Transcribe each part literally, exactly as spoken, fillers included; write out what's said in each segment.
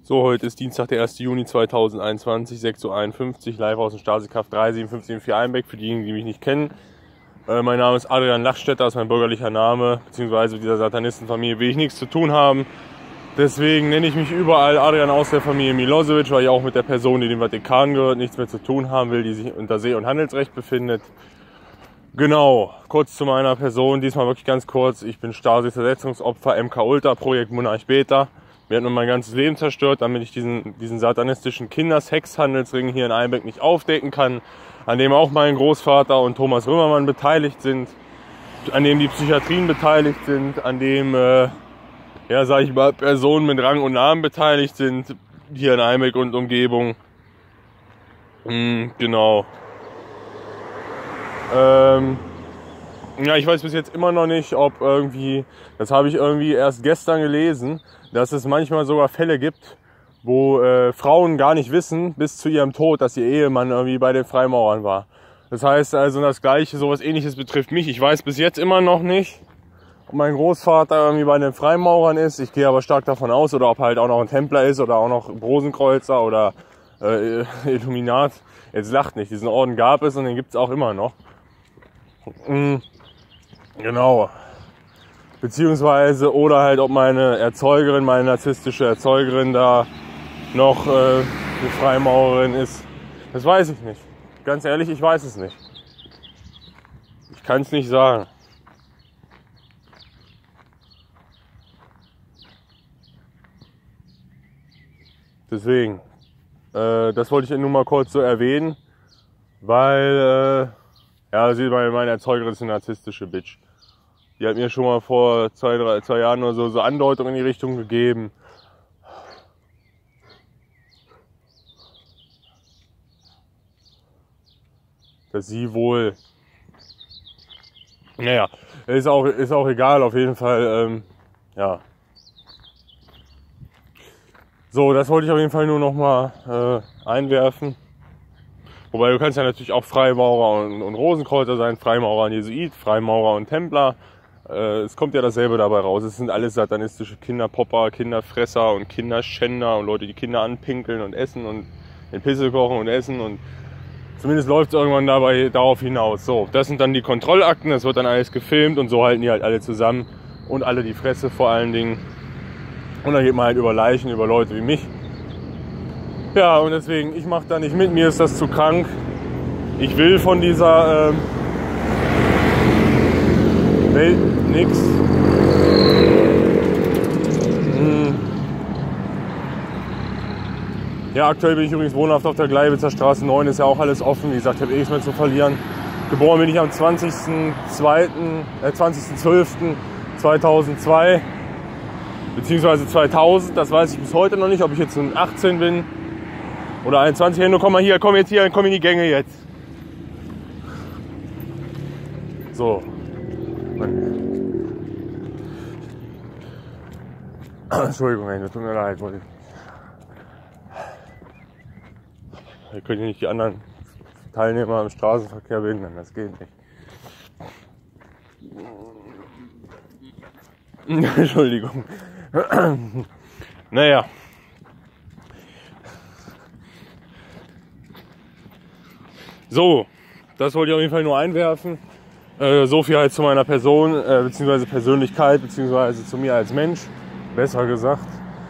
So, heute ist Dienstag, der erste Juni zweitausendeinundzwanzig, sechs Uhr einundfünfzig, live aus dem Stasi-Kraft drei sieben fünf sieben vier Einbeck, für diejenigen, die mich nicht kennen. Äh, mein Name ist Adrian Lachstetter, ist mein bürgerlicher Name, beziehungsweise mit dieser Satanistenfamilie will ich nichts zu tun haben. Deswegen nenne ich mich überall Adrian aus der Familie Milosevic, weil ich auch mit der Person, die dem Vatikan gehört, nichts mehr zu tun haben will, die sich unter See- und Handelsrecht befindet. Genau, kurz zu meiner Person, diesmal wirklich ganz kurz. Ich bin Stasi-Versetzungsopfer, M K Ultra, Projekt Monarch Beta. Mir hat nur mein ganzes Leben zerstört, damit ich diesen, diesen satanistischen Kindersexhandelsring hier in Einbeck nicht aufdecken kann, an dem auch mein Großvater und Thomas Römermann beteiligt sind, an dem die Psychiatrien beteiligt sind, an dem, äh, ja, sag ich mal, Personen mit Rang und Namen beteiligt sind, hier in Einbeck und Umgebung. Hm, genau. Ähm, ja, ich weiß bis jetzt immer noch nicht, ob irgendwie, das habe ich irgendwie erst gestern gelesen, dass es manchmal sogar Fälle gibt, wo äh, Frauen gar nicht wissen, bis zu ihrem Tod, dass ihr Ehemann irgendwie bei den Freimaurern war. Das heißt also, das Gleiche, sowas Ähnliches betrifft mich. Ich weiß bis jetzt immer noch nicht, ob mein Großvater irgendwie bei den Freimaurern ist. Ich gehe aber stark davon aus, oder ob halt auch noch ein Templer ist oder auch noch Rosenkreuzer oder äh, Illuminat. Jetzt lacht nicht, diesen Orden gab es und den gibt es auch immer noch. Mhm. Genau. Beziehungsweise, oder halt, ob meine Erzeugerin, meine narzisstische Erzeugerin da noch äh, eine Freimaurerin ist. Das weiß ich nicht. Ganz ehrlich, ich weiß es nicht. Ich kann es nicht sagen. Deswegen, äh, das wollte ich nur mal kurz so erwähnen, weil, äh, ja, sie, meine, meine Erzeugerin ist eine narzisstische Bitch. Die hat mir schon mal vor zwei, drei, zwei Jahren oder so, so Andeutungen in die Richtung gegeben. Dass sie wohl, naja, ist auch, ist auch egal, auf jeden Fall, ähm, ja. So, das wollte ich auf jeden Fall nur noch mal äh, einwerfen. Wobei, du kannst ja natürlich auch Freimaurer und, und Rosenkreuzer sein, Freimaurer und Jesuit, Freimaurer und Templer. Äh, es kommt ja dasselbe dabei raus. Es sind alles satanistische Kinderpopper, Kinderfresser und Kinderschänder und Leute, die Kinder anpinkeln und essen und in Pisse kochen und essen. Und zumindest läuft es irgendwann dabei darauf hinaus. So, das sind dann die Kontrollakten, das wird dann alles gefilmt und so halten die halt alle zusammen. Und alle die Fresse vor allen Dingen. Und dann geht man halt über Leichen, über Leute wie mich. Ja, und deswegen, ich mache da nicht mit, mir ist das zu krank. Ich will von dieser ähm, Welt nix. Hm. Ja, aktuell bin ich übrigens wohnhaft auf der Gleibitzer Straße neun, ist ja auch alles offen. Wie gesagt, ich habe eh nichts mehr zu verlieren. Geboren bin ich am zwanzigsten zwölften zweitausendzwei. Beziehungsweise zweitausend, das weiß ich bis heute noch nicht, ob ich jetzt nun achtzehn bin oder einundzwanzig. Hey, nur komm mal hier, komm jetzt hier, komm in die Gänge jetzt. So. Entschuldigung, ey, das tut mir leid. Wir können hier nicht die anderen Teilnehmer im Straßenverkehr behindern, das geht nicht. Entschuldigung. Naja. So, das wollte ich auf jeden Fall nur einwerfen. Äh, so viel halt zu meiner Person, äh, beziehungsweise Persönlichkeit, beziehungsweise zu mir als Mensch, besser gesagt.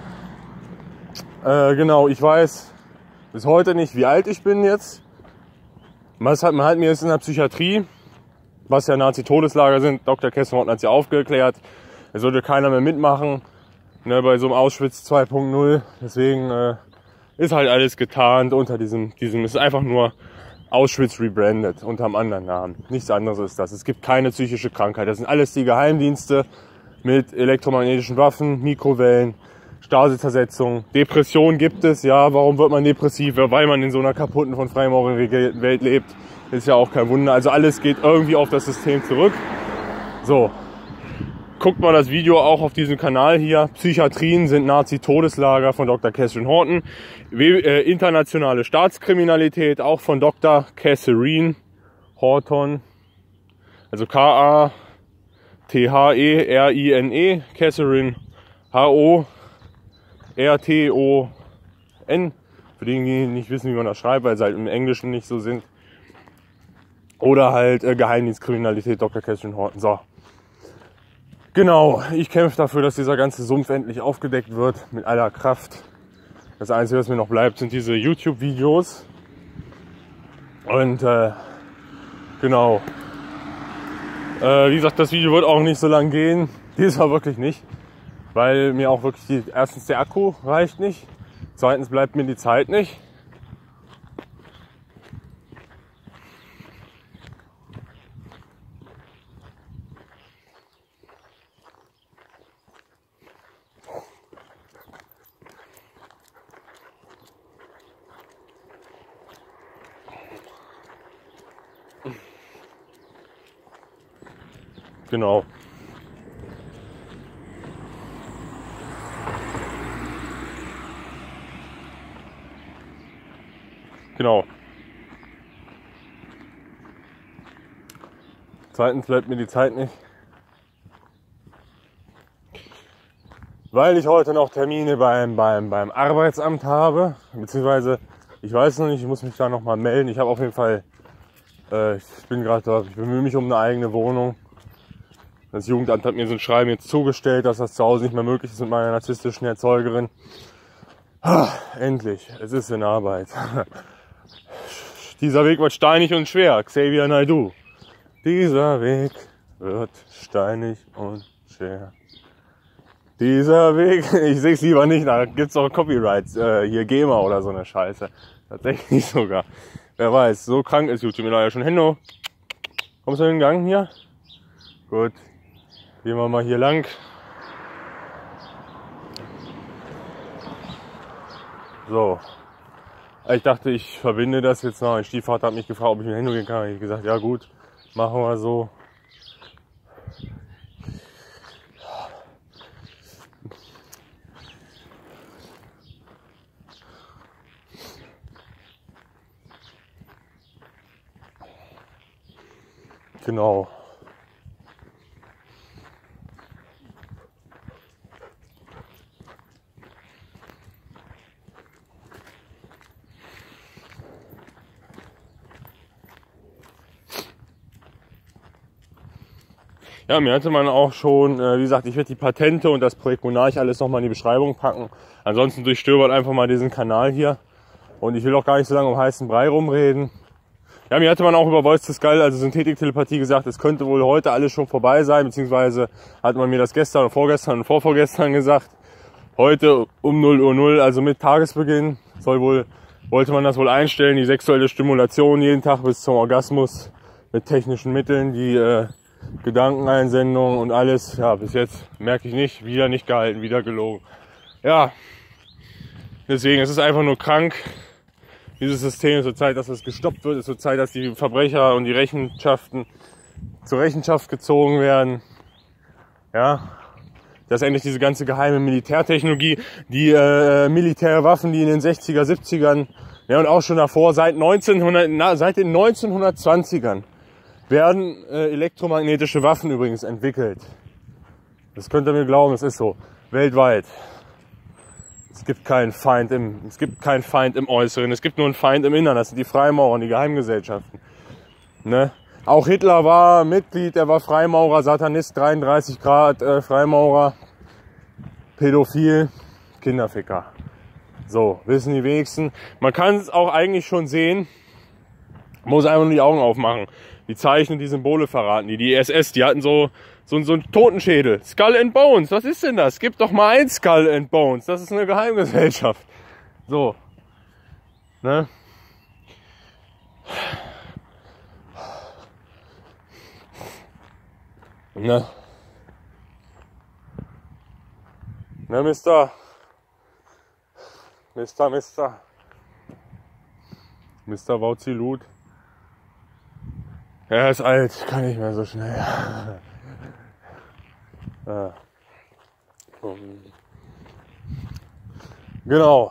Äh, genau, ich weiß bis heute nicht, wie alt ich bin jetzt. Was hat man halt mir jetzt in der Psychiatrie, was ja Nazi-Todeslager sind, Doktor Kesselhorten hat es ja aufgeklärt. Es sollte keiner mehr mitmachen, ne, bei so einem Auschwitz zwei punkt null. Deswegen äh, ist halt alles getarnt unter diesem, diesem, es ist einfach nur Auschwitz rebrandet unter einem anderen Namen. Nichts anderes ist das. Es gibt keine psychische Krankheit. Das sind alles die Geheimdienste mit elektromagnetischen Waffen, Mikrowellen, Stasi-Zersetzung. Depression gibt es, ja. Warum wird man depressiv? Weil man in so einer kaputten, von Freimaurern regierten Welt lebt. Ist ja auch kein Wunder. Also alles geht irgendwie auf das System zurück. So. Guckt mal das Video auch auf diesem Kanal hier. Psychiatrien sind Nazi-Todeslager von Doktor Catherine Horton. Äh, internationale Staatskriminalität auch von Doktor Catherine Horton. Also K A T H E R I N E. Catherine H O R T O N, für diejenigen, die nicht wissen, wie man das schreibt, weil sie halt im Englischen nicht so sind. Oder halt äh, Geheimdienstkriminalität, Doktor Catherine Horton. So. Genau, ich kämpfe dafür, dass dieser ganze Sumpf endlich aufgedeckt wird, mit aller Kraft. Das Einzige, was mir noch bleibt, sind diese YouTube-Videos. Und äh, genau. Äh, wie gesagt, das Video wird auch nicht so lang gehen. Diesmal wirklich nicht. Weil mir auch wirklich die, erstens der Akku reicht nicht. Zweitens bleibt mir die Zeit nicht. Genau. Genau. Zweitens bleibt mir die Zeit nicht. Weil ich heute noch Termine beim, beim, beim Arbeitsamt habe. Beziehungsweise, ich weiß noch nicht, ich muss mich da nochmal melden. Ich habe auf jeden Fall, äh, ich bin gerade dort, ich bemühe mich um eine eigene Wohnung. Das Jugendamt hat mir so ein Schreiben jetzt zugestellt, dass das zu Hause nicht mehr möglich ist mit meiner narzisstischen Erzeugerin. Ah, endlich, es ist in Arbeit. Dieser Weg wird steinig und schwer, Xavier Naidoo. Dieser Weg wird steinig und schwer. Dieser Weg, ich seh's lieber nicht, da gibt's auch Copyrights, äh, hier GEMA oder so eine Scheiße. Tatsächlich sogar. Wer weiß, so krank ist YouTube mittlerweile schon. Henno, kommst du in den Gang hier? Gut. Gehen wir mal hier lang. So. Ich dachte, ich verbinde das jetzt noch. Mein Stiefvater hat mich gefragt, ob ich mit Hände gehen kann. Ich habe gesagt, ja gut, machen wir so. Genau. Ja, mir hatte man auch schon, äh, wie gesagt, ich werde die Patente und das Projekt Monarch alles nochmal in die Beschreibung packen. Ansonsten durchstöbert einfach mal diesen Kanal hier. Und ich will auch gar nicht so lange um heißen Brei rumreden. Ja, mir hatte man auch über Voice to Skull, also Synthetik-Telepathie, gesagt, es könnte wohl heute alles schon vorbei sein, beziehungsweise hat man mir das gestern und vorgestern und vorvorgestern gesagt. Heute um null Uhr null, also mit Tagesbeginn, soll wohl, wollte man das wohl einstellen, die sexuelle Stimulation jeden Tag bis zum Orgasmus mit technischen Mitteln, die äh, Gedankeneinsendung und alles. Ja, bis jetzt merke ich nicht, wieder nicht gehalten, wieder gelogen. Ja, deswegen, es ist einfach nur krank. Dieses System ist zur Zeit, dass es gestoppt wird, ist zur Zeit, dass die Verbrecher und die Rechenschaften zur Rechenschaft gezogen werden. Ja, dass endlich diese ganze geheime Militärtechnologie, die äh, Militärwaffen, die in den sechziger, siebzigern, ja und auch schon davor, seit neunzehnhundert, na, seit den neunzehnhundertzwanzigern werden äh, elektromagnetische Waffen übrigens entwickelt. Das könnt ihr mir glauben, es ist so. Weltweit. Es gibt keinen Feind im, es gibt keinen Feind im Äußeren, es gibt nur einen Feind im Inneren, das sind die Freimaurer, die Geheimgesellschaften. Ne? Auch Hitler war Mitglied, er war Freimaurer, Satanist, dreiunddreißig Grad, äh, Freimaurer, Pädophil, Kinderficker. So, wissen die wenigsten. Man kann es auch eigentlich schon sehen, muss einfach nur die Augen aufmachen. Die Zeichen und die Symbole verraten die. Die S S, die hatten so, so, so einen Totenschädel. Skull and Bones, was ist denn das? Gib doch mal ein Skull and Bones, das ist eine Geheimgesellschaft. So. Ne? Ne? Ne, Mister? Mister, Mister? Mister Wauzilut? Er ist alt, kann nicht mehr so schnell. Ja. Genau.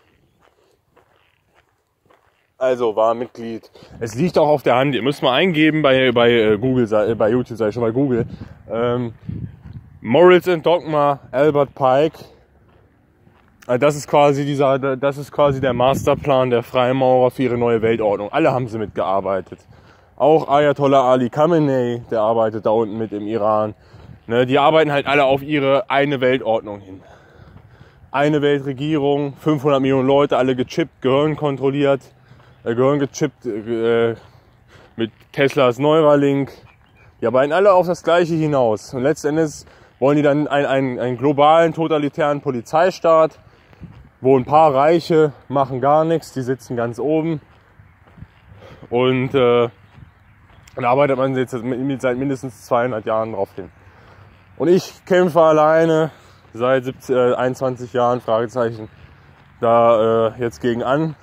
Also war Mitglied. Es liegt auch auf der Hand. Ihr müsst mal eingeben bei bei Google, bei YouTube, sei schon bei Google. Ähm, Morals and Dogma, Albert Pike. Das ist quasi dieser, das ist quasi der Masterplan der Freimaurer für ihre neue Weltordnung. Alle haben sie mitgearbeitet. Auch Ayatollah Ali Khamenei, der arbeitet da unten mit im Iran. Ne, die arbeiten halt alle auf ihre eine Weltordnung hin. Eine Weltregierung, fünfhundert Millionen Leute, alle gechippt, Gehirn kontrolliert, äh, Gehirn gechippt äh, mit Teslas Neuralink. Die arbeiten alle auf das Gleiche hinaus. Und letztendlich wollen die dann einen, einen, einen globalen, totalitären Polizeistaat, wo ein paar Reiche machen gar nichts, die sitzen ganz oben. Und äh, da arbeitet man jetzt seit mindestens zweihundert Jahren drauf hin. Und ich kämpfe alleine seit siebzehn, äh, einundzwanzig Jahren, Fragezeichen, da äh, jetzt gegen an.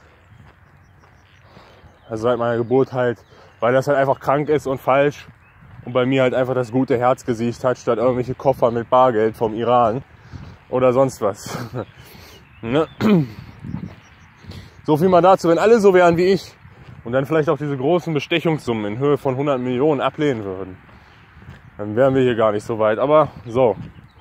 Also seit meiner Geburt halt, weil das halt einfach krank ist und falsch. Und bei mir halt einfach das gute Herz gesiegt hat, statt irgendwelche Koffer mit Bargeld vom Iran oder sonst was. Ne? So viel mal dazu, wenn alle so wären wie ich und dann vielleicht auch diese großen Bestechungssummen in Höhe von hundert Millionen ablehnen würden, dann wären wir hier gar nicht so weit. Aber so.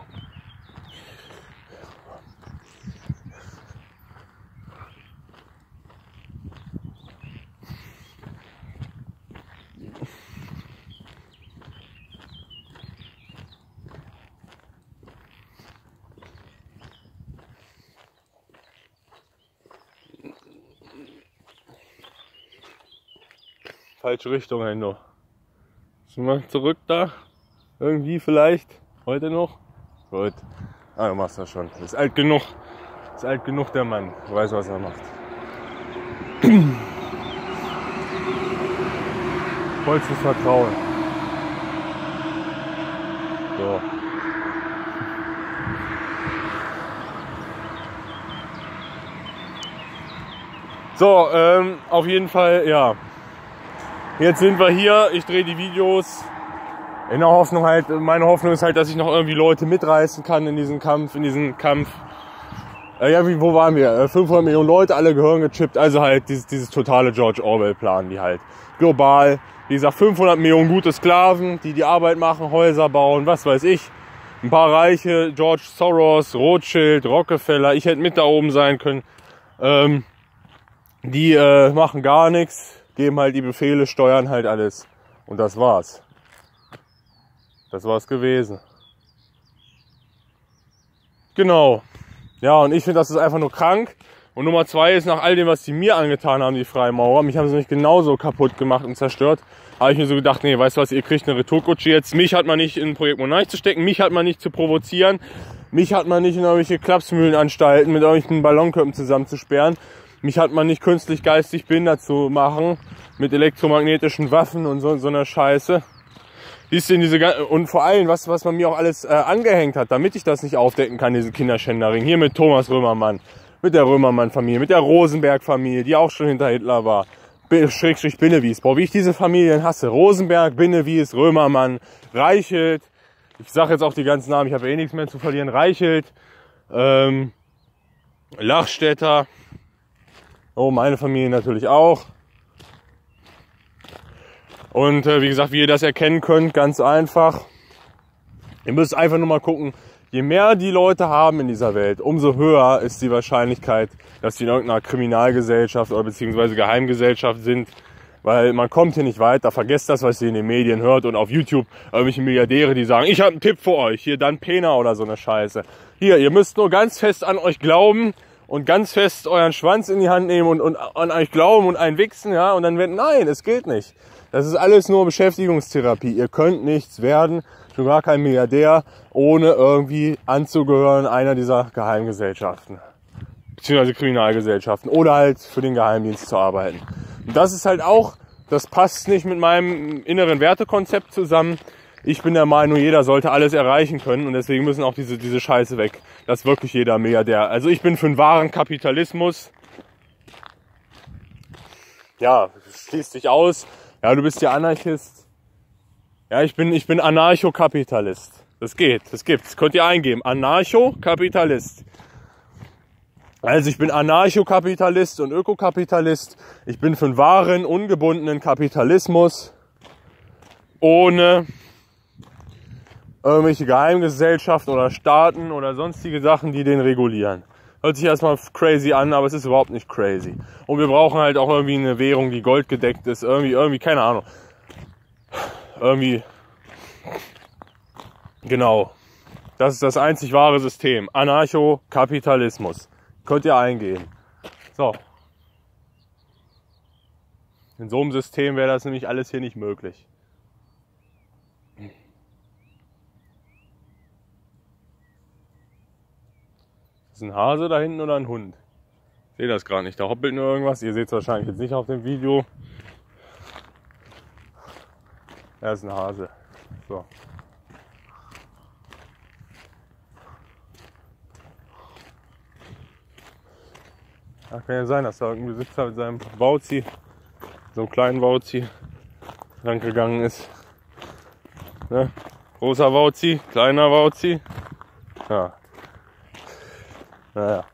Falsche Richtung, Hendo. Bist du mal zurück da? Irgendwie vielleicht? Heute noch? Gut. Ah, du machst das schon. Ist alt genug. Ist alt genug, der Mann. Du weißt, was er macht. Vollstes Vertrauen. So. So, ähm, auf jeden Fall, ja. Jetzt sind wir hier, ich drehe die Videos in der Hoffnung halt, meine Hoffnung ist halt, dass ich noch irgendwie Leute mitreißen kann in diesen Kampf, in diesen Kampf. Äh, ja, wie, wo waren wir? fünfhundert Millionen Leute, alle Gehirn gechippt, also halt dieses, dieses totale George Orwell-Plan, die halt global, wie gesagt, fünfhundert Millionen gute Sklaven, die die Arbeit machen, Häuser bauen, was weiß ich. Ein paar Reiche, George Soros, Rothschild, Rockefeller, ich hätte mit da oben sein können. Ähm, die äh, machen gar nichts. Geben halt die Befehle, steuern halt alles. Und das war's. Das war's gewesen. Genau. Ja, und ich finde, das ist einfach nur krank. Und Nummer zwei ist, nach all dem, was die mir angetan haben, die Freimaurer, mich haben sie nicht genauso kaputt gemacht und zerstört, habe ich mir so gedacht, nee, weißt du was, ihr kriegt eine Retourkutsche jetzt. Mich hat man nicht in ein Projekt Monarch zu stecken, mich hat man nicht zu provozieren, mich hat man nicht in irgendwelche Klapsmühlenanstalten mit irgendwelchen Ballonköpfen zusammenzusperren. Mich hat man nicht künstlich geistig behindert zu machen mit elektromagnetischen Waffen und so, so einer Scheiße. Ist in diese, und vor allem, was, was man mir auch alles äh, angehängt hat, damit ich das nicht aufdecken kann, diesen Kinderschändering. Hier mit Thomas Römermann, mit der Römermann-Familie, mit der Rosenberg-Familie, die auch schon hinter Hitler war. Schrägstrich Binnewies. Boah, wie ich diese Familien hasse. Rosenberg, Binnewies, Römermann, Reichelt. Ich sage jetzt auch die ganzen Namen, ich habe eh nichts mehr zu verlieren. Reichelt, ähm, Lachstetter. Oh, meine Familie natürlich auch. Und äh, wie gesagt, wie ihr das erkennen könnt, ganz einfach. Ihr müsst einfach nur mal gucken, je mehr die Leute haben in dieser Welt, umso höher ist die Wahrscheinlichkeit, dass die in irgendeiner Kriminalgesellschaft oder beziehungsweise Geheimgesellschaft sind. Weil man kommt hier nicht weiter, vergesst das, was ihr in den Medien hört und auf YouTube irgendwelche Milliardäre, die sagen, ich habe einen Tipp für euch, hier Dan Pena oder so eine Scheiße. Hier, ihr müsst nur ganz fest an euch glauben und ganz fest euren Schwanz in die Hand nehmen und, und an euch glauben und einen wichsen, ja, und dann wird, nein, es geht nicht. Das ist alles nur Beschäftigungstherapie. Ihr könnt nichts werden, schon gar kein Milliardär, ohne irgendwie anzugehören einer dieser Geheimgesellschaften. Beziehungsweise Kriminalgesellschaften. Oder halt für den Geheimdienst zu arbeiten. Und das ist halt auch, das passt nicht mit meinem inneren Wertekonzept zusammen. Ich bin der Meinung, jeder sollte alles erreichen können und deswegen müssen auch diese, diese Scheiße weg. Das ist wirklich jeder Milliardär. Also ich bin für einen wahren Kapitalismus. Ja, schließt dich aus. Ja, du bist ja Anarchist. Ja, ich bin, ich bin Anarchokapitalist. Das geht, das gibt's. Könnt ihr eingeben. Anarchokapitalist. Also ich bin Anarchokapitalist und Ökokapitalist. Ich bin für einen wahren, ungebundenen Kapitalismus. Ohne irgendwelche Geheimgesellschaften oder Staaten oder sonstige Sachen, die den regulieren. Hört sich erstmal crazy an, aber es ist überhaupt nicht crazy. Und wir brauchen halt auch irgendwie eine Währung, die goldgedeckt ist. Irgendwie, irgendwie, keine Ahnung. Irgendwie, genau. Das ist das einzig wahre System. Anarchokapitalismus. Könnt ihr eingehen. So. In so einem System wäre das nämlich alles hier nicht möglich. Ist ein Hase da hinten oder ein Hund? Ich sehe das gerade nicht. Da hoppelt nur irgendwas. Ihr seht es wahrscheinlich jetzt nicht auf dem Video. Er ist ein Hase. So. Ja, kann ja sein, dass da irgendein Besitzer mit seinem Wauzi, so einem kleinen Wauzi, rangegangen ist. Ne? Großer Wauzi, kleiner Wauzi. Ja. Naja.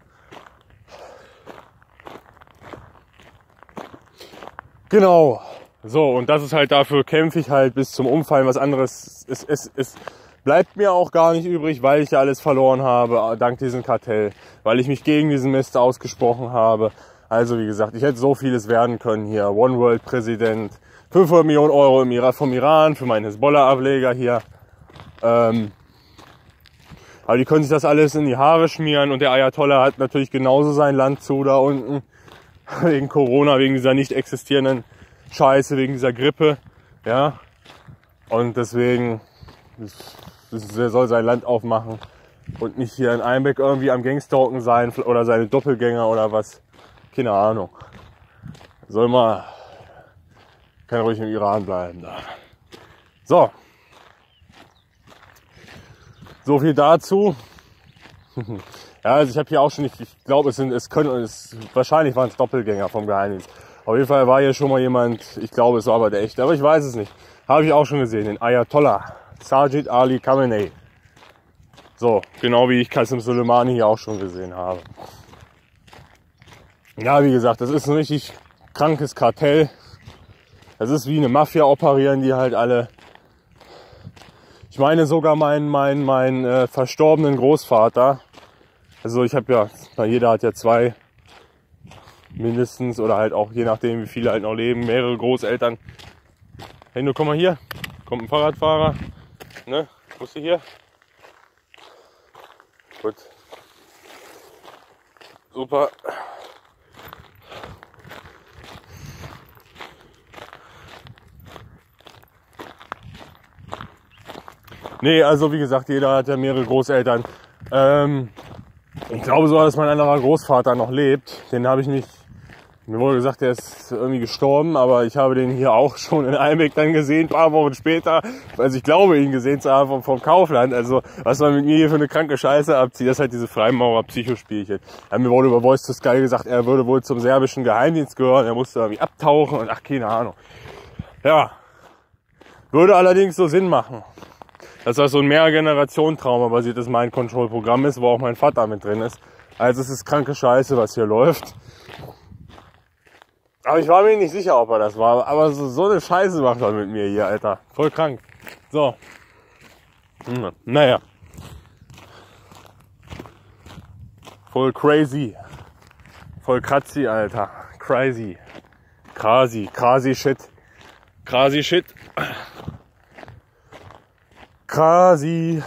Genau. So, und das ist halt, dafür kämpfe ich halt bis zum Umfallen. Was anderes, es, es, es bleibt mir auch gar nicht übrig, weil ich ja alles verloren habe, dank diesem Kartell. Weil ich mich gegen diesen Mist ausgesprochen habe. Also wie gesagt, ich hätte so vieles werden können hier. One World Präsident, fünfhundert Millionen Euro im Iran, vom Iran für meinen Hezbollah-Ableger hier. Ähm, aber die können sich das alles in die Haare schmieren und der Ayatollah hat natürlich genauso sein Land zu da unten. Wegen Corona, wegen dieser nicht existierenden Scheiße, wegen dieser Grippe. Ja. Und deswegen, er soll sein Land aufmachen und nicht hier in Einbeck irgendwie am Gangstalken sein oder seine Doppelgänger oder was. Keine Ahnung. Soll mal, kann ruhig im Iran bleiben da. So. So viel dazu. Ja, also ich habe hier auch schon nicht, ich glaube, es sind, es können, es, wahrscheinlich waren es Doppelgänger vom Geheimdienst. Auf jeden Fall war hier schon mal jemand, ich glaube, es war aber der echte, aber ich weiß es nicht. Habe ich auch schon gesehen, den Ayatollah Sajid Ali Khamenei. So, genau wie ich Qasem Soleimani hier auch schon gesehen habe. Ja, wie gesagt, das ist ein richtig krankes Kartell. Das ist wie eine Mafia, operieren die halt alle. Ich meine sogar meinen mein, mein, äh, verstorbenen Großvater. Also ich habe ja, na, jeder hat ja zwei mindestens oder halt auch je nachdem wie viele halt noch leben, mehrere Großeltern. Hey, nur komm mal hier, kommt ein Fahrradfahrer, ne, musst du hier? Gut. Super. Nee, also wie gesagt, jeder hat ja mehrere Großeltern. Ähm, ich glaube sogar, dass mein anderer Großvater noch lebt. Den habe ich nicht, mir wurde gesagt, der ist irgendwie gestorben, aber ich habe den hier auch schon in Einbeck dann gesehen, ein paar Wochen später. Also ich glaube, ihn gesehen zu haben vom, vom Kaufland. Also was man mit mir hier für eine kranke Scheiße abzieht, das ist halt diese Freimaurer-Psychospielchen. Ja, mir wurde über Voice to Sky gesagt, er würde wohl zum serbischen Geheimdienst gehören, er musste irgendwie abtauchen und ach, keine Ahnung. Ja, würde allerdings so Sinn machen. Dass das so ein Mehrgenerationen-Trauma-basiertes Mind-Control-Programm ist, wo auch mein Vater mit drin ist. Also es ist kranke Scheiße, was hier läuft. Aber ich war mir nicht sicher, ob er das war. Aber so, so eine Scheiße macht er mit mir hier, Alter. Voll krank. So. Hm, naja. Voll crazy. Voll kratzi, Alter. Crazy. Crazy. Crazy shit. Crazy shit. Crazy.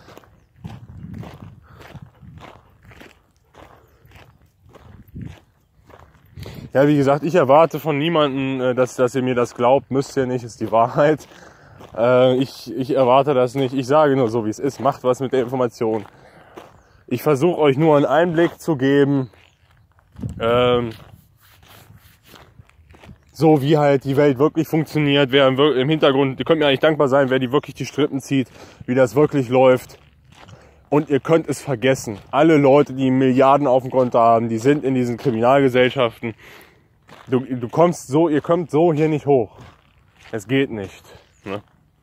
Ja, wie gesagt, ich erwarte von niemandem, dass, dass ihr mir das glaubt. Müsst ihr nicht, ist die Wahrheit. Äh, ich, ich erwarte das nicht. Ich sage nur so, wie es ist. Macht was mit der Information. Ich versuche euch nur einen Einblick zu geben, ähm, so wie halt die Welt wirklich funktioniert, wer im, im Hintergrund, ihr könnt mir eigentlich dankbar sein, wer die wirklich die Strippen zieht, wie das wirklich läuft. Und ihr könnt es vergessen. Alle Leute, die Milliarden auf dem Konto haben, die sind in diesen Kriminalgesellschaften. Du, du kommst so, ihr kommt so hier nicht hoch. Es geht nicht. Ne?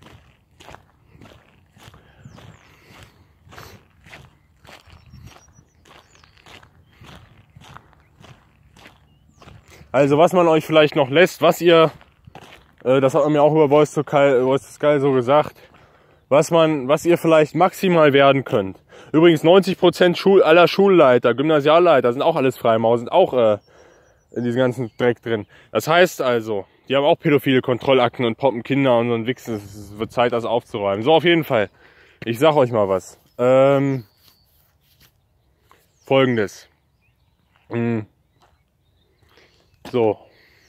Also was man euch vielleicht noch lässt, was ihr, äh, das hat man mir auch über Voice to Sky, Voice to Sky so gesagt, was man, was ihr vielleicht maximal werden könnt. Übrigens neunzig Prozent Schul aller Schulleiter, Gymnasialleiter sind auch alles Freimaurer, sind auch äh, in diesem ganzen Dreck drin. Das heißt also, die haben auch pädophile Kontrollakten und poppen Kinder und so ein Wichsen. Es wird Zeit, das aufzuräumen. So, auf jeden Fall. Ich sag euch mal was. Ähm, Folgendes. Hm. So.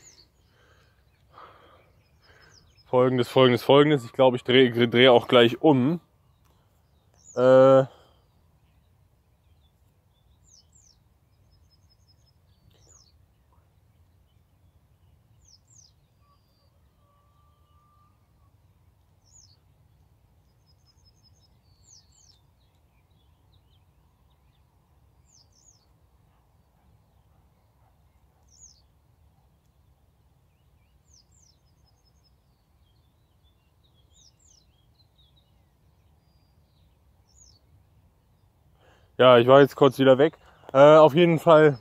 Folgendes, folgendes, folgendes. Ich glaube, ich drehe dreh auch gleich um. Äh, Ja, ich war jetzt kurz wieder weg. Äh, auf jeden Fall,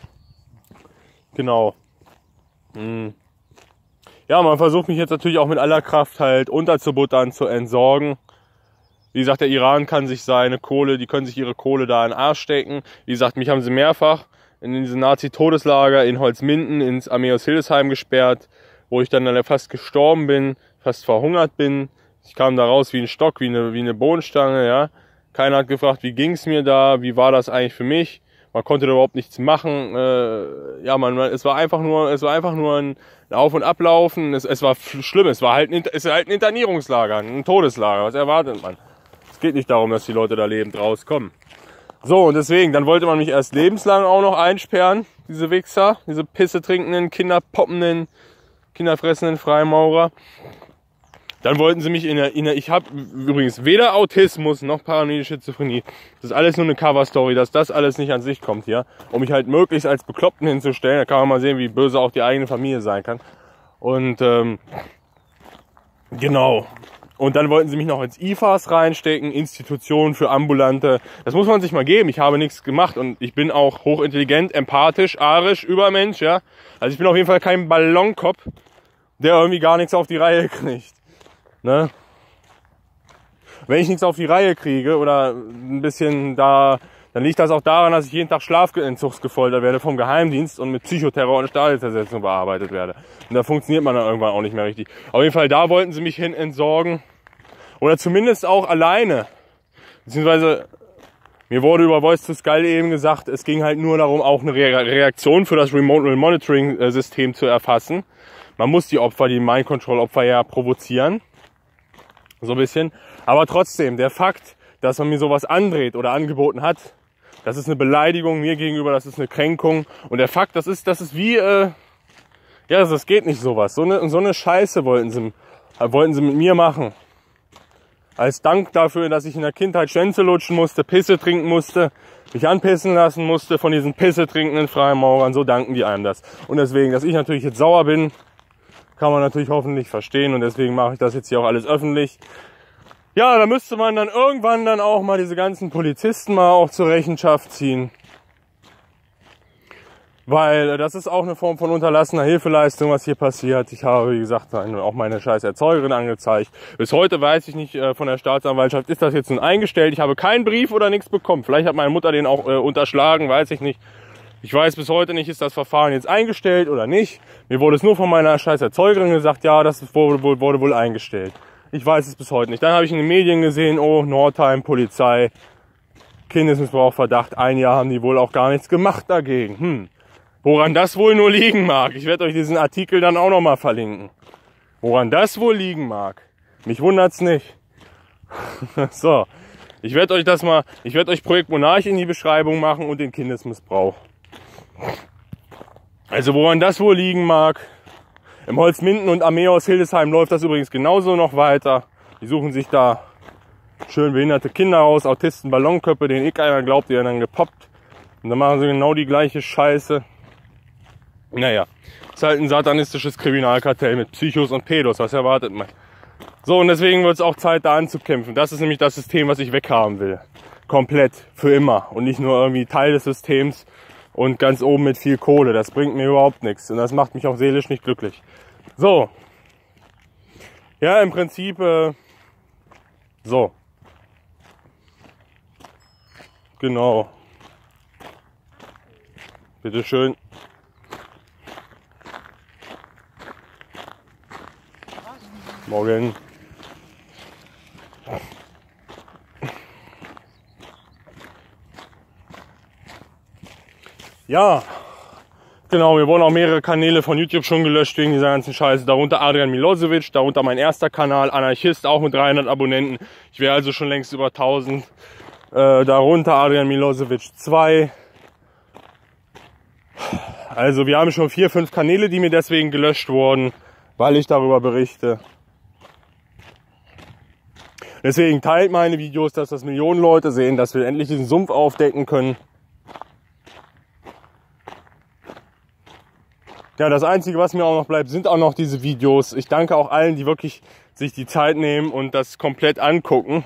genau. Hm. Ja, man versucht mich jetzt natürlich auch mit aller Kraft halt unterzubuttern, zu entsorgen. Wie gesagt, der Iran kann sich seine Kohle, die können sich ihre Kohle da in den Arsch stecken. Wie gesagt, mich haben sie mehrfach in diese Nazi-Todeslager in Holzminden ins Armeehaus Hildesheim gesperrt, wo ich dann, dann fast gestorben bin, fast verhungert bin. Ich kam da raus wie ein Stock, wie eine, wie eine Bohnenstange, ja. Keiner hat gefragt, wie ging's mir da, wie war das eigentlich für mich. Man konnte da überhaupt nichts machen. Äh, ja, man, es war einfach nur, es war einfach nur ein Auf- und Ablaufen. Es, es war schlimm. Es war halt ein, es ist halt ein Internierungslager, ein Todeslager. Was erwartet man? Es geht nicht darum, dass die Leute da lebend rauskommen. So, und deswegen, dann wollte man mich erst lebenslang auch noch einsperren, diese Wichser, diese Pisse trinkenden, kinderpoppenden, kinderfressenden Freimaurer. Dann wollten sie mich in der, in der ich habe übrigens weder Autismus noch paranoide Schizophrenie. Das ist alles nur eine Cover-Story, dass das alles nicht an sich kommt hier. Um mich halt möglichst als Bekloppten hinzustellen. Da kann man mal sehen, wie böse auch die eigene Familie sein kann. Und ähm, genau. Und dann wollten sie mich noch ins I F A S reinstecken, Institution für Ambulante. Das muss man sich mal geben. Ich habe nichts gemacht und ich bin auch hochintelligent, empathisch, arisch, Übermensch, ja. Also ich bin auf jeden Fall kein Ballonkopf, der irgendwie gar nichts auf die Reihe kriegt. Ne? Wenn ich nichts auf die Reihe kriege oder ein bisschen da, dann liegt das auch daran, dass ich jeden Tag Schlafentzugsgefoltert werde vom Geheimdienst und mit Psychoterror und Stadionzersetzung bearbeitet werde. Und da funktioniert man dann irgendwann auch nicht mehr richtig. Auf jeden Fall, da wollten sie mich hin entsorgen. Oder zumindest auch alleine. Beziehungsweise, mir wurde über Voice to Skull eben gesagt, es ging halt nur darum, auch eine Reaktion für das Remote Monitoring System zu erfassen. Man muss die Opfer, die Mind Control Opfer ja provozieren. So ein bisschen. Aber trotzdem, der Fakt, dass man mir sowas andreht oder angeboten hat, das ist eine Beleidigung mir gegenüber, das ist eine Kränkung. Und der Fakt, das ist, das ist wie, äh, ja, das geht nicht sowas. So eine, so eine Scheiße wollten sie, wollten sie mit mir machen. Als Dank dafür, dass ich in der Kindheit Schwänze lutschen musste, Pisse trinken musste, mich anpissen lassen musste von diesen Pisse trinkenden Freimaurern, so danken die einem das. Und deswegen, dass ich natürlich jetzt sauer bin, kann man natürlich hoffentlich verstehen und deswegen mache ich das jetzt hier auch alles öffentlich. Ja, da müsste man dann irgendwann dann auch mal diese ganzen Polizisten mal auch zur Rechenschaft ziehen. Weil das ist auch eine Form von unterlassener Hilfeleistung, was hier passiert. Ich habe, wie gesagt, auch meine scheiß Erzeugerin angezeigt. Bis heute weiß ich nicht von der Staatsanwaltschaft, ist das jetzt nun eingestellt? Ich habe keinen Brief oder nichts bekommen. Vielleicht hat meine Mutter den auch äh, unterschlagen, weiß ich nicht. Ich weiß bis heute nicht, ist das Verfahren jetzt eingestellt oder nicht. Mir wurde es nur von meiner scheiß Erzeugerin gesagt, ja, das wurde wohl, wurde wohl eingestellt. Ich weiß es bis heute nicht. Dann habe ich in den Medien gesehen, oh, Nordheim, Polizei, Kindesmissbrauchverdacht. Ein Jahr haben die wohl auch gar nichts gemacht dagegen. Hm. Woran das wohl nur liegen mag. Ich werde euch diesen Artikel dann auch nochmal verlinken. Woran das wohl liegen mag. Mich wundert's nicht. So. Ich werde euch das mal, ich werde euch Projekt Monarch in die Beschreibung machen und den Kindesmissbrauch. Also woran das wohl liegen mag. Im Holzminden und Armeehaus Hildesheim läuft das übrigens genauso noch weiter. Die suchen sich da schön behinderte Kinder aus, Autisten, Ballonköpfe, denen eh keiner glaubt, die werden dann gepoppt. Und dann machen sie genau die gleiche Scheiße. Naja, ist halt ein satanistisches Kriminalkartell mit Psychos und Pädos, was erwartet man? So, und deswegen wird es auch Zeit, da anzukämpfen. Das ist nämlich das System, was ich weghaben will. Komplett, für immer. Und nicht nur irgendwie Teil des Systems und ganz oben mit viel Kohle. Das bringt mir überhaupt nichts. Und das macht mich auch seelisch nicht glücklich. So. Ja, im Prinzip, äh, so. Genau. Bitteschön. Morgen. Ja, genau, mir wurden auch mehrere Kanäle von YouTube schon gelöscht wegen dieser ganzen Scheiße. Darunter Adrian Milosevic, darunter mein erster Kanal, Anarchist, auch mit dreihundert Abonnenten. Ich wäre also schon längst über tausend. Äh, darunter Adrian Milosevic zwei. Also wir haben schon vier, fünf Kanäle, die mir deswegen gelöscht wurden, weil ich darüber berichte. Deswegen teilt meine Videos, dass das Millionen Leute sehen, dass wir endlich diesen Sumpf aufdecken können. Ja, das Einzige, was mir auch noch bleibt, sind auch noch diese Videos. Ich danke auch allen, die wirklich sich die Zeit nehmen und das komplett angucken.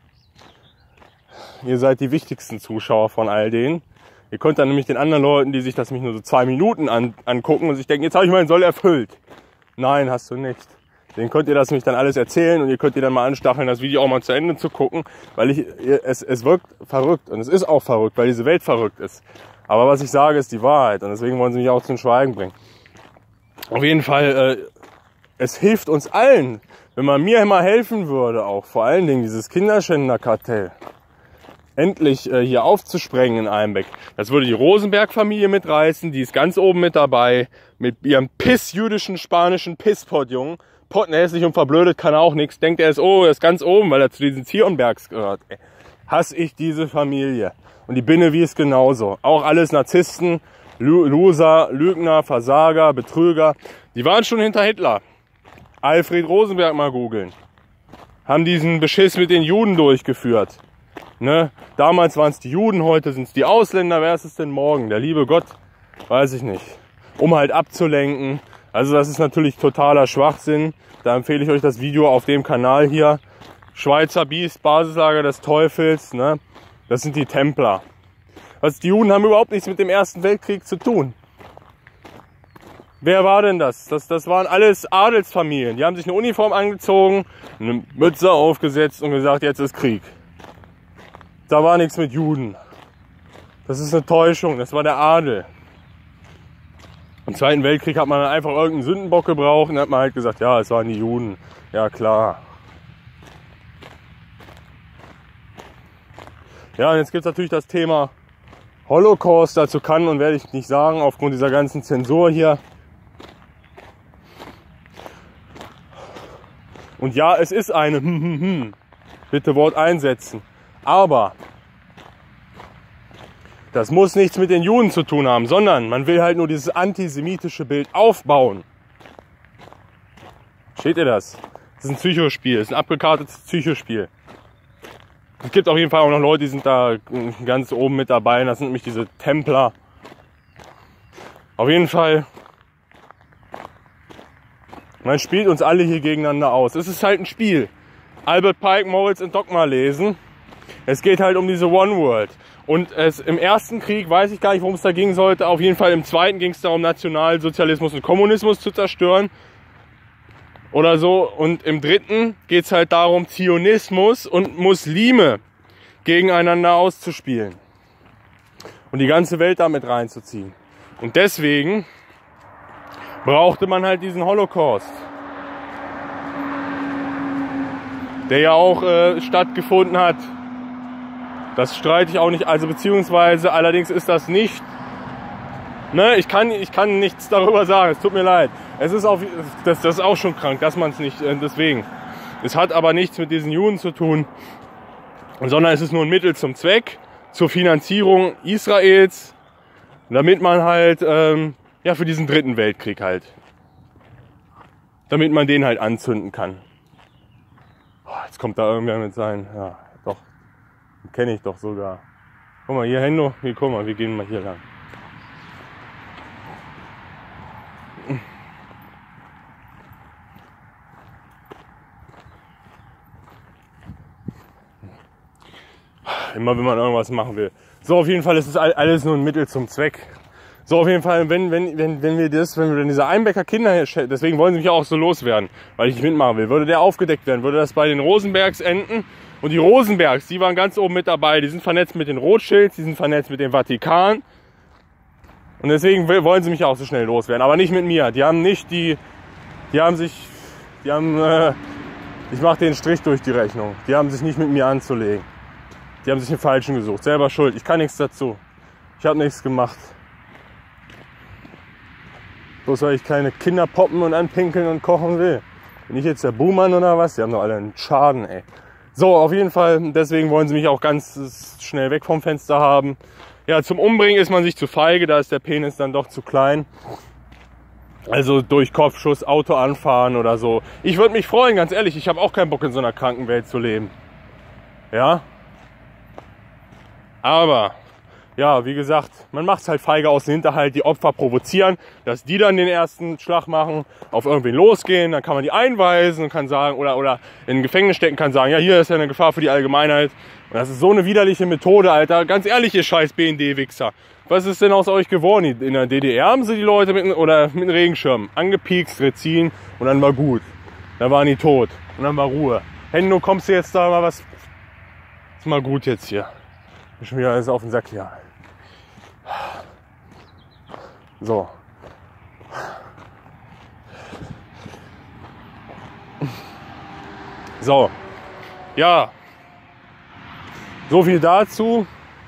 Ihr seid die wichtigsten Zuschauer von all denen. Ihr könnt dann nämlich den anderen Leuten, die sich das nicht nur so zwei Minuten an, angucken und sich denken, jetzt habe ich meinen Soll erfüllt. Nein, hast du nicht. Den könnt ihr das nämlich dann alles erzählen und ihr könnt ihr dann mal anstacheln, das Video auch mal zu Ende zu gucken, weil ich, es, es wirkt verrückt und es ist auch verrückt, weil diese Welt verrückt ist. Aber was ich sage, ist die Wahrheit und deswegen wollen sie mich auch zum Schweigen bringen. Auf jeden Fall, äh, es hilft uns allen, wenn man mir immer helfen würde, auch vor allen Dingen dieses Kinderschänderkartell, endlich äh, hier aufzusprengen in Einbeck. Das würde die Rosenberg-Familie mitreißen, die ist ganz oben mit dabei, mit ihrem pissjüdischen, spanischen Pisspot-Jungen. Pottenhässlich und verblödet, kann auch nichts. Denkt er ist, oh, er ist ganz oben, weil er zu diesen Zionbergs gehört. Ey, hasse ich diese Familie. Und die Binnewie ist genauso. Auch alles Narzissten, Loser, Lügner, Versager, Betrüger. Die waren schon hinter Hitler. Alfred Rosenberg mal googeln. Haben diesen Beschiss mit den Juden durchgeführt. Ne? Damals waren es die Juden, heute sind es die Ausländer. Wer ist es denn morgen? Der liebe Gott? Weiß ich nicht. Um halt abzulenken. Also das ist natürlich totaler Schwachsinn. Da empfehle ich euch das Video auf dem Kanal hier. Schweizer Biest, Basislager des Teufels. Ne? Das sind die Templer. Also die Juden haben überhaupt nichts mit dem Ersten Weltkrieg zu tun. Wer war denn das? Das, das waren alles Adelsfamilien. Die haben sich eine Uniform angezogen, eine Mütze aufgesetzt und gesagt, jetzt ist Krieg. Da war nichts mit Juden. Das ist eine Täuschung, das war der Adel. Im Zweiten Weltkrieg hat man dann einfach irgendeinen Sündenbock gebraucht und hat man halt gesagt, ja, es waren die Juden. Ja, klar. Ja, und jetzt gibt es natürlich das Thema Holocaust. Dazu kann und werde ich nicht sagen, aufgrund dieser ganzen Zensur hier. Und ja, es ist eine, hm, hm, hm. Bitte Wort einsetzen. Aber das muss nichts mit den Juden zu tun haben, sondern man will halt nur dieses antisemitische Bild aufbauen. Steht ihr das? Das ist ein Psychospiel, das ist ein abgekartetes Psychospiel. Es gibt auf jeden Fall auch noch Leute, die sind da ganz oben mit dabei. Das sind nämlich diese Templer. Auf jeden Fall, man spielt uns alle hier gegeneinander aus. Es ist halt ein Spiel. Albert Pike, Moritz und Dogma lesen. Es geht halt um diese One World. Und es, im ersten Krieg weiß ich gar nicht, worum es da gehen sollte. Auf jeden Fall im zweiten ging es darum, Nationalsozialismus und Kommunismus zu zerstören. Oder so. Und im dritten geht es halt darum, Zionismus und Muslime gegeneinander auszuspielen. Und die ganze Welt damit reinzuziehen. Und deswegen brauchte man halt diesen Holocaust. Der ja auch äh, stattgefunden hat. Das streite ich auch nicht. Also beziehungsweise allerdings ist das nicht... Ne, ich kann, ich kann nichts darüber sagen, es tut mir leid. Es ist, auf, das, das ist auch schon krank, dass man es nicht, äh, deswegen. Es hat aber nichts mit diesen Juden zu tun, sondern es ist nur ein Mittel zum Zweck, zur Finanzierung Israels, damit man halt, ähm, ja, für diesen dritten Weltkrieg halt, damit man den halt anzünden kann. Oh, jetzt kommt da irgendwer mit sein, ja, doch, den kenne ich doch sogar. Guck mal, hier, Hendo, hier, guck mal, wir gehen mal hier lang. Immer wenn man irgendwas machen will. So, auf jeden Fall ist es alles nur ein Mittel zum Zweck. So, auf jeden Fall, wenn, wenn, wenn, wenn wir das, wenn wir dann diese Einbecker Kinder herstellen, deswegen wollen sie mich auch so loswerden, weil ich nicht mitmachen will, würde der aufgedeckt werden, würde das bei den Rosenbergs enden. Und die Rosenbergs, die waren ganz oben mit dabei, die sind vernetzt mit den Rothschilds, die sind vernetzt mit dem Vatikan. Und deswegen wollen sie mich auch so schnell loswerden, aber nicht mit mir. Die haben nicht die, die haben sich, die haben, äh, ich mache den Strich durch die Rechnung. Die haben sich nicht mit mir anzulegen. Die haben sich den Falschen gesucht, selber schuld. Ich kann nichts dazu. Ich habe nichts gemacht. Bloß weil ich keine Kinder poppen und anpinkeln und kochen will. Bin ich jetzt der Buhmann oder was? Die haben doch alle einen Schaden, ey. So, auf jeden Fall, deswegen wollen sie mich auch ganz schnell weg vom Fenster haben. Ja, zum Umbringen ist man sich zu feige, da ist der Penis dann doch zu klein. Also durch Kopfschuss, Auto anfahren oder so. Ich würde mich freuen, ganz ehrlich, ich habe auch keinen Bock in so einer kranken Welt zu leben. Ja? Aber... ja, wie gesagt, man macht es halt feige aus dem Hinterhalt, die Opfer provozieren, dass die dann den ersten Schlag machen, auf irgendwen losgehen, dann kann man die einweisen und kann sagen, oder, oder in ein Gefängnis stecken, kann sagen, ja, hier ist ja eine Gefahr für die Allgemeinheit. Und das ist so eine widerliche Methode, Alter. Ganz ehrlich, ihr scheiß B N D-Wichser. Was ist denn aus euch geworden? In der D D R haben sie die Leute mit, oder mit einem Regenschirm angepiekst, Rezin und dann war gut. Dann waren die tot und dann war Ruhe. Hendo, kommst du jetzt da mal was? Ist mal gut jetzt hier. Schon wieder alles auf den Sack hier. So. So. Ja. So viel dazu.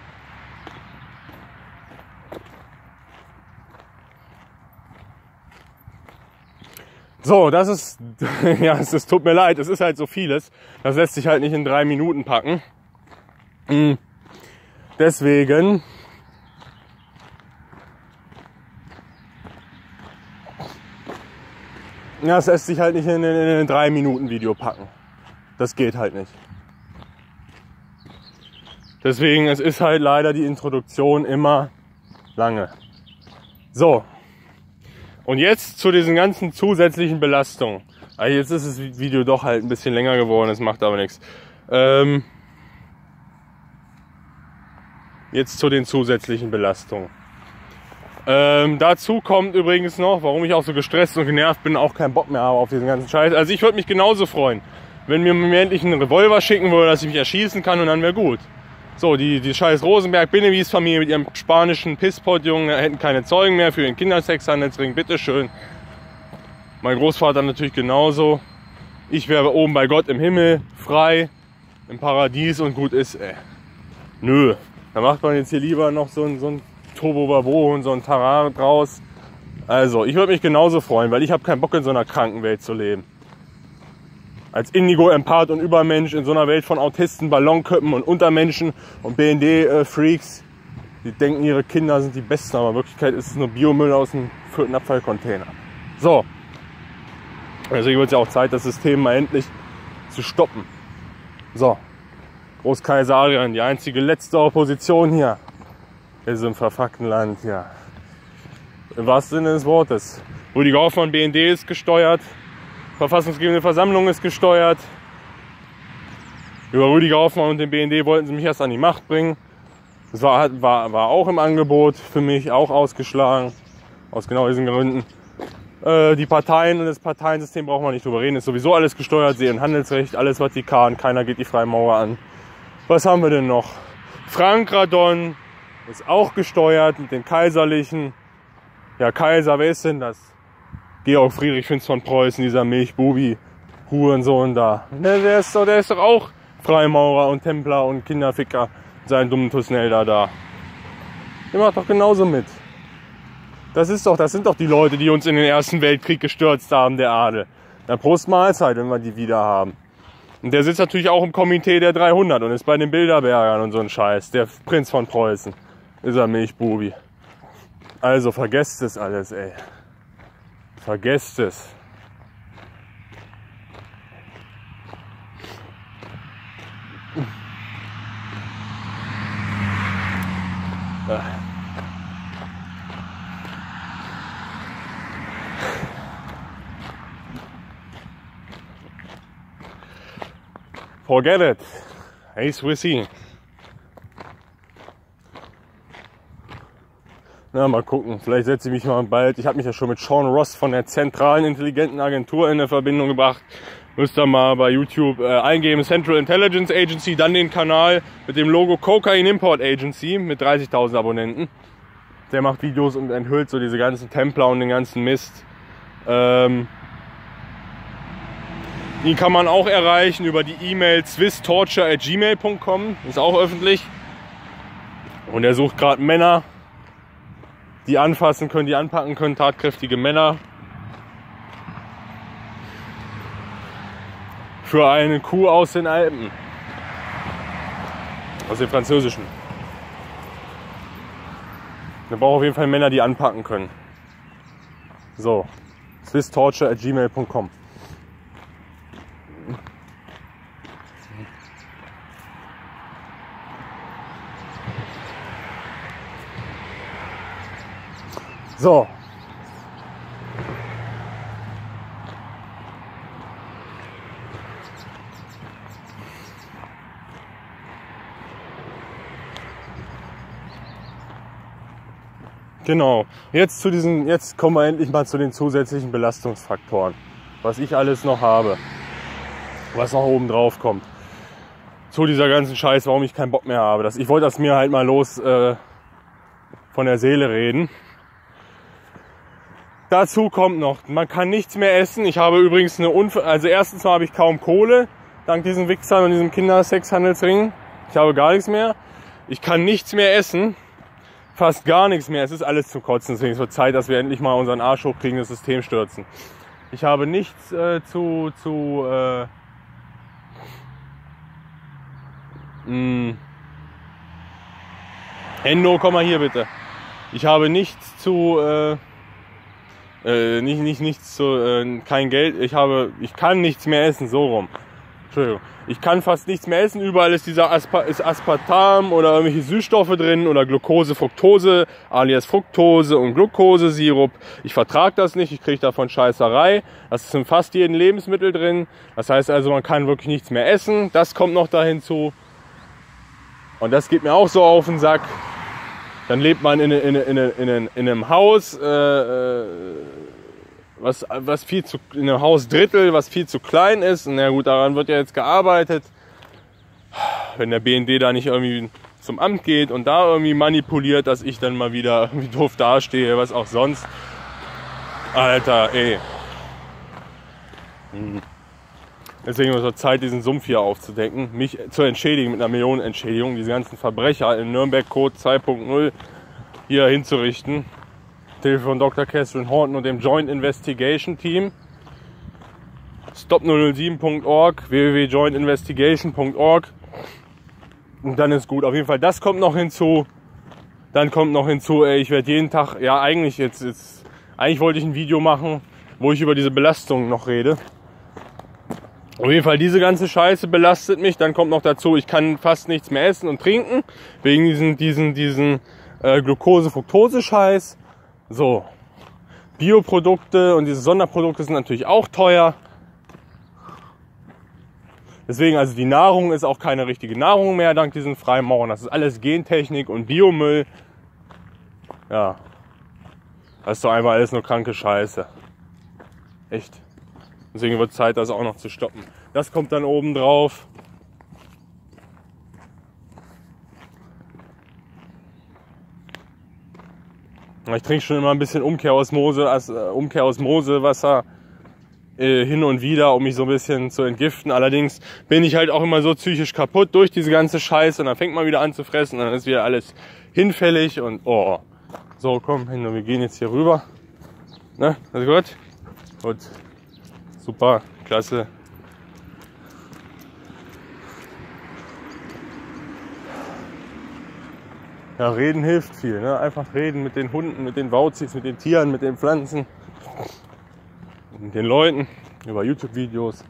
So, das ist, ja, es, es tut mir leid, es ist halt so vieles. Das lässt sich halt nicht in drei Minuten packen. Mhm. Deswegen ja, es lässt sich halt nicht in, in, in ein drei Minuten Video packen. Das geht halt nicht. Deswegen, es ist halt leider die Introduktion immer lange. So. Und jetzt zu diesen ganzen zusätzlichen Belastungen. Also jetzt ist das Video doch halt ein bisschen länger geworden, das macht aber nichts. Ähm, Jetzt zu den zusätzlichen Belastungen. Ähm, dazu kommt übrigens noch, warum ich auch so gestresst und genervt bin, auch keinen Bock mehr habe auf diesen ganzen Scheiß. Also ich würde mich genauso freuen, wenn mir, mir endlich einen Revolver schicken würde, dass ich mich erschießen kann und dann wäre gut. So, die, die scheiß Rosenberg-Binnewies-Familie mit ihrem spanischen Pisspot-Jungen hätten keine Zeugen mehr für den Kindersexhandelsring, bitteschön. Mein Großvater natürlich genauso. Ich wäre oben bei Gott im Himmel, frei, im Paradies und gut ist, ey. Nö. Da macht man jetzt hier lieber noch so ein, so ein Turbo-Babo und so ein Tarare draus. Also, ich würde mich genauso freuen, weil ich habe keinen Bock in so einer kranken Welt zu leben. Als Indigo-Empath und Übermensch in so einer Welt von Autisten, Ballonköppen und Untermenschen und B N D-Freaks, die denken, ihre Kinder sind die Besten, aber in Wirklichkeit ist es nur Biomüll aus dem vierten Abfallcontainer. So. Deswegen wird es ja auch Zeit, das System mal endlich zu stoppen. So. Großkaiser Adrian, die einzige letzte Opposition hier in diesem verfuckten Land hier. Im wahrsten Sinne des Wortes. Rüdiger Hoffmann, B N D ist gesteuert, verfassungsgebende Versammlung ist gesteuert. Über Rüdiger Hoffmann und den B N D wollten sie mich erst an die Macht bringen. Das war, war, war auch im Angebot, für mich auch ausgeschlagen, aus genau diesen Gründen. Äh, die Parteien und das Parteiensystem brauchen wir nicht drüber reden, ist sowieso alles gesteuert, See- und Handelsrecht, alles Vatikan, keiner geht die Freimaurer an. Was haben wir denn noch? Frank Radon ist auch gesteuert mit den Kaiserlichen. Ja, Kaiser, wer ist denn das? Georg Friedrich Prinz von Preußen, dieser Milchbubi, Hurensohn da. Der, der, ist doch, der ist doch auch Freimaurer und Templer und Kinderficker, sein dummen Tusnelda da. Der macht doch genauso mit. Das ist doch, das sind doch die Leute, die uns in den Ersten Weltkrieg gestürzt haben, der Adel. Na, Prost Mahlzeit, wenn wir die wieder haben. Und der sitzt natürlich auch im Komitee der dreihundert und ist bei den Bilderbergern und so ein Scheiß. Der Prinz von Preußen. Ist er Milchbubi. Also vergesst es alles, ey. Vergesst es. Forget it. Hey, Swissy. Na, mal gucken, vielleicht setze ich mich mal bald. Ich habe mich ja schon mit Sean Ross von der Zentralen Intelligenten Agentur in Verbindung gebracht. Müsst ihr mal bei YouTube äh, eingeben, Central Intelligence Agency, dann den Kanal mit dem Logo Cocaine Import Agency mit dreißigtausend Abonnenten. Der macht Videos und enthüllt so diese ganzen Templer und den ganzen Mist. Ähm, ihn kann man auch erreichen über die E-Mail swisstorture at gmail punkt com, ist auch öffentlich. Und er sucht gerade Männer, die anfassen können, die anpacken können, tatkräftige Männer. Für eine Kuh aus den Alpen. Aus den französischen. Wir brauchen auf jeden Fall Männer, die anpacken können. So. swisstorture at gmail punkt com. So. Genau. Jetzt zu diesen, jetzt kommen wir endlich mal zu den zusätzlichen Belastungsfaktoren, was ich alles noch habe, was noch oben drauf kommt. Zu dieser ganzen Scheiß, warum ich keinen Bock mehr habe. Das, ich wollte das mir halt mal los äh, von der Seele reden. Dazu kommt noch, man kann nichts mehr essen. Ich habe übrigens eine Unfall, also erstens mal habe ich kaum Kohle, dank diesen Wichsern und diesem Kindersexhandelsring. Ich habe gar nichts mehr. Ich kann nichts mehr essen. Fast gar nichts mehr. Es ist alles zum Kotzen. Deswegen ist es Zeit, dass wir endlich mal unseren Arsch hochkriegen, das System stürzen. Ich habe nichts äh, zu, zu äh, mh, Endo, komm mal hier bitte. Ich habe nichts zu, äh, äh, nicht, nicht, nichts zu, äh, kein Geld. Ich habe, ich kann nichts mehr essen, so rum. Entschuldigung. Ich kann fast nichts mehr essen. Überall ist dieser Aspa ist Aspartam oder irgendwelche Süßstoffe drin oder Glucose, Fructose, alias Fructose und Glukosesirup. Ich vertrage das nicht. Ich kriege davon Scheißerei. Das ist in fast jedem Lebensmittel drin. Das heißt also, man kann wirklich nichts mehr essen. Das kommt noch da hinzu. Und das geht mir auch so auf den Sack. Dann lebt man in, in, in, in, in, in einem Haus, äh, äh, Was, was viel zu, in einem Haus Drittel, was viel zu klein ist. Und na gut, daran wird ja jetzt gearbeitet. Wenn der B N D da nicht irgendwie zum Amt geht und da irgendwie manipuliert, dass ich dann mal wieder irgendwie doof dastehe, was auch sonst. Alter, ey. Hm. Deswegen ist es Zeit, diesen Sumpf hier aufzudecken, mich zu entschädigen mit einer Millionenentschädigung, diese ganzen Verbrecher in Nürnberg Code zwei punkt null hier hinzurichten. Hilfe von Doktor Catherine Horton und dem Joint Investigation Team. stop null null sieben punkt org, w w w punkt joint investigation punkt org. Und dann ist gut. Auf jeden Fall, das kommt noch hinzu. Dann kommt noch hinzu, ey, ich werde jeden Tag, ja eigentlich jetzt, jetzt, eigentlich wollte ich ein Video machen, wo ich über diese Belastung noch rede. Auf jeden Fall, diese ganze Scheiße belastet mich. Dann kommt noch dazu, ich kann fast nichts mehr essen und trinken, wegen diesen, diesen, diesen äh, Glucose-Fructose-Scheiß. So, Bioprodukte und diese Sonderprodukte sind natürlich auch teuer. Deswegen, also die Nahrung ist auch keine richtige Nahrung mehr, dank diesen Freimauern. Das ist alles Gentechnik und Biomüll. Ja, das ist doch einfach alles nur kranke Scheiße. Echt. Deswegen wird es Zeit, das auch noch zu stoppen. Das kommt dann oben drauf. Ich trinke schon immer ein bisschen Umkehrosmose, also Umkehrosmosewasser äh, hin und wieder, um mich so ein bisschen zu entgiften. Allerdings bin ich halt auch immer so psychisch kaputt durch diese ganze Scheiße und dann fängt man wieder an zu fressen und dann ist wieder alles hinfällig und oh. So, komm, wir gehen jetzt hier rüber. Ne, alles gut? Gut. Super, klasse. Ja, reden hilft viel, ne? Einfach reden mit den Hunden, mit den Wauzis, mit den Tieren, mit den Pflanzen, mit den Leuten, über YouTube-Videos.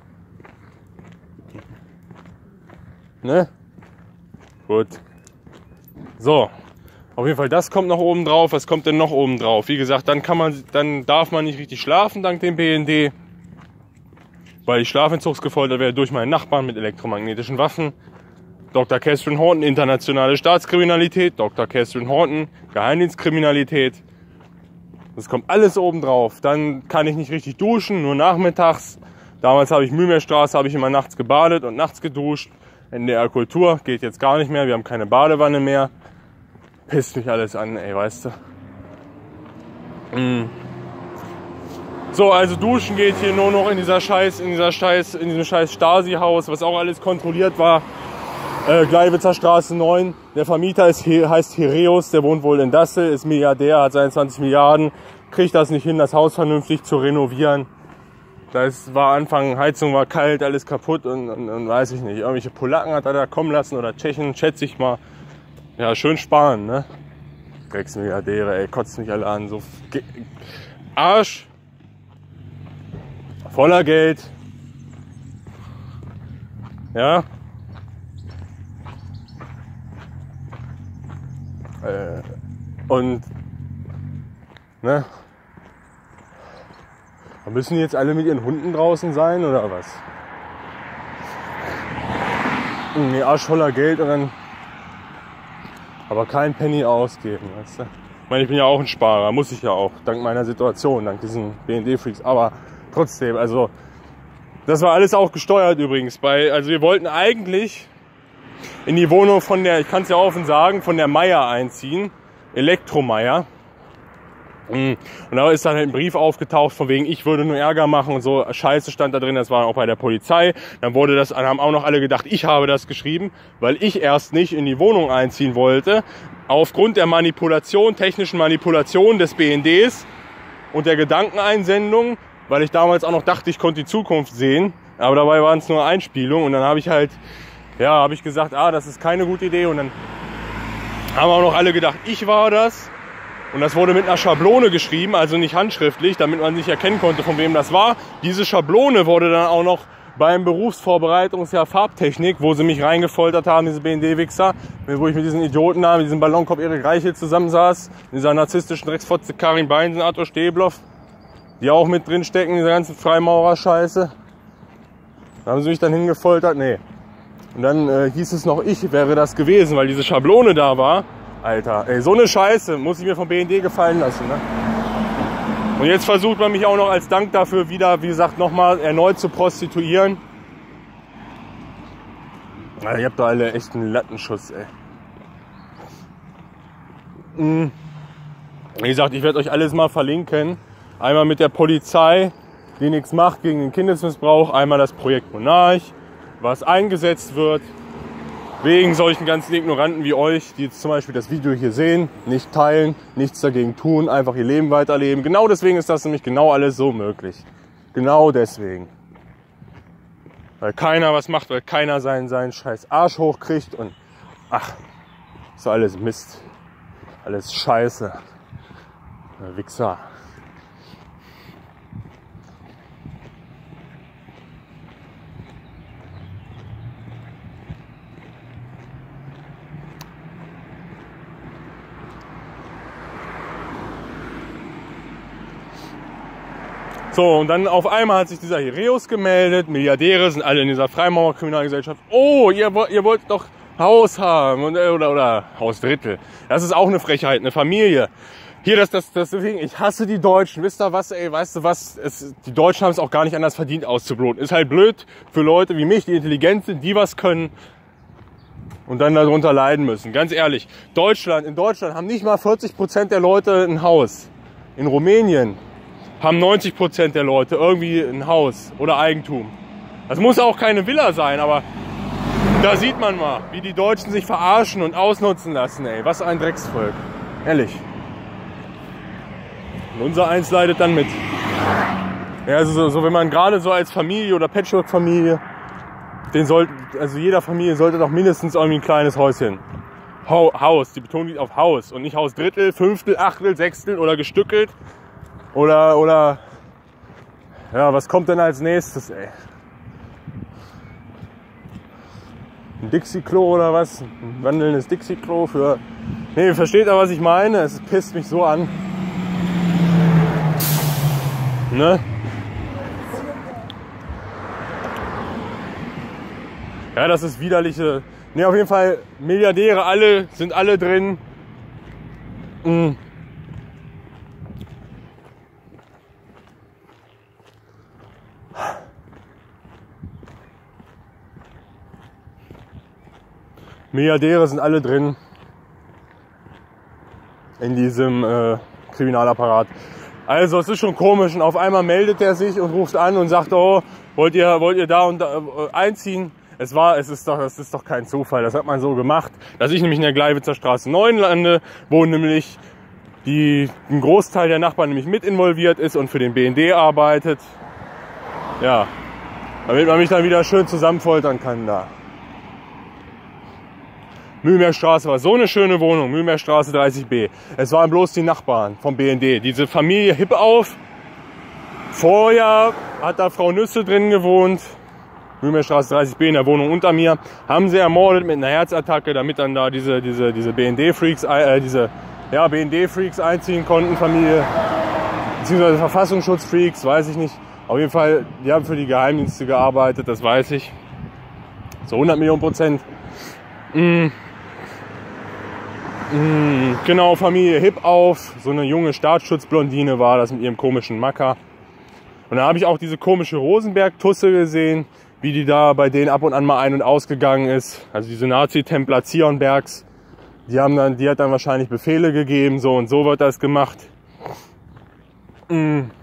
Ne? Gut. So. Auf jeden Fall, das kommt noch oben drauf. Was kommt denn noch oben drauf? Wie gesagt, dann kann man, dann darf man nicht richtig schlafen dank dem B N D, weil ich schlafentzugsgefoltert werde durch meinen Nachbarn mit elektromagnetischen Waffen. Doktor Catherine Horton, internationale Staatskriminalität. Doktor Catherine Horton, Geheimdienstkriminalität. Das kommt alles oben drauf. Dann kann ich nicht richtig duschen, nur nachmittags. Damals habe ich Mühlmeerstraße, habe ich immer nachts gebadet und nachts geduscht. N D R Kultur geht jetzt gar nicht mehr. Wir haben keine Badewanne mehr. Pisst mich alles an, ey, weißt du. Mm. So, also duschen geht hier nur noch in dieser Scheiß, in dieser Scheiß, in diesem Scheiß Stasi-Haus, was auch alles kontrolliert war. Äh, Gleiwitzer Straße neun. Der Vermieter ist, heißt Hereus, der wohnt wohl in Dassel, ist Milliardär, hat zweiundzwanzig Milliarden, kriegt das nicht hin, das Haus vernünftig zu renovieren. Das war Anfang, Heizung war kalt, alles kaputt und, und, und weiß ich nicht. Irgendwelche Polacken hat er da kommen lassen oder Tschechen, schätze ich mal. Ja, schön sparen, ne? Drecksmilliardäre, ey, kotzt mich alle an. So Arsch. Voller Geld. Ja. Äh, und, ne? Müssen die jetzt alle mit ihren Hunden draußen sein oder was? Nee, Arsch voller Geld und dann aber kein Penny ausgeben, weißt du? Ich meine, ich bin ja auch ein Sparer, muss ich ja auch, dank meiner Situation, dank diesen B N D-Freaks, aber trotzdem, also das war alles auch gesteuert übrigens. Bei, also wir wollten eigentlich in die Wohnung von der, ich kann es ja offen sagen, von der Meier einziehen, Elektromeier. Und da ist dann halt ein Brief aufgetaucht, von wegen, ich würde nur Ärger machen und so. Scheiße stand da drin, das war auch bei der Polizei. Dann wurde das, haben auch noch alle gedacht, ich habe das geschrieben, weil ich erst nicht in die Wohnung einziehen wollte. Aufgrund der Manipulation, technischen Manipulation des B N Ds und der Gedankeneinsendung, weil ich damals auch noch dachte, ich konnte die Zukunft sehen. Aber dabei waren es nur Einspielungen. Und dann habe ich halt, ja, habe ich gesagt, ah, das ist keine gute Idee. Und dann haben auch noch alle gedacht, ich war das. Und das wurde mit einer Schablone geschrieben, also nicht handschriftlich, damit man nicht erkennen konnte, von wem das war. Diese Schablone wurde dann auch noch beim Berufsvorbereitungsjahr Farbtechnik, wo sie mich reingefoltert haben, diese B N D-Wichser, wo ich mit diesen Idioten da, mit diesem Ballonkopf Erik Reichel zusammensaß, mit dieser narzisstischen Drecksfotze Karin Beinsen, Arthur Stebloff, die auch mit drin stecken, diese ganzen Freimaurer-Scheiße. Da haben sie mich dann hingefoltert, nee. Und dann äh, hieß es noch, ich wäre das gewesen, weil diese Schablone da war. Alter, ey, so eine Scheiße muss ich mir vom B N D gefallen lassen, ne? Und jetzt versucht man mich auch noch als Dank dafür wieder, wie gesagt, nochmal erneut zu prostituieren. Ja, ihr habt da alle echt einen Lattenschuss, ey. Hm. Wie gesagt, ich werde euch alles mal verlinken. Einmal mit der Polizei, die nichts macht gegen den Kindesmissbrauch. Einmal das Projekt Monarch, was eingesetzt wird. Wegen solchen ganzen Ignoranten wie euch, die jetzt zum Beispiel das Video hier sehen, nicht teilen, nichts dagegen tun, einfach ihr Leben weiterleben. Genau deswegen ist das nämlich genau alles so möglich. Genau deswegen. Weil keiner was macht, weil keiner seinen, seinen scheiß Arsch hochkriegt und ach, ist alles Mist. Alles Scheiße. Wichser. So, und dann auf einmal hat sich dieser Hereus gemeldet, Milliardäre sind alle in dieser Freimaurer-Kriminalgesellschaft. Oh, ihr, ihr wollt doch Haus haben und, oder, oder Hausdrittel. Das ist auch eine Frechheit, eine Familie. Hier, das, das, das, deswegen, ich hasse die Deutschen. Wisst ihr was, ey, weißt du was? Es, die Deutschen haben es auch gar nicht anders verdient, auszubloten. Ist halt blöd für Leute wie mich, die intelligent sind, die was können und dann darunter leiden müssen. Ganz ehrlich, Deutschland, in Deutschland haben nicht mal vierzig Prozent der Leute ein Haus. In Rumänien haben neunzig Prozent der Leute irgendwie ein Haus oder Eigentum. Das muss auch keine Villa sein, aber da sieht man mal, wie die Deutschen sich verarschen und ausnutzen lassen, ey. Was ein Drecksvolk. Ehrlich. Und unser Eins leidet dann mit. Ja, also so, so wenn man gerade so als Familie oder Patchwork-Familie, den sollte, also jeder Familie sollte doch mindestens irgendwie ein kleines Häuschen. Haus, die Betonung liegt auf Haus und nicht Hausdrittel, Fünftel, Achtel, Sechstel oder gestückelt. Oder, oder, ja, was kommt denn als nächstes, ey? Ein Dixie-Klo oder was? Ein wandelndes Dixie-Klo für... Nee, versteht aber, was ich meine? Es pisst mich so an. Ne? Ja, das ist widerliche, Ne, auf jeden Fall Milliardäre, alle, sind alle drin. Mhm. Milliardäre sind alle drin in diesem äh, Kriminalapparat. Also es ist schon komisch und auf einmal meldet er sich und ruft an und sagt, oh, wollt ihr, wollt ihr da und da äh, einziehen? Es war, es ist doch, das ist doch kein Zufall. Das hat man so gemacht, dass ich nämlich in der Gleiwitzer Straße neun lande, wo nämlich die, ein Großteil der Nachbarn nämlich mit involviert ist und für den B N D arbeitet. Ja, damit man mich dann wieder schön zusammenfoltern kann da. Mühlmeerstraße war so eine schöne Wohnung, Mühlmeerstraße dreißig b. Es waren bloß die Nachbarn vom B N D. Diese Familie Hippauf. Vorher hat da Frau Nüsse drin gewohnt. Mühlmeerstraße dreißig b in der Wohnung unter mir. Haben sie ermordet mit einer Herzattacke, damit dann da diese, diese, diese B N D-Freaks, äh, diese ja, B N D-Freaks einziehen konnten, Familie. Beziehungsweise Verfassungsschutzfreaks, weiß ich nicht. Auf jeden Fall, die haben für die Geheimdienste gearbeitet, das weiß ich. So hundert Millionen Prozent. Mm. Mm, genau, Familie Hippauf, so eine junge Staatsschutzblondine war das mit ihrem komischen Macker. Und da habe ich auch diese komische Rosenberg-Tusse gesehen, wie die da bei denen ab und an mal ein- und ausgegangen ist. Also diese Nazi-Templer Zionbergs, die haben dann, die hat dann wahrscheinlich Befehle gegeben, so und so wird das gemacht. Mm.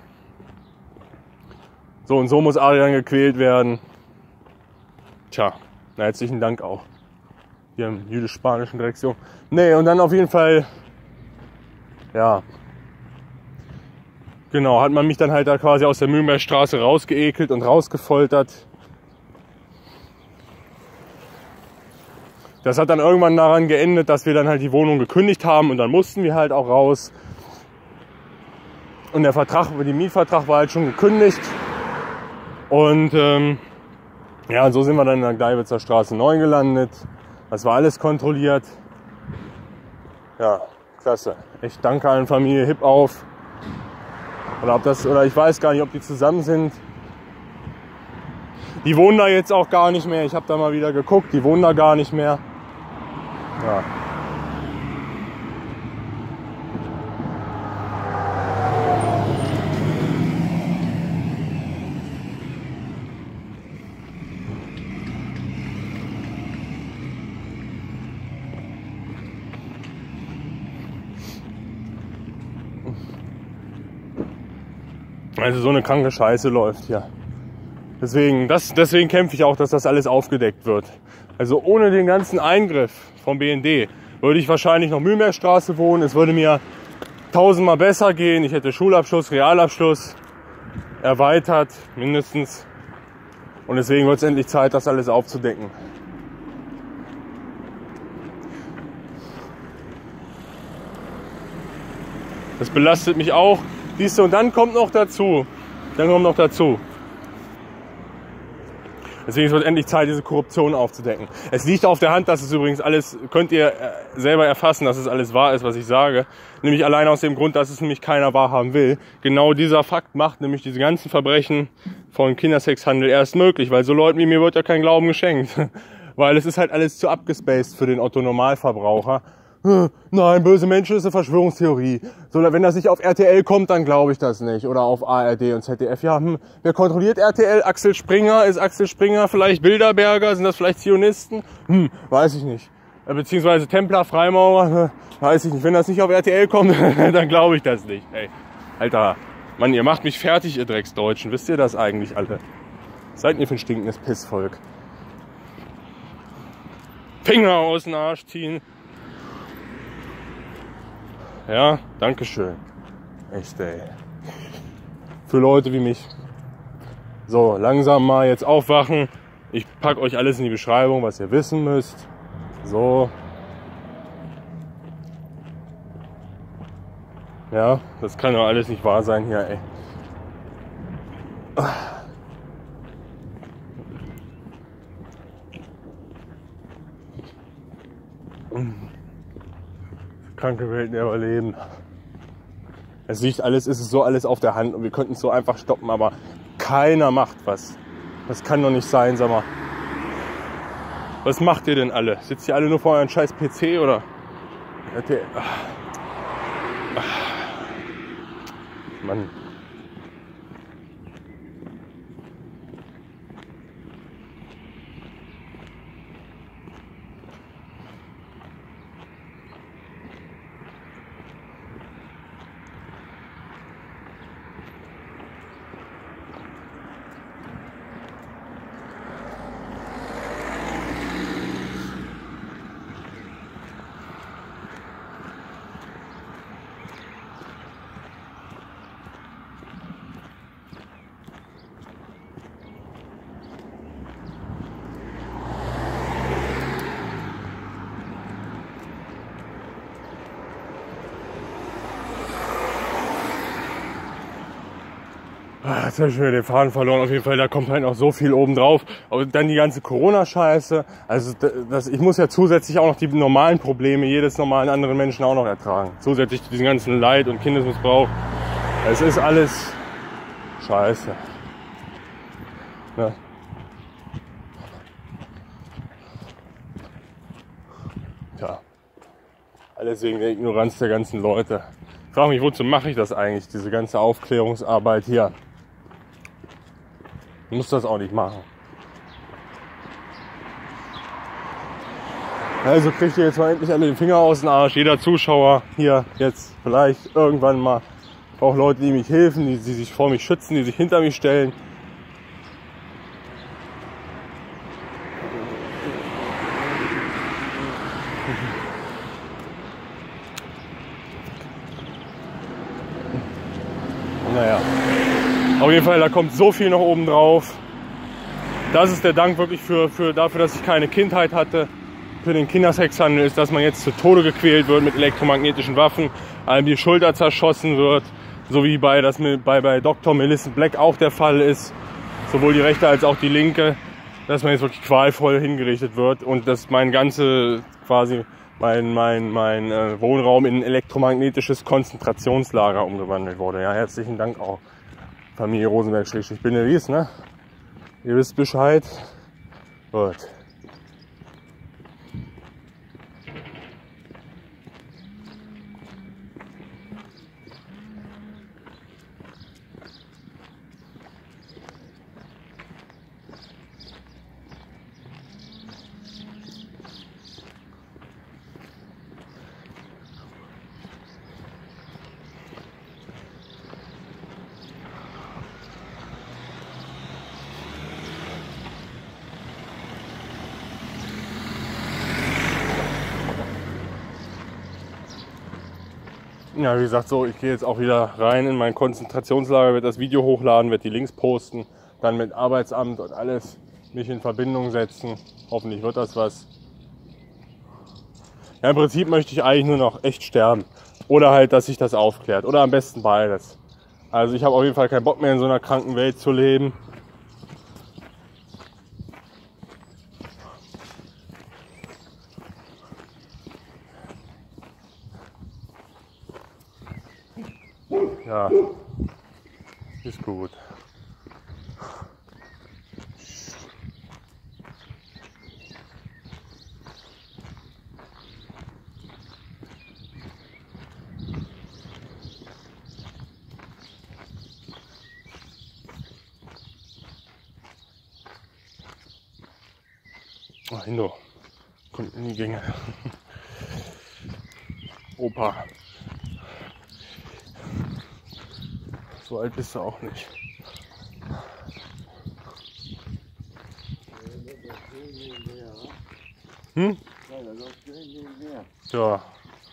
So und so muss Adrian gequält werden. Tja, na, herzlichen Dank auch. Hier im jüdisch-spanischen Direktion. Nee, und dann auf jeden Fall, ja, genau, hat man mich dann halt da quasi aus der Mühlmeerstraße rausgeekelt und rausgefoltert. Das hat dann irgendwann daran geendet, dass wir dann halt die Wohnung gekündigt haben und dann mussten wir halt auch raus. Und der Vertrag, der Mietvertrag war halt schon gekündigt. Und ähm, ja, und so sind wir dann in der Gleiwitzer Straße neun gelandet. Das war alles kontrolliert. Ja, klasse. Ich danke allen Familie Hippauf. Oder ob das, oder ich weiß gar nicht, ob die zusammen sind. Die wohnen da jetzt auch gar nicht mehr. Ich habe da mal wieder geguckt. Die wohnen da gar nicht mehr. Ja. Also so eine kranke Scheiße läuft hier. Deswegen, das, deswegen kämpfe ich auch, dass das alles aufgedeckt wird. Also ohne den ganzen Eingriff vom B N D würde ich wahrscheinlich noch Mühlmeerstraße wohnen. Es würde mir tausendmal besser gehen. Ich hätte Schulabschluss, Realabschluss erweitert, mindestens. Und deswegen wird es endlich Zeit, das alles aufzudecken. Das belastet mich auch. Siehst du, und dann kommt noch dazu, dann kommt noch dazu. Deswegen wird endlich Zeit, diese Korruption aufzudecken. Es liegt auf der Hand, dass es übrigens alles, könnt ihr selber erfassen, dass es alles wahr ist, was ich sage. Nämlich allein aus dem Grund, dass es nämlich keiner wahrhaben will. Genau dieser Fakt macht nämlich diese ganzen Verbrechen von Kindersexhandel erst möglich, weil so Leuten wie mir wird ja kein Glauben geschenkt. Weil es ist halt alles zu abgespaced für den Otto-Normalverbraucher. Nein, böse Menschen ist eine Verschwörungstheorie. So, wenn das nicht auf R T L kommt, dann glaube ich das nicht. Oder auf A R D und Z D F. Ja, hm, wer kontrolliert R T L? Axel Springer? Ist Axel Springer vielleicht Bilderberger? Sind das vielleicht Zionisten? Hm, weiß ich nicht. Beziehungsweise Templer, Freimaurer? Weiß ich nicht. Wenn das nicht auf R T L kommt, dann glaube ich das nicht. Ey, Alter, Mann, ihr macht mich fertig, ihr Drecksdeutschen. Wisst ihr das eigentlich alle? Was seid ihr für ein stinkendes Pissvolk? Finger aus dem Arsch ziehen. Ja, dankeschön. Echt, ey. Für Leute wie mich. So, langsam mal jetzt aufwachen. Ich packe euch alles in die Beschreibung, was ihr wissen müsst. So. Ja, das kann doch alles nicht wahr sein hier, ey. Kranke Welt nicht überleben. Es liegt alles, ist es so alles auf der Hand und wir könnten es so einfach stoppen, aber keiner macht was. Das kann doch nicht sein, sag mal. Was macht ihr denn alle? Sitzt ihr alle nur vor eurem scheiß P C oder? Mann. Jetzt habe ich schon wieder den Faden verloren. Auf jeden Fall, da kommt halt noch so viel oben drauf. Aber dann die ganze Corona-Scheiße. Also das, ich muss ja zusätzlich auch noch die normalen Probleme jedes normalen anderen Menschen auch noch ertragen. Zusätzlich zu diesem ganzen Leid und Kindesmissbrauch. Es ist alles Scheiße. Ja. Tja. Alles wegen der Ignoranz der ganzen Leute. Ich frage mich, wozu mache ich das eigentlich, diese ganze Aufklärungsarbeit hier? Ich muss das auch nicht machen. Also kriegt ihr jetzt mal endlich alle den Finger aus dem Arsch. Jeder Zuschauer hier jetzt vielleicht irgendwann mal. Ich brauche Leute, die mich helfen, die, die sich vor mich schützen, die sich hinter mich stellen. Naja, auf jeden Fall, da kommt so viel noch oben drauf. Das ist der Dank wirklich für, für dafür, dass ich keine Kindheit hatte. Für den Kindersexhandel ist, dass man jetzt zu Tode gequält wird mit elektromagnetischen Waffen, einem die Schulter zerschossen wird, so wie bei, das, bei, bei Doktor Melissa Black auch der Fall ist, sowohl die rechte als auch die linke, dass man jetzt wirklich qualvoll hingerichtet wird und dass mein ganze quasi mein, mein, mein äh, Wohnraum in ein elektromagnetisches Konzentrationslager umgewandelt wurde. Ja, herzlichen Dank auch, Familie Rosenberg-Binneries, ne? Ihr wisst Bescheid. Gut. Ja, wie gesagt, so, ich gehe jetzt auch wieder rein in mein Konzentrationslager, werde das Video hochladen, werde die Links posten, dann mit Arbeitsamt und alles mich in Verbindung setzen. Hoffentlich wird das was. Ja, im Prinzip möchte ich eigentlich nur noch echt sterben. Oder halt, dass sich das aufklärt. Oder am besten beides. Also ich habe auf jeden Fall keinen Bock mehr in so einer kranken Welt zu leben. Ja, ist gut. Oh, Hindo, kommt in die Gänge. Opa. So alt bist du auch nicht. Hm? Ja.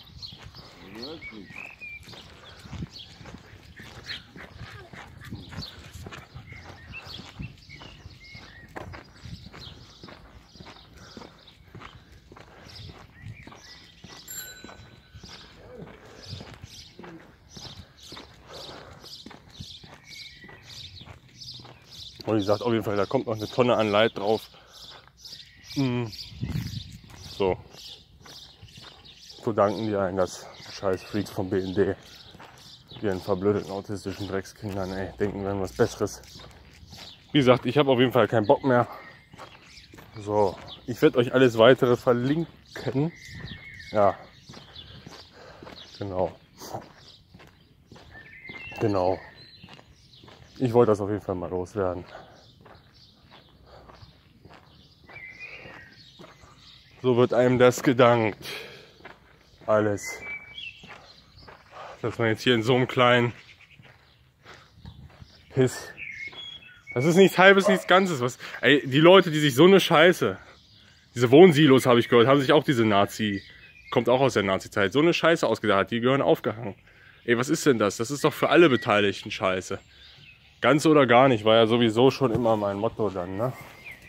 Und wie gesagt, auf jeden Fall, da kommt noch eine Tonne an Leid drauf. So. So danken die einen, dass scheiß Freaks vom B N D ihren verblödeten autistischen Dreckskindern, ey, denken wir an was Besseres. Wie gesagt, ich habe auf jeden Fall keinen Bock mehr. So, ich werde euch alles weitere verlinken. Ja, genau. Genau. Ich wollte das auf jeden Fall mal loswerden. So wird einem das gedankt. Alles. Dass man jetzt hier in so einem kleinen Piss. Das ist nichts Halbes, nichts Ganzes. Was, ey, die Leute, die sich so eine Scheiße, diese Wohnsilos, habe ich gehört, haben sich auch diese Nazi, kommt auch aus der Nazi-Zeit, so eine Scheiße ausgedacht, die gehören aufgehangen. Ey, was ist denn das? Das ist doch für alle Beteiligten Scheiße. Ganz oder gar nicht, war ja sowieso schon immer mein Motto dann, ne?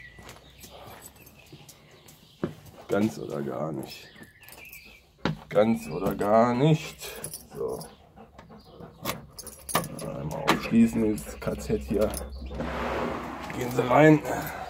Ganz oder gar nicht. Ganz oder gar nicht. So. Einmal aufschließen, das K Z hier. Gehen Sie rein.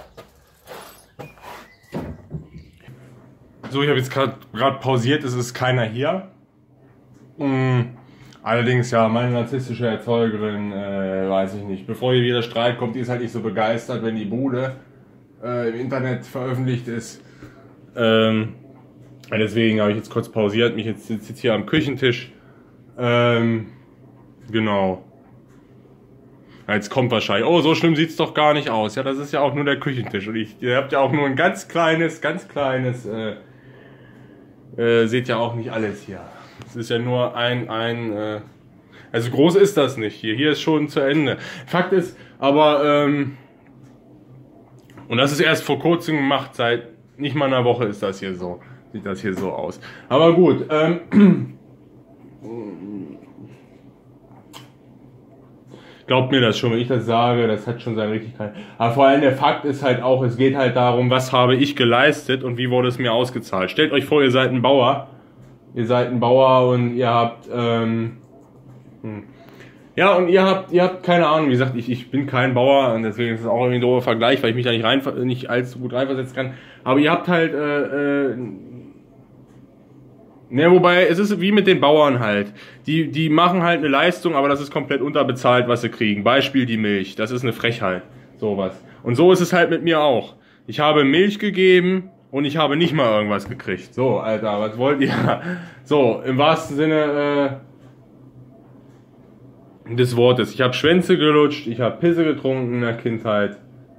So, ich habe jetzt gerade pausiert, es ist keiner hier. Hm. Allerdings, ja, meine narzisstische Erzeugerin, äh, weiß ich nicht. Bevor hier wieder Streit kommt, die ist halt nicht so begeistert, wenn die Bude äh, im Internet veröffentlicht ist. Ähm, deswegen habe ich jetzt kurz pausiert, mich jetzt, jetzt, jetzt hier am Küchentisch. Ähm, genau. Jetzt kommt wahrscheinlich, oh, so schlimm sieht es doch gar nicht aus. Ja, das ist ja auch nur der Küchentisch. Und ich, ihr habt ja auch nur ein ganz kleines, ganz kleines, äh, äh, seht ja auch nicht alles hier. Es ist ja nur ein, ein, äh, also groß ist das nicht hier. Hier ist schon zu Ende. Fakt ist, aber, ähm, und das ist erst vor kurzem gemacht, seit nicht mal einer Woche ist das hier so. Sieht das hier so aus. Aber gut, ähm, glaubt mir das schon, wenn ich das sage, das hat schon seine Richtigkeit. Aber vor allem der Fakt ist halt auch, es geht halt darum, was habe ich geleistet und wie wurde es mir ausgezahlt. Stellt euch vor, ihr seid ein Bauer. Ihr seid ein Bauer und ihr habt, ähm, hm. ja, und ihr habt, ihr habt keine Ahnung, wie gesagt, ich, ich bin kein Bauer und deswegen ist es auch irgendwie ein doofer Vergleich, weil ich mich da nicht rein, nicht allzu gut reinversetzen kann. Aber ihr habt halt, äh, äh, ne, wobei, es ist wie mit den Bauern halt. Die, die machen halt eine Leistung, aber das ist komplett unterbezahlt, was sie kriegen. Beispiel die Milch, das ist eine Frechheit, sowas. Und so ist es halt mit mir auch. Ich habe Milch gegeben und ich habe nicht mal irgendwas gekriegt. So, Alter, was wollt ihr? So, im wahrsten Sinne, äh, des Wortes. Ich habe Schwänze gelutscht, ich habe Pisse getrunken in der Kindheit.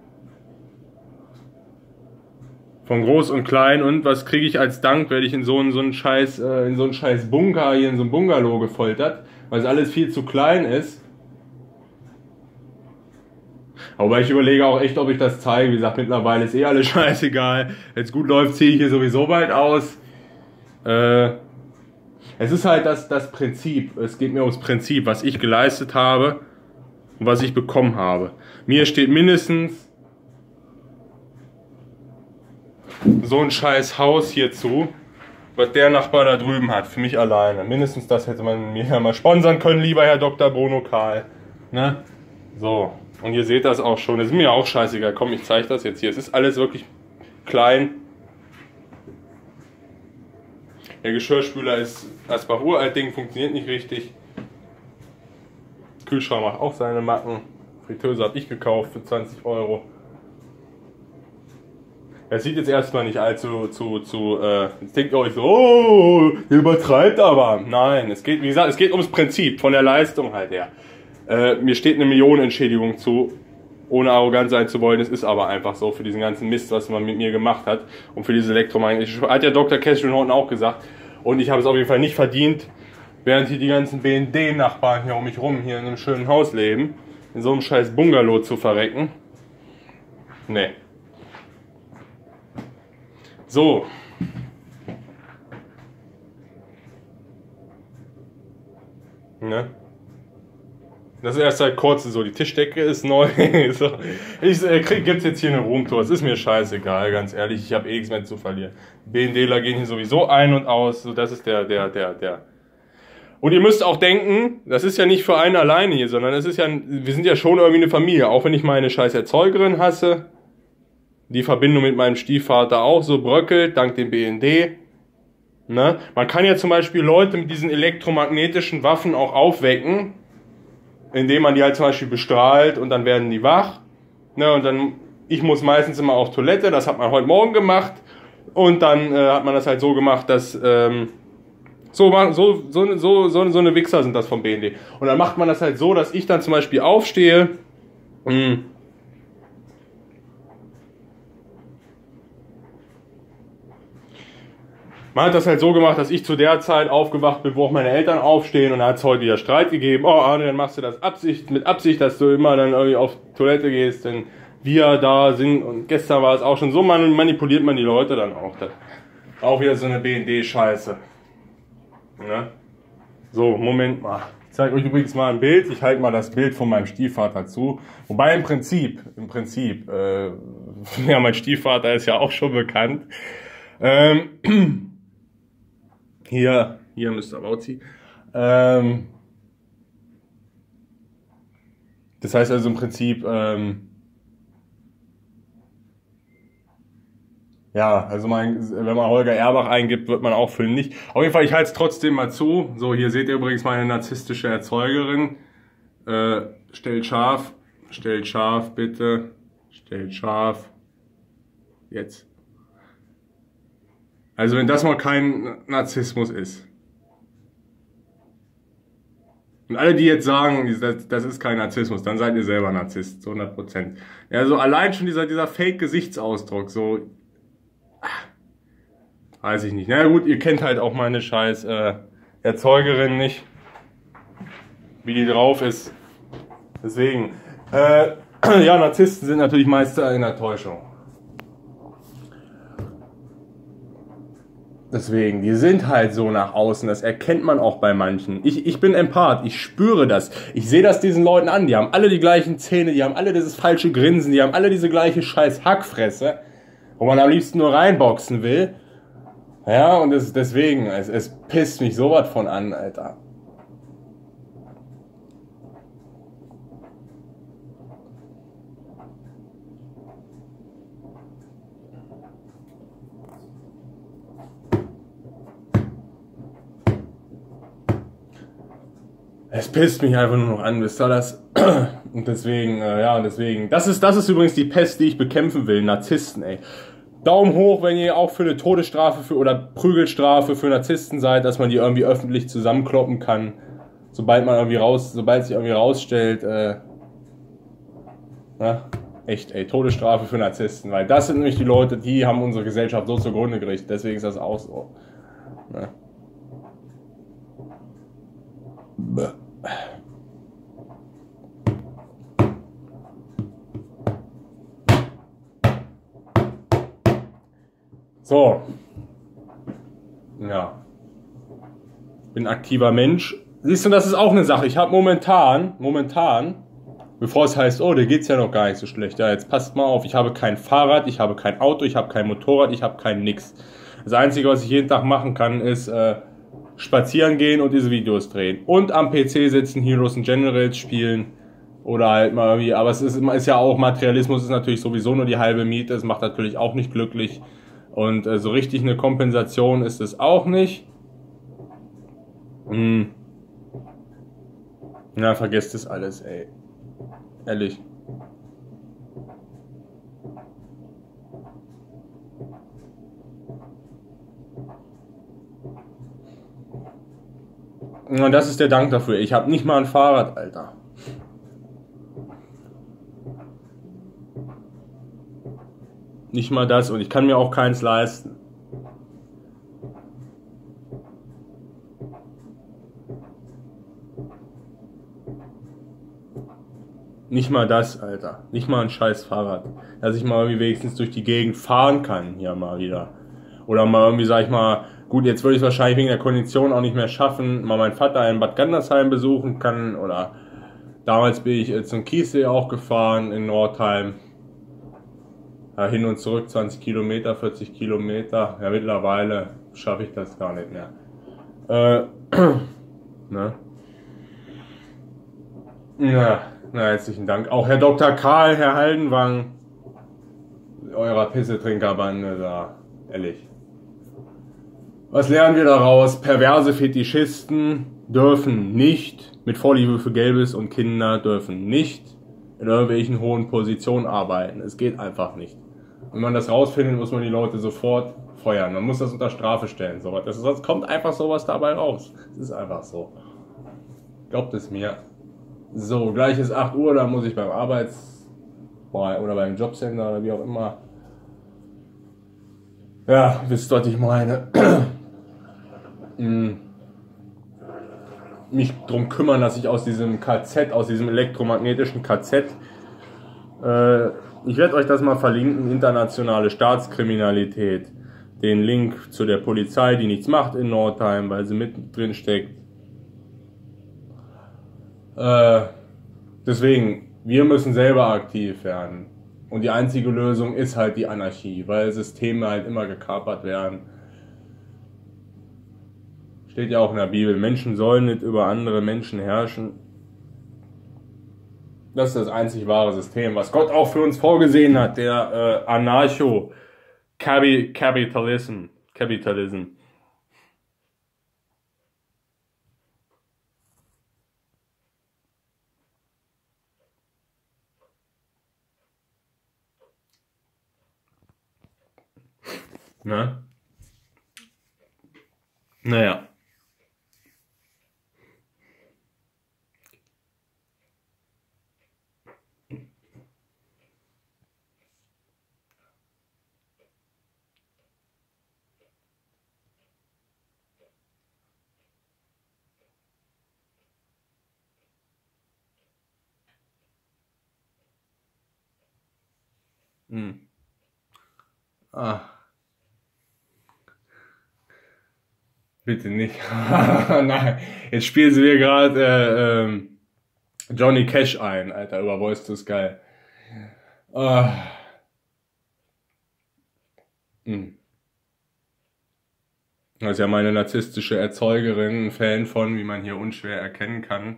Von groß und klein, und was kriege ich als Dank, werde ich in so einen, so einen scheiß, äh, in so einen scheiß Bunker, hier in so einem Bungalow gefoltert, weil es alles viel zu klein ist. Aber ich überlege auch echt, ob ich das zeige. Wie gesagt, mittlerweile ist eh alles scheißegal. Wenn's gut läuft, ziehe ich hier sowieso bald aus. Äh, es ist halt das, das Prinzip. Es geht mir ums Prinzip, was ich geleistet habe und was ich bekommen habe. Mir steht mindestens so ein scheiß Haus hier zu, was der Nachbar da drüben hat, für mich alleine. Mindestens das hätte man mir ja mal sponsern können, lieber Herr Doktor Bruno Kahl. Ne? So, und ihr seht das auch schon. Das ist mir auch scheißegal. Komm, ich zeige das jetzt hier. Es ist alles wirklich klein. Der Geschirrspüler ist Asbach uralt Ding, funktioniert nicht richtig. Kühlschrank macht auch seine Macken. Fritteuse habe ich gekauft für zwanzig Euro. Das sieht jetzt erstmal nicht allzu zu, zu, äh, jetzt denkt ihr euch so, oh, ihr übertreibt aber. Nein, es geht, wie gesagt, es geht ums Prinzip, von der Leistung halt her. Äh, mir steht eine Millionenentschädigung zu, ohne arrogant sein zu wollen. Es ist aber einfach so, für diesen ganzen Mist, was man mit mir gemacht hat. Und für diese elektromagnetische, hat ja Doktor Catherine Horton auch gesagt. Und ich habe es auf jeden Fall nicht verdient, während hier die ganzen B N D-Nachbarn hier um mich rum hier in einem schönen Haus leben, in so einem scheiß Bungalow zu verrecken. Nee. So. Ne? Das ist erst seit kurzem so. Die Tischdecke ist neu. So. Ich äh, krieg, gibt's jetzt hier eine Roomtour. Es ist mir scheißegal, ganz ehrlich. Ich habe eh nichts mehr zu verlieren. BNDler gehen hier sowieso ein und aus. So, das ist der, der, der, der. Und ihr müsst auch denken, das ist ja nicht für einen alleine hier, sondern es ist ja, wir sind ja schon irgendwie eine Familie. Auch wenn ich meine scheiß Erzeugerin hasse, die Verbindung mit meinem Stiefvater auch so bröckelt, dank dem B N D. Ne? Man kann ja zum Beispiel Leute mit diesen elektromagnetischen Waffen auch aufwecken, indem man die halt zum Beispiel bestrahlt und dann werden die wach. Ne? Und dann ich muss meistens immer auf Toilette, das hat man heute Morgen gemacht. Und dann äh, hat man das halt so gemacht, dass ähm, so, so, so, so, so, so eine Wichser sind das vom B N D. Und dann macht man das halt so, dass ich dann zum Beispiel aufstehe. Mh, Man hat das halt so gemacht, dass ich zu der Zeit aufgewacht bin, wo auch meine Eltern aufstehen, und da hat es heute wieder Streit gegeben. Oh, Arne, dann machst du das Absicht, mit Absicht, dass du immer dann irgendwie auf Toilette gehst, denn wir da sind, und gestern war es auch schon so, man manipuliert man die Leute dann auch. Das auch wieder so eine B N D-Scheiße. Ne? So, Moment mal. Ich zeige euch übrigens mal ein Bild. Ich halte mal das Bild von meinem Stiefvater zu. Wobei im Prinzip, im Prinzip, äh, ja, mein Stiefvater ist ja auch schon bekannt. Ähm, Hier, hier Mister Bauzi. Ähm, das heißt also im Prinzip, ähm, ja, also mein, wenn man Holger Erbach eingibt, wird man auch fündig. Auf jeden Fall, ich halte es trotzdem mal zu. So, hier seht ihr übrigens meine narzisstische Erzeugerin. Äh, stellt scharf, stellt scharf bitte, stellt scharf. Jetzt. Also wenn das mal kein Narzissmus ist. Und alle, die jetzt sagen, das, das ist kein Narzissmus, dann seid ihr selber Narzisst, zu hundert Prozent. Ja, so allein schon dieser, dieser Fake-Gesichtsausdruck, so, weiß ich nicht. Na gut, ihr kennt halt auch meine scheiß äh, Erzeugerin nicht, wie die drauf ist. Deswegen, äh, ja, Narzissten sind natürlich Meister in der Täuschung. Deswegen, die sind halt so nach außen, das erkennt man auch bei manchen. Ich, ich bin Empath, ich spüre das. Ich sehe das diesen Leuten an, die haben alle die gleichen Zähne, die haben alle dieses falsche Grinsen, die haben alle diese gleiche scheiß Hackfresse, wo man am liebsten nur reinboxen will. Ja, und das, deswegen, es, es pisst mich sowas von an, Alter. Es pisst mich einfach nur noch an, wisst ihr das? Und deswegen, äh, ja, und deswegen, das ist, das ist übrigens die Pest, die ich bekämpfen will, Narzissten, ey. Daumen hoch, wenn ihr auch für eine Todesstrafe für, oder Prügelstrafe für Narzissten seid, dass man die irgendwie öffentlich zusammenkloppen kann, sobald man irgendwie raus, sobald sich irgendwie rausstellt, äh, na, echt, ey, Todesstrafe für Narzissten, weil das sind nämlich die Leute, die haben unsere Gesellschaft so zugrunde gerichtet, deswegen ist das auch so. Na. So. Ja. Bin aktiver Mensch. Siehst du, das ist auch eine Sache. Ich habe momentan, momentan, bevor es heißt, oh, dir geht's ja noch gar nicht so schlecht. Ja, jetzt passt mal auf, ich habe kein Fahrrad, ich habe kein Auto, ich habe kein Motorrad, ich habe kein nix. Das Einzige, was ich jeden Tag machen kann, ist äh, spazieren gehen und diese Videos drehen. Und am P C sitzen, Heroes and Generals spielen. Oder halt mal irgendwie, aber es ist, ist ja auch, Materialismus ist natürlich sowieso nur die halbe Miete. Es macht natürlich auch nicht glücklich. Und äh, so richtig eine Kompensation ist es auch nicht. Hm. Na, vergesst das alles, ey. Ehrlich. Und das ist der Dank dafür. Ich habe nicht mal ein Fahrrad, Alter. Nicht mal das, und ich kann mir auch keins leisten. Nicht mal das, Alter. Nicht mal ein scheiß Fahrrad. Dass ich mal irgendwie wenigstens durch die Gegend fahren kann, hier mal wieder. Oder mal irgendwie, sag ich mal, gut, jetzt würde ich es wahrscheinlich wegen der Kondition auch nicht mehr schaffen, mal meinen Vater in Bad Gandersheim besuchen kann. Oder damals bin ich zum Kiessee auch gefahren in Nordheim. Ja, hin und zurück zwanzig Kilometer, vierzig Kilometer. Ja, mittlerweile schaffe ich das gar nicht mehr. Äh, ne? Ja, na, herzlichen Dank. Auch Herr Doktor Karl, Herr Haldenwang, eurer Pissetrinkerbande da, ehrlich. Was lernen wir daraus? Perverse Fetischisten dürfen nicht, mit Vorliebe für Gelbes und Kinder dürfen nicht in irgendwelchen hohen Positionen arbeiten. Es geht einfach nicht. Wenn man das rausfindet, muss man die Leute sofort feuern. Man muss das unter Strafe stellen. So. Das ist, sonst kommt einfach sowas dabei raus. Das ist einfach so. Glaubt es mir. So, gleich ist acht Uhr, da muss ich beim Arbeits... oder beim Jobcenter oder wie auch immer. Ja, wisst ihr, was ich meine. Mich drum kümmern, dass ich aus diesem K Z, aus diesem elektromagnetischen K Z, äh, ich werde euch das mal verlinken, internationale Staatskriminalität, den Link zu der Polizei, die nichts macht in Nordheim, weil sie mit drin steckt. Äh, deswegen, wir müssen selber aktiv werden. Und die einzige Lösung ist halt die Anarchie, weil Systeme halt immer gekapert werden. Steht ja auch in der Bibel, Menschen sollen nicht über andere Menschen herrschen. Das ist das einzig wahre System, was Gott auch für uns vorgesehen hat, der äh, Anarcho-Capitalism. Capitalism. Ne? Naja. Hm. Ah. Bitte nicht. Nein, jetzt spielen sie mir gerade äh, ähm, Johnny Cash ein, Alter, über Voice to Sky. Ah. Hm. Das ist ja meine narzisstische Erzeugerin, ein Fan von, wie man hier unschwer erkennen kann.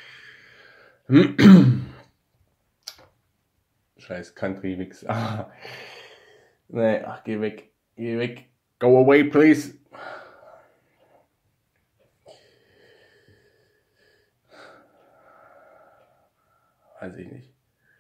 Scheiß Country-Wix. Ah. Nee, ach, geh weg. Geh weg. Go away, please. Weiß ich nicht.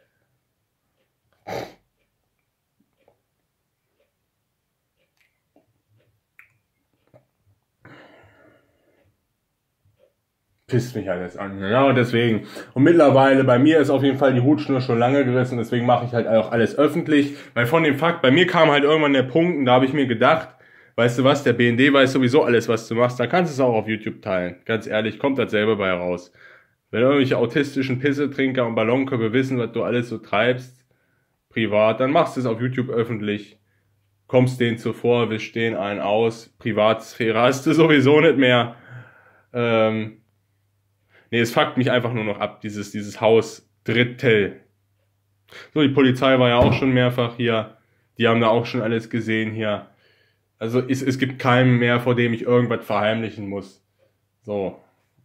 Pisst mich alles an. Ja, und deswegen. Und mittlerweile, bei mir ist auf jeden Fall die Hutschnur schon lange gerissen, deswegen mache ich halt auch alles öffentlich. Weil von dem Fakt, bei mir kam halt irgendwann der Punkt, und da habe ich mir gedacht, weißt du was, der B N D weiß sowieso alles, was du machst, da kannst du es auch auf YouTube teilen. Ganz ehrlich, kommt dasselbe bei raus. Wenn irgendwelche autistischen Pissetrinker und Ballonköpfe wissen, was du alles so treibst, privat, dann machst du es auf YouTube öffentlich. Kommst denen zuvor, wischst denen einen aus. Privatsphäre hast du sowieso nicht mehr. Ähm, nee, es fuckt mich einfach nur noch ab, dieses, dieses Haus Drittel. So, die Polizei war ja auch schon mehrfach hier. Die haben da auch schon alles gesehen hier. Also es, es gibt keinen mehr, vor dem ich irgendwas verheimlichen muss. So.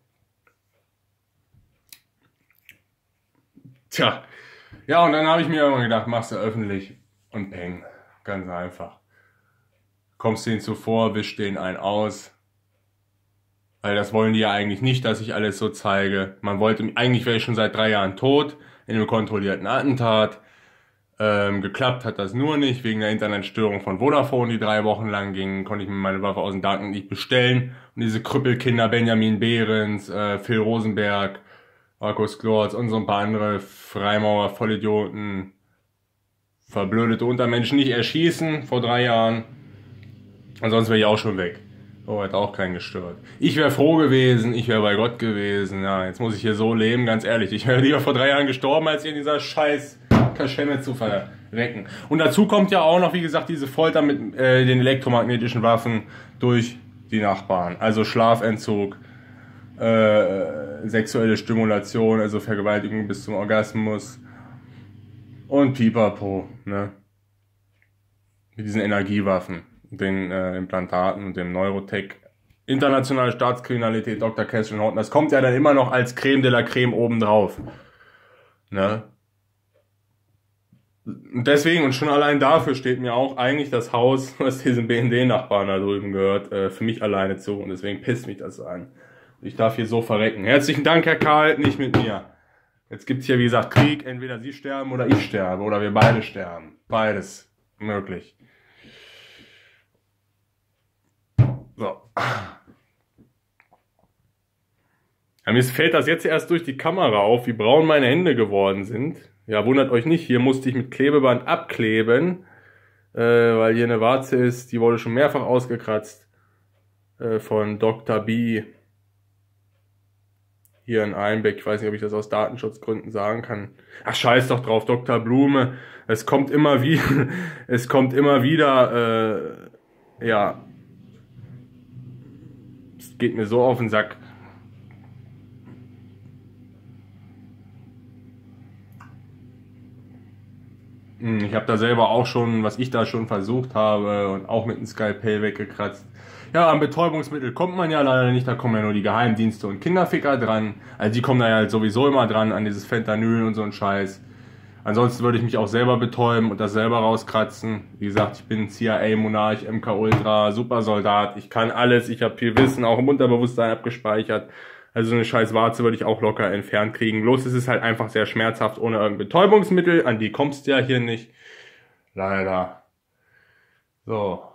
Tja. Ja, und dann habe ich mir irgendwann gedacht, machst du öffentlich und peng. Ganz einfach. Kommst denen zuvor, wisch denen einen aus. Weil das wollen die ja eigentlich nicht, dass ich alles so zeige. Man wollte, eigentlich wäre ich schon seit drei Jahren tot, in einem kontrollierten Attentat. Ähm, geklappt hat das nur nicht, wegen der Internetstörung von Vodafone, die drei Wochen lang ging, konnte ich mir meine Waffe aus dem Darknet nicht bestellen. Und diese Krüppelkinder, Benjamin Behrens, äh, Phil Rosenberg, Markus Glorz und so ein paar andere Freimaurer, Vollidioten, verblödete Untermenschen nicht erschießen vor drei Jahren. Ansonsten wäre ich auch schon weg. Oh, hat auch keinen gestört. Ich wäre froh gewesen, ich wäre bei Gott gewesen. Ja, jetzt muss ich hier so leben, ganz ehrlich. Ich wäre lieber vor drei Jahren gestorben, als hier in dieser scheiß Kaschemme zu verrecken. Und dazu kommt ja auch noch, wie gesagt, diese Folter mit äh, den elektromagnetischen Waffen durch die Nachbarn. Also Schlafentzug, äh, sexuelle Stimulation, also Vergewaltigung bis zum Orgasmus und Pipapo, ne? Mit diesen Energiewaffen, den äh, Implantaten und dem Neurotech. Internationale Staatskriminalität, Doktor Catherine Horton, das kommt ja dann immer noch als Creme de la Creme obendrauf. Ne? Und deswegen, und schon allein dafür steht mir auch eigentlich das Haus, was diesem B N D-Nachbarn da drüben gehört, äh, für mich alleine zu. Und deswegen pisst mich das an. Ich darf hier so verrecken. Herzlichen Dank, Herr Karl, nicht mit mir. Jetzt gibt's hier, wie gesagt, Krieg. Entweder sie sterben oder ich sterbe. Oder wir beide sterben. Beides möglich. So. Ja, mir fällt das jetzt erst durch die Kamera auf, wie braun meine Hände geworden sind. Ja, wundert euch nicht, hier musste ich mit Klebeband abkleben, äh, weil hier eine Warze ist, die wurde schon mehrfach ausgekratzt, äh, von Doktor B. Hier in Einbeck, ich weiß nicht, ob ich das aus Datenschutzgründen sagen kann. Ach, scheiß doch drauf, Doktor Blume. Es kommt immer wieder, es kommt immer wieder, äh, ja, es geht mir so auf den Sack. Ich habe da selber auch schon, was ich da schon versucht habe und auch mit einem Skalpell weggekratzt. Ja, an Betäubungsmittel kommt man ja leider nicht, da kommen ja nur die Geheimdienste und Kinderficker dran. Also die kommen da ja halt sowieso immer dran, an dieses Fentanyl und so ein Scheiß. Ansonsten würde ich mich auch selber betäuben und das selber rauskratzen. Wie gesagt, ich bin C I A-Monarch, M K Ultra, Supersoldat. Ich kann alles, ich habe viel Wissen, auch im Unterbewusstsein abgespeichert. Also eine scheiß Warze würde ich auch locker entfernt kriegen. Bloß es ist halt einfach sehr schmerzhaft ohne irgendein Betäubungsmittel. An die kommst du ja hier nicht. Leider. So.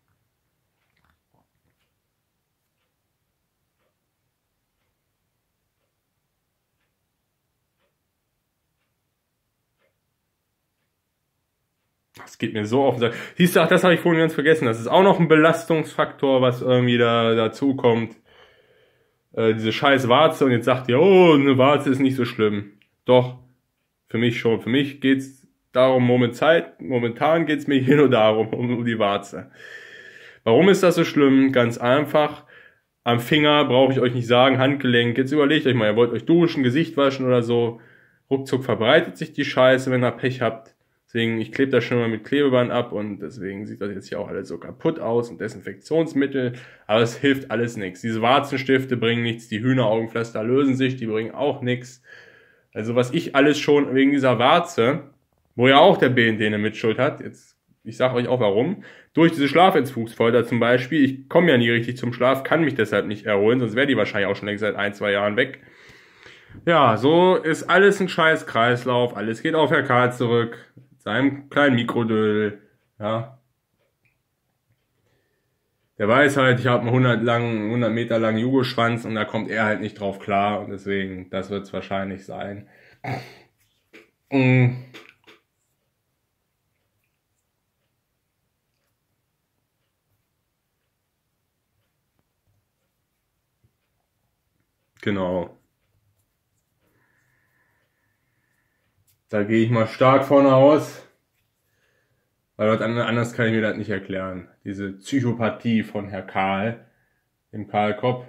Das geht mir so auf den Sack. Siehst du, ach, das habe ich vorhin ganz vergessen. Das ist auch noch ein Belastungsfaktor, was irgendwie da dazu kommt. Äh, diese scheiß Warze, und jetzt sagt ihr, oh, eine Warze ist nicht so schlimm. Doch, für mich schon. Für mich geht's darum, momentan, momentan geht's mir hier nur darum, um, um die Warze. Warum ist das so schlimm? Ganz einfach. Am Finger brauche ich euch nicht sagen, Handgelenk. Jetzt überlegt euch mal, ihr wollt euch duschen, Gesicht waschen oder so. Ruckzuck verbreitet sich die Scheiße, wenn ihr Pech habt. Deswegen, ich klebe das schon mal mit Klebeband ab und deswegen sieht das jetzt hier auch alles so kaputt aus und Desinfektionsmittel, aber es hilft alles nichts. Diese Warzenstifte bringen nichts, die Hühneraugenpflaster lösen sich, die bringen auch nichts. Also was ich alles schon wegen dieser Warze, wo ja auch der B N D eine Mitschuld hat, jetzt, ich sage euch auch warum, durch diese Schlafentzugsfolter zum Beispiel, ich komme ja nie richtig zum Schlaf, kann mich deshalb nicht erholen, sonst wäre die wahrscheinlich auch schon längst seit ein, zwei Jahren weg. Ja, so ist alles ein scheiß Kreislauf, alles geht auf Herr Karl zurück. Seinem kleinen Mikrodödel, ja. Der weiß halt, ich habe einen hundert, lang, hundert Meter langen Jugoschwanz und da kommt er halt nicht drauf klar und deswegen, das wird es wahrscheinlich sein. Mhm. Genau. Da gehe ich mal stark von aus. Weil was anders kann ich mir das nicht erklären. Diese Psychopathie von Herr Karl, dem Karl Kopp.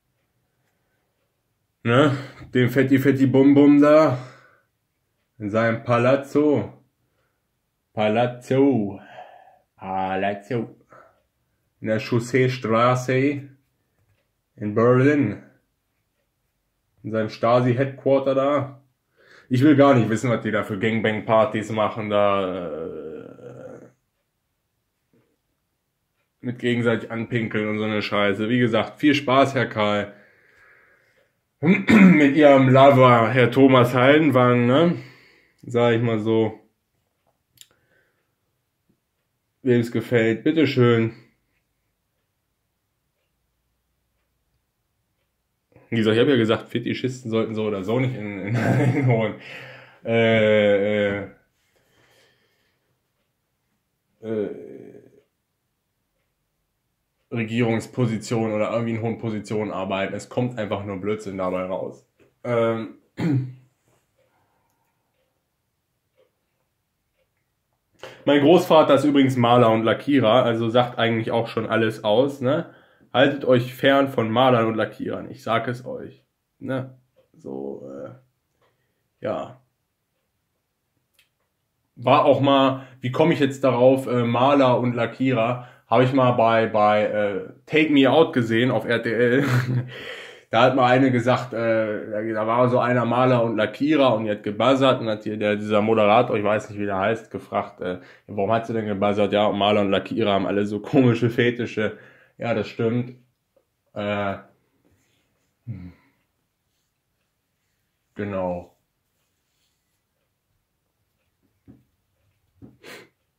Ne? Dem Fetti Fetti Bum Bum da. In seinem Palazzo. Palazzo. Palazzo. In der Chausseestraße. In Berlin. In seinem Stasi-Headquarter da. Ich will gar nicht wissen, was die da für Gangbang-Partys machen, da äh, mit gegenseitig anpinkeln und so eine Scheiße. Wie gesagt, viel Spaß, Herr Karl. Mit ihrem Lover, Herr Thomas Haldenwang, ne? Sag ich mal so. Wem es gefällt, bitteschön. Wie gesagt, ich habe ja gesagt, Fetischisten sollten so oder so nicht in, in, in hohen äh, äh, äh, Regierungspositionen oder irgendwie in hohen Positionen arbeiten. Es kommt einfach nur Blödsinn dabei raus. Ähm, mein Großvater ist übrigens Maler und Lackierer, also sagt eigentlich auch schon alles aus, ne? Haltet euch fern von Malern und Lackierern, ich sag es euch. Ne? So, äh, ja. War auch mal, wie komme ich jetzt darauf, äh, Maler und Lackierer, habe ich mal bei, bei äh, Take Me Out gesehen auf R T L. Da hat mal eine gesagt, äh, da war so einer Maler und Lackierer und die hat gebuzzert und hat hier der, dieser Moderator, ich weiß nicht wie der heißt, gefragt, äh, warum hat sie denn gebuzzert? Ja, Maler und Lackierer haben alle so komische Fetische. Ja, das stimmt. Äh, genau.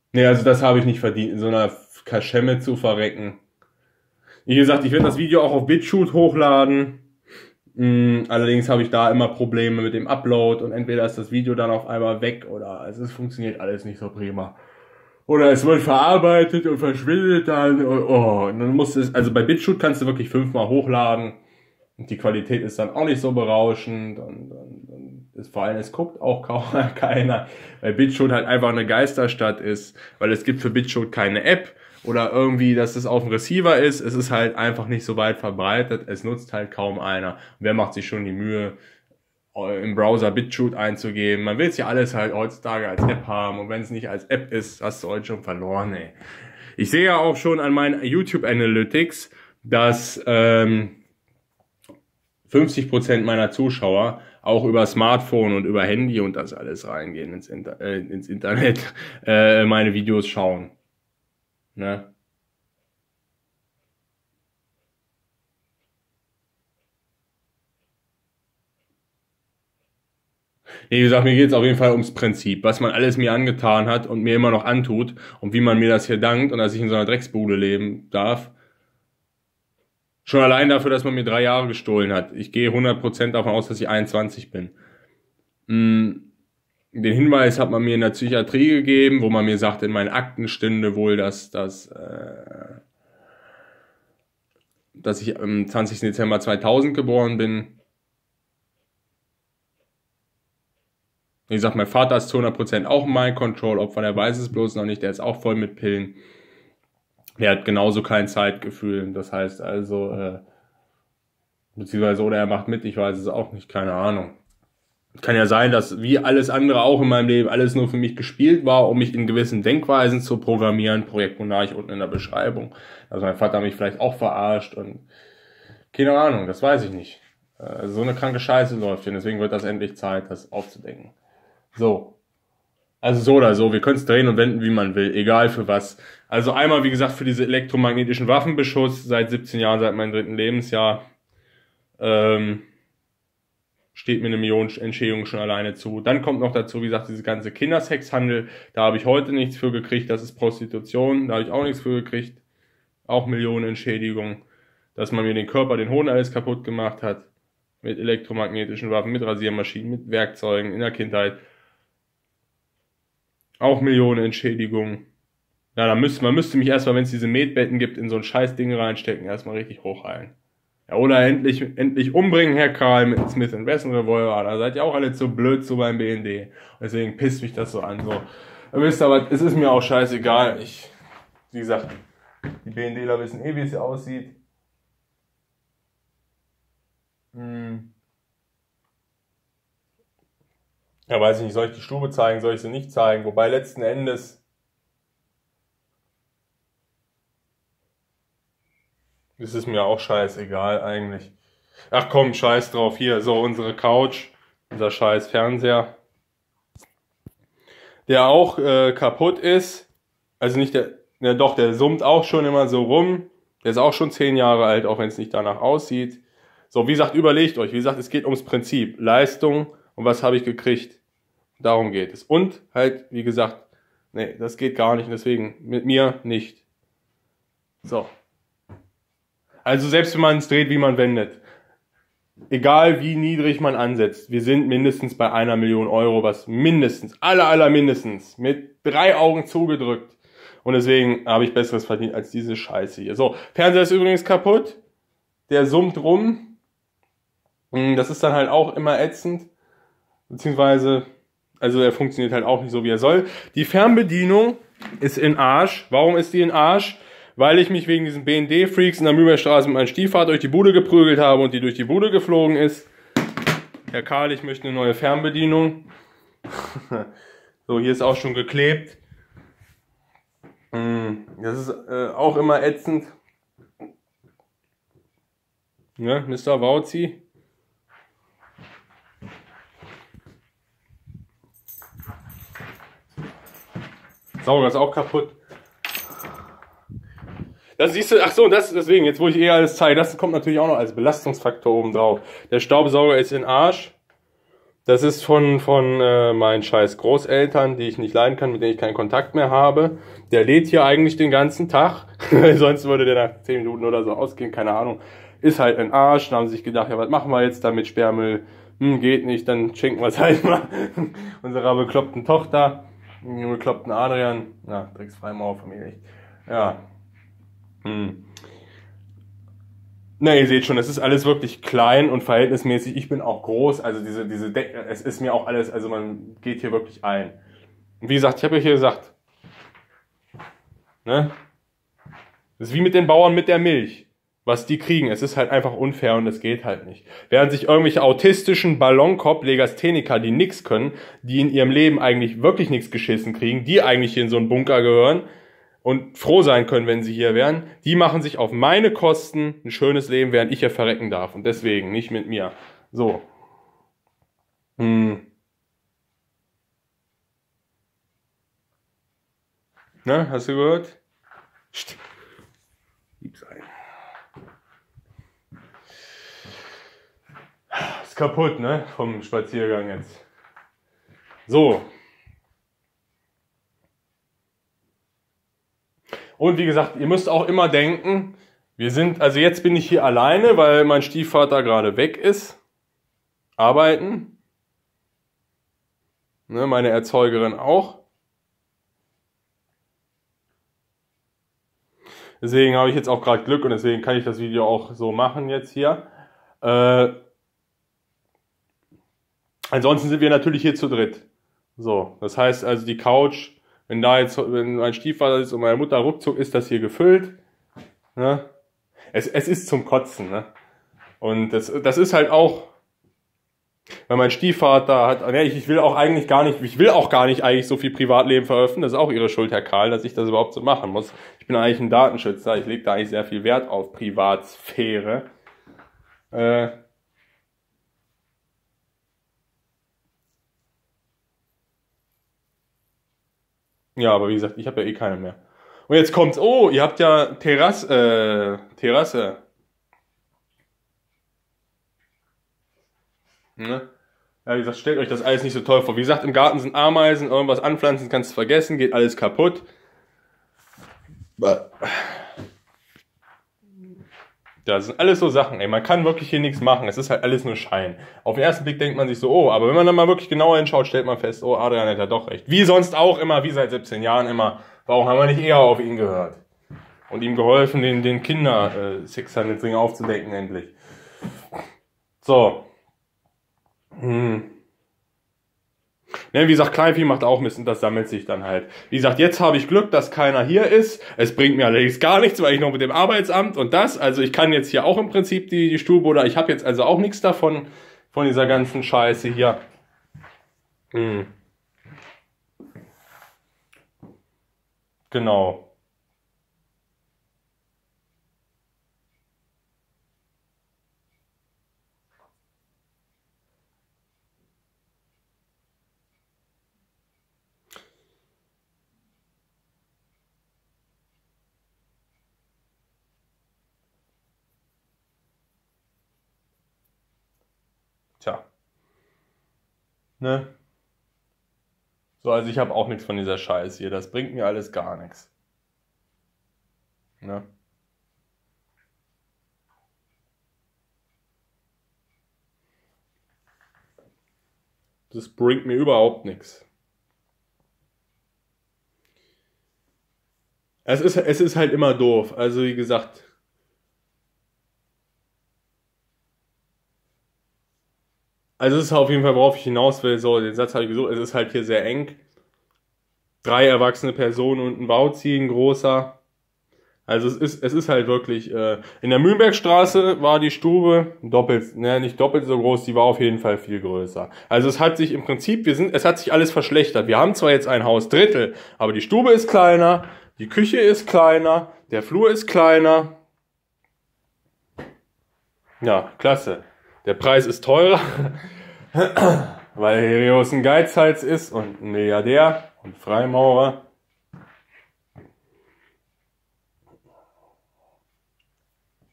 Nee, also das habe ich nicht verdient, in so einer Kaschemme zu verrecken. Wie gesagt, ich werde das Video auch auf BitChute hochladen. Mm, allerdings habe ich da immer Probleme mit dem Upload und entweder ist das Video dann auf einmal weg oder also es funktioniert alles nicht so prima. Oder es wird verarbeitet und verschwindet dann. Oh, und dann musst du es, also bei BitChute kannst du wirklich fünfmal hochladen und die Qualität ist dann auch nicht so berauschend und, und, und ist, vor allem es guckt auch kaum keiner, weil BitChute halt einfach eine Geisterstadt ist, weil es gibt für BitChute keine App oder irgendwie, dass es auf dem Receiver ist. Es ist halt einfach nicht so weit verbreitet. Es nutzt halt kaum einer. Und wer macht sich schon die Mühe, im Browser BitChute einzugeben? Man will es ja alles halt heutzutage als App haben. Und wenn es nicht als App ist, hast du heute schon verloren, ey. Ich sehe ja auch schon an meinen YouTube Analytics, dass ähm, fünfzig Prozent meiner Zuschauer auch über Smartphone und über Handy und das alles reingehen ins, Inter äh, ins Internet, äh, meine Videos schauen. Ne? Wie gesagt, mir geht es auf jeden Fall ums Prinzip, was man alles mir angetan hat und mir immer noch antut und wie man mir das hier dankt und dass ich in so einer Drecksbude leben darf. Schon allein dafür, dass man mir drei Jahre gestohlen hat. Ich gehe hundert Prozent davon aus, dass ich einundzwanzig bin. Den Hinweis hat man mir in der Psychiatrie gegeben, wo man mir sagt, in meinen Akten stünde wohl, dass, dass, äh, dass ich am zwanzigsten Dezember zweitausend geboren bin. Wie gesagt, mein Vater ist zu hundert Prozent auch ein Mind-Control-Opfer, der weiß es bloß noch nicht, der ist auch voll mit Pillen. Der hat genauso kein Zeitgefühl, das heißt also, äh, beziehungsweise, oder er macht mit, ich weiß es auch nicht, keine Ahnung. Kann ja sein, dass wie alles andere auch in meinem Leben alles nur für mich gespielt war, um mich in gewissen Denkweisen zu programmieren, Projekt Monarch unten in der Beschreibung. Also mein Vater mich vielleicht auch verarscht und keine Ahnung, das weiß ich nicht. Äh, so eine kranke Scheiße läuft hier, deswegen wird das endlich Zeit, das aufzudenken. So. Also so oder so, wir können es drehen und wenden, wie man will, egal für was. Also einmal, wie gesagt, für diese elektromagnetischen Waffenbeschuss, seit siebzehn Jahren, seit meinem dritten Lebensjahr, ähm, steht mir eine Millionenentschädigung schon alleine zu. Dann kommt noch dazu, wie gesagt, diese ganze Kindersexhandel, da habe ich heute nichts für gekriegt, das ist Prostitution, da habe ich auch nichts für gekriegt, auch Millionenentschädigung, dass man mir den Körper, den Hoden alles kaputt gemacht hat, mit elektromagnetischen Waffen, mit Rasiermaschinen, mit Werkzeugen in der Kindheit. Auch Millionen Entschädigung. Ja, da müsste, man müsste mich erstmal, wenn es diese Metbetten gibt, in so ein scheiß Ding reinstecken, erstmal richtig hochheilen. Ja, oder endlich, endlich umbringen, Herr Karl, mit einem Smith and Wesson Revolver. Da seid ihr auch alle zu blöd zu beim B N D. Deswegen pisst mich das so an, so. Ihr wisst aber, es ist mir auch scheißegal. Ich, wie gesagt, die BNDler wissen eh, wie es hier aussieht. Hm. Ja, weiß ich nicht, soll ich die Stube zeigen, soll ich sie nicht zeigen? Wobei letzten Endes ist es mir auch scheißegal eigentlich. Ach komm, scheiß drauf. Hier, so unsere Couch, unser scheiß Fernseher, der auch äh, kaputt ist. Also nicht der, ja doch, der summt auch schon immer so rum. Der ist auch schon zehn Jahre alt, auch wenn es nicht danach aussieht. So, wie gesagt, überlegt euch. Wie gesagt, es geht ums Prinzip. Leistung und was habe ich gekriegt. Darum geht es. Und halt, wie gesagt, nee, das geht gar nicht. Deswegen mit mir nicht. So. Also selbst wenn man es dreht, wie man wendet. Egal wie niedrig man ansetzt. Wir sind mindestens bei einer Million Euro, was mindestens, aller, aller mindestens, mit drei Augen zugedrückt. Und deswegen habe ich Besseres verdient als diese Scheiße hier. So, Fernseher ist übrigens kaputt. Der summt rum. Das ist dann halt auch immer ätzend. Beziehungsweise, also er funktioniert halt auch nicht so, wie er soll. Die Fernbedienung ist in Arsch. Warum ist die in Arsch? Weil ich mich wegen diesen B N D-Freaks in der Mühlbergstraße mit meinem Stiefvater durch die Bude geprügelt habe und die durch die Bude geflogen ist. Herr Karl, ich möchte eine neue Fernbedienung. So, hier ist auch schon geklebt. Das ist äh, auch immer ätzend. Ja, Mister Wauzi. Sauger ist auch kaputt. Das siehst du, ach so, das deswegen, jetzt wo ich eh alles zeige, das kommt natürlich auch noch als Belastungsfaktor oben drauf. Der Staubsauger ist in Arsch. Das ist von, von äh, meinen scheiß Großeltern, die ich nicht leiden kann, mit denen ich keinen Kontakt mehr habe. Der lädt hier eigentlich den ganzen Tag. Sonst würde der nach zehn Minuten oder so ausgehen, keine Ahnung. Ist halt ein Arsch. Dann haben sie sich gedacht, ja, was machen wir jetzt damit Sperrmüll? Hm, geht nicht, dann schenken wir es halt mal unserer bekloppten Tochter, dem bekloppten Adrian. Ja, Drecksfreimaurer-Familie. Ja. Hm. Na, ihr seht schon, es ist alles wirklich klein und verhältnismäßig. Ich bin auch groß, also diese, diese Decke, es ist mir auch alles, also man geht hier wirklich ein. Und wie gesagt, ich habe euch hier gesagt, ne? Das ist wie mit den Bauern mit der Milch. Was die kriegen, es ist halt einfach unfair und es geht halt nicht. Während sich irgendwelche autistischen Ballonkopf-Legastheniker, die nichts können, die in ihrem Leben eigentlich wirklich nichts geschissen kriegen, die eigentlich hier in so einen Bunker gehören, und froh sein können, wenn sie hier wären, die machen sich auf meine Kosten ein schönes Leben, während ich hier verrecken darf. Und deswegen, nicht mit mir. So. Hm. Ne, hast du gehört? Psst. Lieb sein. Ist kaputt, ne? Vom Spaziergang jetzt. So. Und wie gesagt, ihr müsst auch immer denken, wir sind, also jetzt bin ich hier alleine, weil mein Stiefvater gerade weg ist, arbeiten. Ne, meine Erzeugerin auch. Deswegen habe ich jetzt auch gerade Glück und deswegen kann ich das Video auch so machen jetzt hier. Äh, ansonsten sind wir natürlich hier zu dritt. So, das heißt also die Couch, wenn da jetzt, wenn mein Stiefvater ist und meine Mutter ruckzuck, ist das hier gefüllt. Ne? Es, es ist zum Kotzen. Ne? Und das, das ist halt auch, weil mein Stiefvater hat, ne, ich, ich will auch eigentlich gar nicht, ich will auch gar nicht eigentlich so viel Privatleben veröffentlichen. Das ist auch ihre Schuld, Herr Karl, dass ich das überhaupt so machen muss. Ich bin eigentlich ein Datenschützer. Ich lege da eigentlich sehr viel Wert auf Privatsphäre. Äh, Ja, aber wie gesagt, ich habe ja eh keine mehr. Und jetzt kommt's, oh, ihr habt ja Terrasse, äh, Terrasse. Ne? Ja, wie gesagt, stellt euch das alles nicht so toll vor. Wie gesagt, im Garten sind Ameisen, irgendwas anpflanzen kannst du vergessen, geht alles kaputt. Das sind alles so Sachen, ey, man kann wirklich hier nichts machen, es ist halt alles nur Schein. Auf den ersten Blick denkt man sich so, oh, aber wenn man dann mal wirklich genauer hinschaut, stellt man fest, oh, Adrian hat ja doch recht. Wie sonst auch immer, wie seit siebzehn Jahren immer, warum haben wir nicht eher auf ihn gehört? Und ihm geholfen, den, den Kinder-Sexhandelsring aufzudecken endlich. So. Hm. Ne, wie gesagt, Kleinvieh macht auch Mist und das sammelt sich dann halt. Wie gesagt, jetzt habe ich Glück, dass keiner hier ist. Es bringt mir allerdings gar nichts, weil ich noch mit dem Arbeitsamt und das, also ich kann jetzt hier auch im Prinzip die, die Stube oder ich habe jetzt also auch nichts davon, von dieser ganzen Scheiße hier. Hm. Genau. Tja. Ne? So, also ich habe auch nichts von dieser Scheiße hier. Das bringt mir alles gar nichts. Ne? Das bringt mir überhaupt nichts. Es ist, es ist halt immer doof. Also wie gesagt, also es ist auf jeden Fall, worauf ich hinaus will. So, den Satz habe ich gesucht. Es ist halt hier sehr eng. Drei erwachsene Personen und ein Bauzieh, ein großer. Also es ist, es ist halt wirklich, äh, in der Mühlenbergstraße war die Stube doppelt, ne, nicht doppelt so groß, die war auf jeden Fall viel größer. Also es hat sich im Prinzip, wir sind, es hat sich alles verschlechtert. Wir haben zwar jetzt ein Haus Drittel, aber die Stube ist kleiner, die Küche ist kleiner, der Flur ist kleiner. Ja, klasse. Der Preis ist teurer, weil Helios ein Geizhals ist und ein Milliardär und Freimaurer.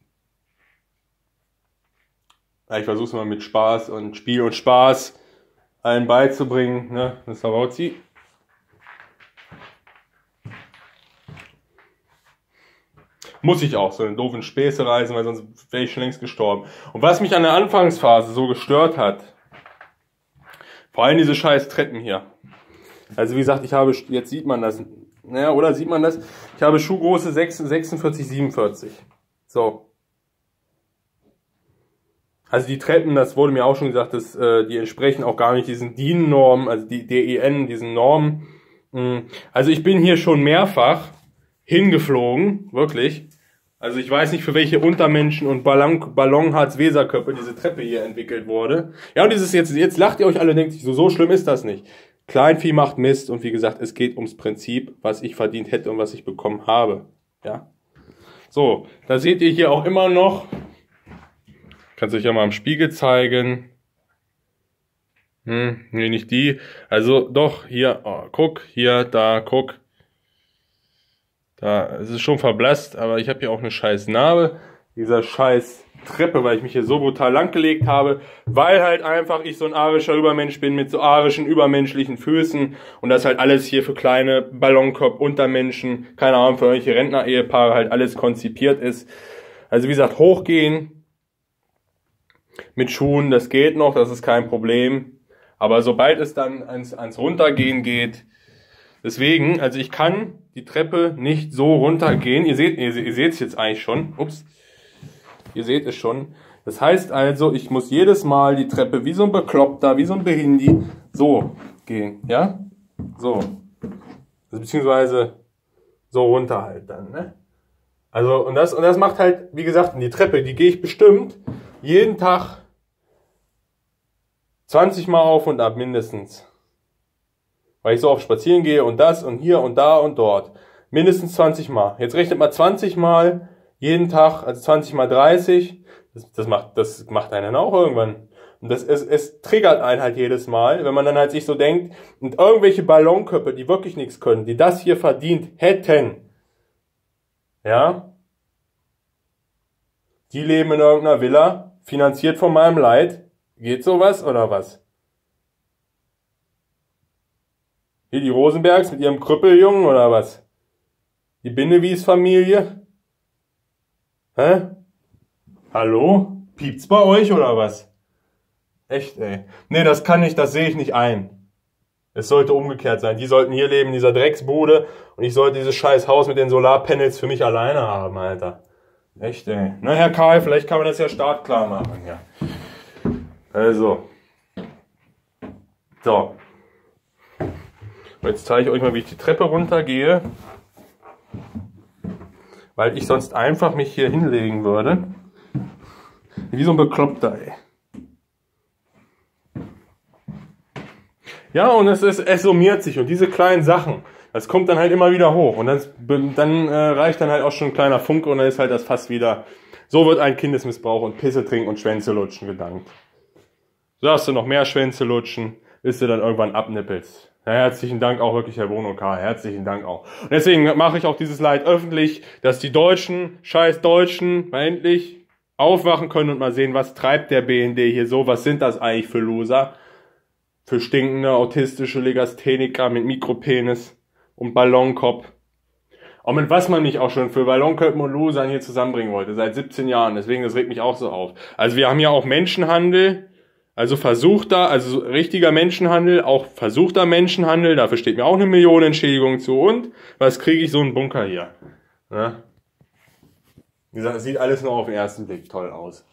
Ich versuche es mal mit Spaß und Spiel und Spaß. allen beizubringen, ne? Das verbaut sie. Muss ich auch, so eine doofen Späße reisen, weil sonst wäre ich schon längst gestorben. Und was mich an der Anfangsphase so gestört hat, vor allem diese scheiß Treppen hier. Also wie gesagt, ich habe, jetzt sieht man das, naja, oder sieht man das? Ich habe Schuhgröße sechsundvierzig, siebenundvierzig. So. Also die Treppen, das wurde mir auch schon gesagt, dass äh, die entsprechen auch gar nicht diesen D I N-Normen, also die D E N, diesen Normen. Also ich bin hier schon mehrfach hingeflogen, wirklich. Also ich weiß nicht, für welche Untermenschen und Ballon, Ballonharz-Weserköpfe diese Treppe hier entwickelt wurde. Ja, und dieses jetzt, jetzt lacht ihr euch alle, denkt sich so, so schlimm ist das nicht. Kleinvieh macht Mist und wie gesagt, es geht ums Prinzip, was ich verdient hätte und was ich bekommen habe. Ja. So, da seht ihr hier auch immer noch, kannst du euch ja mal im Spiegel zeigen. Hm, nee, nicht die. Also doch, hier, oh, guck, hier, da, guck. Da, es ist schon verblasst, aber ich habe hier auch eine scheiß Narbe. Dieser scheiß Treppe, weil ich mich hier so brutal langgelegt habe, weil halt einfach ich so ein arischer Übermensch bin mit so arischen, übermenschlichen Füßen und das halt alles hier für kleine Ballonkopf-Untermenschen, keine Ahnung, für irgendwelche Rentner-Ehepaare halt alles konzipiert ist. Also wie gesagt, hochgehen mit Schuhen, das geht noch, das ist kein Problem. Aber sobald es dann ans, ans Runtergehen geht, deswegen, also ich kann die Treppe nicht so runtergehen. Ihr seht, ihr, ihr seht es jetzt eigentlich schon. Ups. Ihr seht es schon. Das heißt also, ich muss jedes Mal die Treppe wie so ein Bekloppter, wie so ein Behindi, so gehen. Ja? So. Also, beziehungsweise so runter halt dann, ne? Also, und das, und das macht halt, wie gesagt, die Treppe, die gehe ich bestimmt jeden Tag zwanzig Mal auf und ab mindestens. Weil ich so oft spazieren gehe und das und hier und da und dort. Mindestens zwanzig Mal. Jetzt rechnet mal zwanzig Mal jeden Tag, also zwanzig mal dreißig. Das, das macht, das macht einen dann auch irgendwann. Und das, es, es triggert einen halt jedes Mal, wenn man dann halt sich so denkt, und irgendwelche Ballonköpfe, die wirklich nichts können, die das hier verdient hätten, ja, die leben in irgendeiner Villa, finanziert von meinem Leid. Geht sowas oder was? Hier die Rosenbergs mit ihrem Krüppeljungen oder was? Die Binnewies-Familie? Hä? Hallo? Piept's bei euch oder was? Echt, ey. Nee, das kann ich, das sehe ich nicht ein. Es sollte umgekehrt sein. Die sollten hier leben in dieser Drecksbude und ich sollte dieses scheiß Haus mit den Solarpanels für mich alleine haben, Alter. Echt, ey. Na, Herr Karl, vielleicht kann man das ja startklar machen, ja. Also. So. Jetzt zeige ich euch mal, wie ich die Treppe runtergehe. Weil ich sonst einfach mich hier hinlegen würde. Wie so ein Bekloppter, ey. Ja, und es, ist, es summiert sich. Und diese kleinen Sachen, das kommt dann halt immer wieder hoch. Und das, dann äh, reicht dann halt auch schon ein kleiner Funke und dann ist halt das fast wieder. So wird ein Kindesmissbrauch und Pisse trinken und Schwänze lutschen gedankt. So hast du noch mehr Schwänze lutschen, bis du dann irgendwann abnippelst. Ja, herzlichen Dank auch wirklich, Herr Bruno K. Herzlichen Dank auch. Und deswegen mache ich auch dieses Leid öffentlich, dass die Deutschen, scheiß Deutschen, mal endlich aufwachen können und mal sehen, was treibt der B N D hier so, was sind das eigentlich für Loser? Für stinkende, autistische Legastheniker mit Mikropenis und Ballonkopf. Und mit was man mich auch schon für Ballonköpfen und Losern hier zusammenbringen wollte, seit siebzehn Jahren. Deswegen, das regt mich auch so auf. Also wir haben ja auch Menschenhandel, also versuchter, also richtiger Menschenhandel, auch versuchter Menschenhandel. Dafür steht mir auch eine Millionenentschädigung zu. Und was kriege ich? So einen Bunker hier. Ja? Wie gesagt, es sieht alles nur auf den ersten Blick toll aus.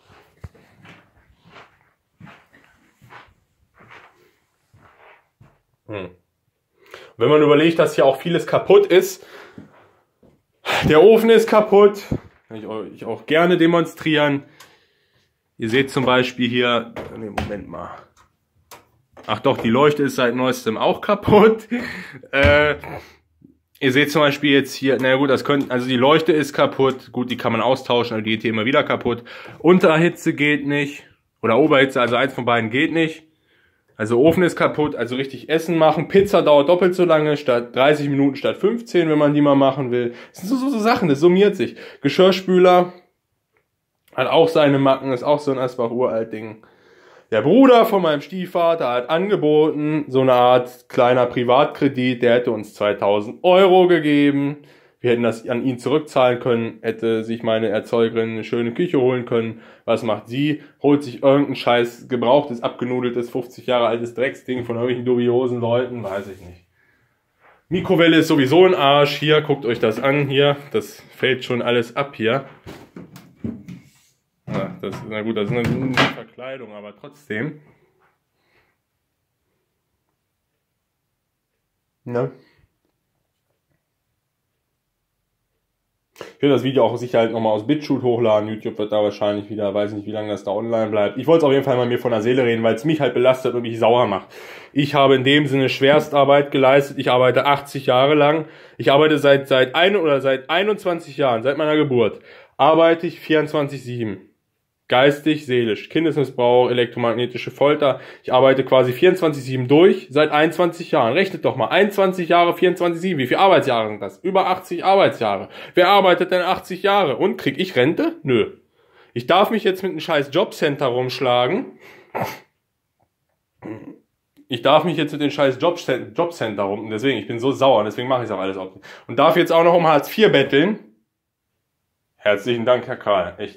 Hm. Wenn man überlegt, dass hier auch vieles kaputt ist, der Ofen ist kaputt, kann ich euch auch gerne demonstrieren. Ihr seht zum Beispiel hier, nee, Moment mal. Ach doch, die Leuchte ist seit neuestem auch kaputt. Äh, ihr seht zum Beispiel jetzt hier, na gut, das könnte, also die Leuchte ist kaputt. Gut, die kann man austauschen, aber die geht hier immer wieder kaputt. Unterhitze geht nicht. Oder Oberhitze, also eins von beiden geht nicht. Also Ofen ist kaputt, also richtig Essen machen. Pizza dauert doppelt so lange, statt dreißig Minuten statt fünfzehn, wenn man die mal machen will. Das sind so, so, so Sachen, das summiert sich. Geschirrspüler hat auch seine Macken, ist auch so ein Asbach-Uralt-Ding. Der Bruder von meinem Stiefvater hat angeboten, so eine Art kleiner Privatkredit, der hätte uns zweitausend Euro gegeben. Wir hätten das an ihn zurückzahlen können, hätte sich meine Erzeugerin eine schöne Küche holen können. Was macht sie? Holt sich irgendein scheiß gebrauchtes, abgenudeltes, fünfzig Jahre altes Drecksding von irgendwelchen dubiosen Leuten, weiß ich nicht. Mikrowelle ist sowieso ein Arsch. Hier, guckt euch das an, hier. Das fällt schon alles ab hier. Ja, das, na gut, das ist eine Verkleidung, aber trotzdem. Ne? Ich will das Video auch sicher halt nochmal aus BitChute hochladen. YouTube wird da wahrscheinlich wieder, weiß nicht, wie lange das da online bleibt. Ich wollte es auf jeden Fall mal mir von der Seele reden, weil es mich halt belastet und mich sauer macht. Ich habe in dem Sinne Schwerstarbeit geleistet. Ich arbeite achtzig Jahre lang. Ich arbeite seit, seit ein oder seit einundzwanzig Jahren, seit meiner Geburt, arbeite ich vierundzwanzig sieben. Geistig, seelisch, Kindesmissbrauch, elektromagnetische Folter. Ich arbeite quasi vierundzwanzig sieben durch, seit einundzwanzig Jahren. Rechnet doch mal, einundzwanzig Jahre, vierundzwanzig sieben. Wie viele Arbeitsjahre sind das? Über achtzig Arbeitsjahre. Wer arbeitet denn achtzig Jahre? Und, krieg ich Rente? Nö. Ich darf mich jetzt mit einem scheiß Jobcenter rumschlagen. Ich darf mich jetzt mit dem scheiß Jobcenter, Jobcenter rum, deswegen, ich bin so sauer, und deswegen mache ich es auch alles auf. Und darf jetzt auch noch um Hartz vier betteln. Herzlichen Dank, Herr Karl, echt.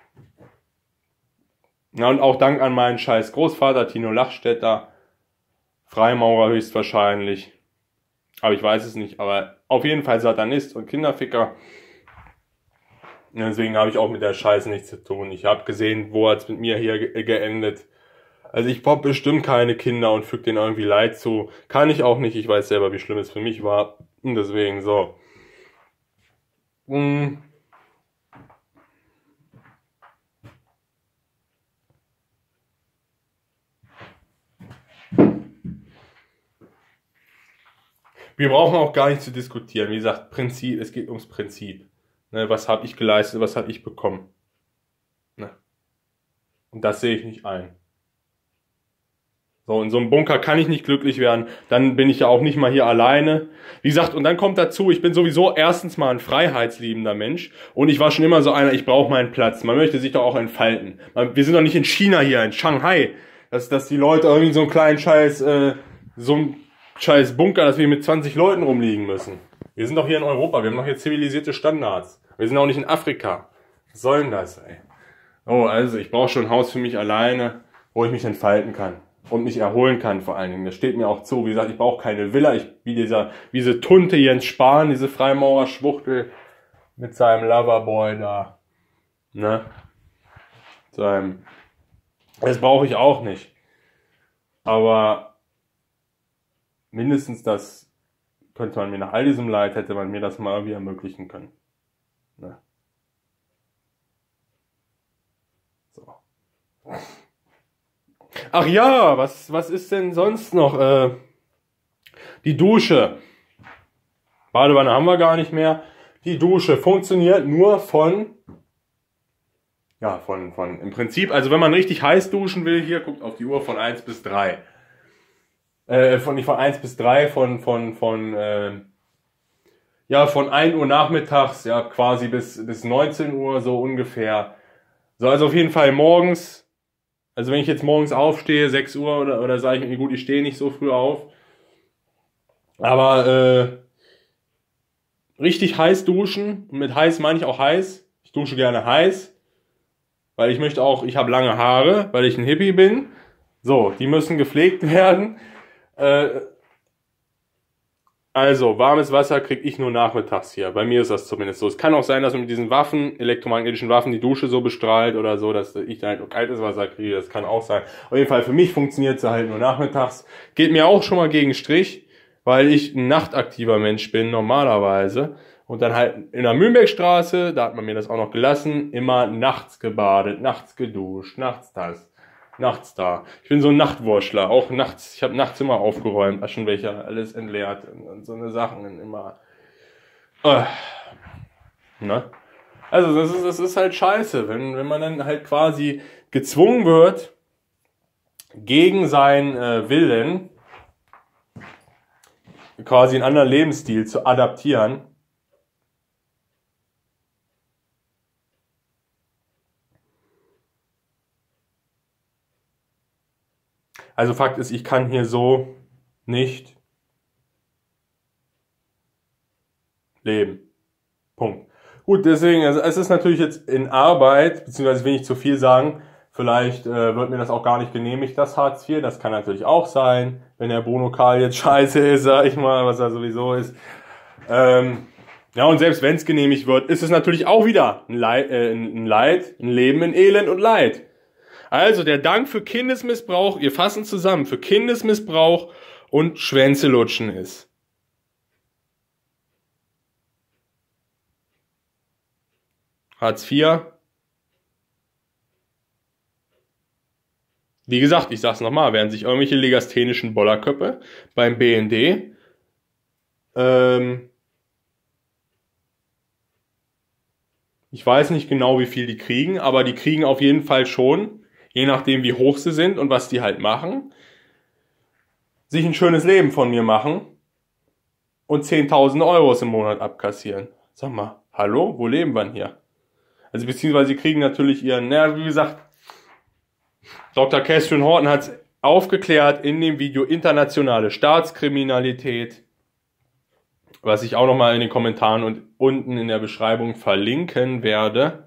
Na, und auch Dank an meinen scheiß Großvater, Tino Lachstetter, Freimaurer höchstwahrscheinlich. Aber ich weiß es nicht, aber auf jeden Fall Satanist und Kinderficker. Und deswegen habe ich auch mit der Scheiße nichts zu tun. Ich habe gesehen, wo hat's mit mir hier ge geendet. Also ich hab bestimmt keine Kinder und füge denen irgendwie Leid zu. Kann ich auch nicht, ich weiß selber, wie schlimm es für mich war. Und deswegen so. Hm. Wir brauchen auch gar nicht zu diskutieren. Wie gesagt, Prinzip, es geht ums Prinzip. Ne, was habe ich geleistet, was habe ich bekommen? Ne. Und das sehe ich nicht ein. So, in so einem Bunker kann ich nicht glücklich werden. Dann bin ich ja auch nicht mal hier alleine. Wie gesagt, und dann kommt dazu, ich bin sowieso erstens mal ein freiheitsliebender Mensch. Und ich war schon immer so einer, ich brauche meinen Platz. Man möchte sich doch auch entfalten. Wir sind doch nicht in China hier, in Shanghai. Dass, dass die Leute irgendwie so einen kleinen Scheiß, äh, so einen scheiß Bunker, dass wir mit zwanzig Leuten rumliegen müssen. Wir sind doch hier in Europa, wir haben doch hier zivilisierte Standards. Wir sind auch nicht in Afrika. Was soll denn das, ey? Oh, also ich brauche schon ein Haus für mich alleine, wo ich mich entfalten kann. Und mich erholen kann vor allen Dingen. Das steht mir auch zu. Wie gesagt, ich brauche keine Villa. Ich, wie dieser, wie diese Tunte Jens Spahn, diese Freimaurer-Schwuchtel mit seinem Loverboy da. Ne? Seinem. Das brauche ich auch nicht. Aber mindestens das könnte man mir nach all diesem Leid, hätte man mir das mal irgendwie ermöglichen können. Ne? So. Ach ja, was, was ist denn sonst noch? Äh, die Dusche. Badewanne haben wir gar nicht mehr. Die Dusche funktioniert nur von, ja, von, von, im Prinzip, also wenn man richtig heiß duschen will, hier, guckt auf die Uhr, von eins bis drei. Äh, von, nicht von eins bis drei, von, von, von, äh, ja, von ein Uhr nachmittags, ja, quasi bis, bis neunzehn Uhr, so ungefähr. So, also auf jeden Fall morgens. Also wenn ich jetzt morgens aufstehe, sechs Uhr, oder, oder sage ich mir, gut, ich stehe nicht so früh auf. Aber äh, richtig heiß duschen. Und mit heiß meine ich auch heiß. Ich dusche gerne heiß. Weil ich möchte auch, ich habe lange Haare, weil ich ein Hippie bin. So, die müssen gepflegt werden. Äh, also, warmes Wasser kriege ich nur nachmittags hier. Bei mir ist das zumindest so. Es kann auch sein, dass man mit diesen Waffen, elektromagnetischen Waffen, die Dusche so bestrahlt oder so, dass ich da halt kaltes Wasser kriege. Das kann auch sein. Auf jeden Fall, für mich funktioniert es halt nur nachmittags. Geht mir auch schon mal gegen Strich, weil ich ein nachtaktiver Mensch bin, normalerweise. Und dann halt in der Mühlenbergstraße, da hat man mir das auch noch gelassen, immer nachts gebadet, nachts geduscht, nachts das. Nachts da. Ich bin so ein Nachtwurschler, auch nachts. Ich habe nachts immer aufgeräumt, Aschenbecher, alles entleert und, und so eine Sachen immer. Äh, ne? Also das ist, das ist halt scheiße, wenn, wenn man dann halt quasi gezwungen wird, gegen seinen äh, Willen quasi einen anderen Lebensstil zu adaptieren. Also Fakt ist, ich kann hier so nicht leben. Punkt. Gut, deswegen, also es ist natürlich jetzt in Arbeit, beziehungsweise will ich zu viel sagen, vielleicht äh, wird mir das auch gar nicht genehmigt, das Hartz vier, das kann natürlich auch sein, wenn der Bono Karl jetzt scheiße ist, sag ich mal, was er sowieso ist. Ähm, ja, und selbst wenn es genehmigt wird, ist es natürlich auch wieder ein Leid, äh, ein Leid, ein Leben in Elend und Leid. Also der Dank für Kindesmissbrauch, wir fassen zusammen, für Kindesmissbrauch und Schwänze lutschen ist: Hartz vier. Wie gesagt, ich sag's nochmal, während sich irgendwelche legasthenischen Bollerköpfe beim B N D ähm, ich weiß nicht genau, wie viel die kriegen, aber die kriegen auf jeden Fall schon, je nachdem wie hoch sie sind und was die halt machen, sich ein schönes Leben von mir machen und zehntausend Euro im Monat abkassieren. Sag mal, hallo, wo leben wir denn hier? Also beziehungsweise sie kriegen natürlich ihren, naja, wie gesagt, Doktor Kerstin Horten hat es aufgeklärt in dem Video internationale Staatskriminalität, was ich auch nochmal in den Kommentaren und unten in der Beschreibung verlinken werde.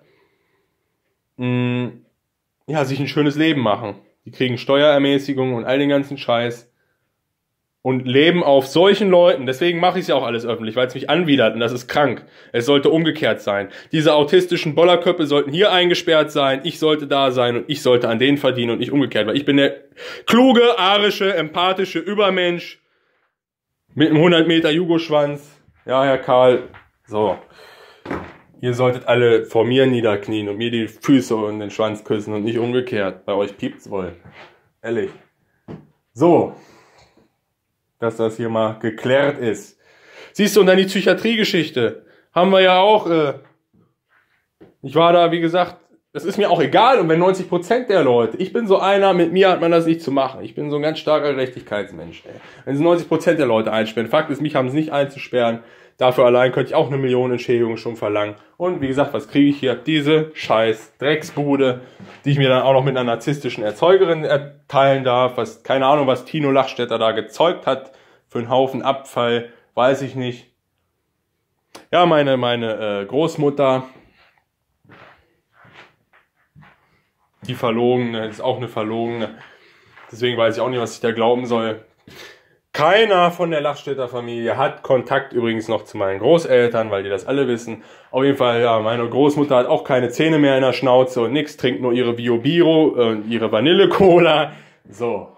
Ja, sich ein schönes Leben machen. Die kriegen Steuerermäßigung und all den ganzen Scheiß und leben auf solchen Leuten. Deswegen mache ich es ja auch alles öffentlich, weil es mich anwidert und das ist krank. Es sollte umgekehrt sein. Diese autistischen Bollerköpfe sollten hier eingesperrt sein, ich sollte da sein und ich sollte an denen verdienen und nicht umgekehrt, weil ich bin der kluge, arische, empathische Übermensch mit einem hundert Meter Jugoschwanz. Ja, Herr Karl, so. Ihr solltet alle vor mir niederknien und mir die Füße und den Schwanz küssen und nicht umgekehrt. Bei euch piept's wohl. Ehrlich. So. Dass das hier mal geklärt ist. Siehst du, und dann die Psychiatriegeschichte. Haben wir ja auch, äh, ich war da, wie gesagt, das ist mir auch egal, und wenn neunzig Prozent der Leute, ich bin so einer, mit mir hat man das nicht zu machen. Ich bin so ein ganz starker Gerechtigkeitsmensch, ey. Wenn sie neunzig Prozent der Leute einsperren, Fakt ist, mich haben sie nicht einzusperren, dafür allein könnte ich auch eine Million Entschädigung schon verlangen. Und wie gesagt, was kriege ich hier? Diese scheiß Drecksbude, die ich mir dann auch noch mit einer narzisstischen Erzeugerin erteilen darf, was, keine Ahnung, was Tino Lachstetter da gezeugt hat, für einen Haufen Abfall, weiß ich nicht. Ja, meine, meine äh, Großmutter, die Verlogene, ist auch eine Verlogene. Deswegen weiß ich auch nicht, was ich da glauben soll. Keiner von der Lachstädter Familie hat Kontakt übrigens noch zu meinen Großeltern, weil die das alle wissen. Auf jeden Fall, ja, meine Großmutter hat auch keine Zähne mehr in der Schnauze und nix, trinkt nur ihre Bio Biro und ihre Vanille-Cola. So.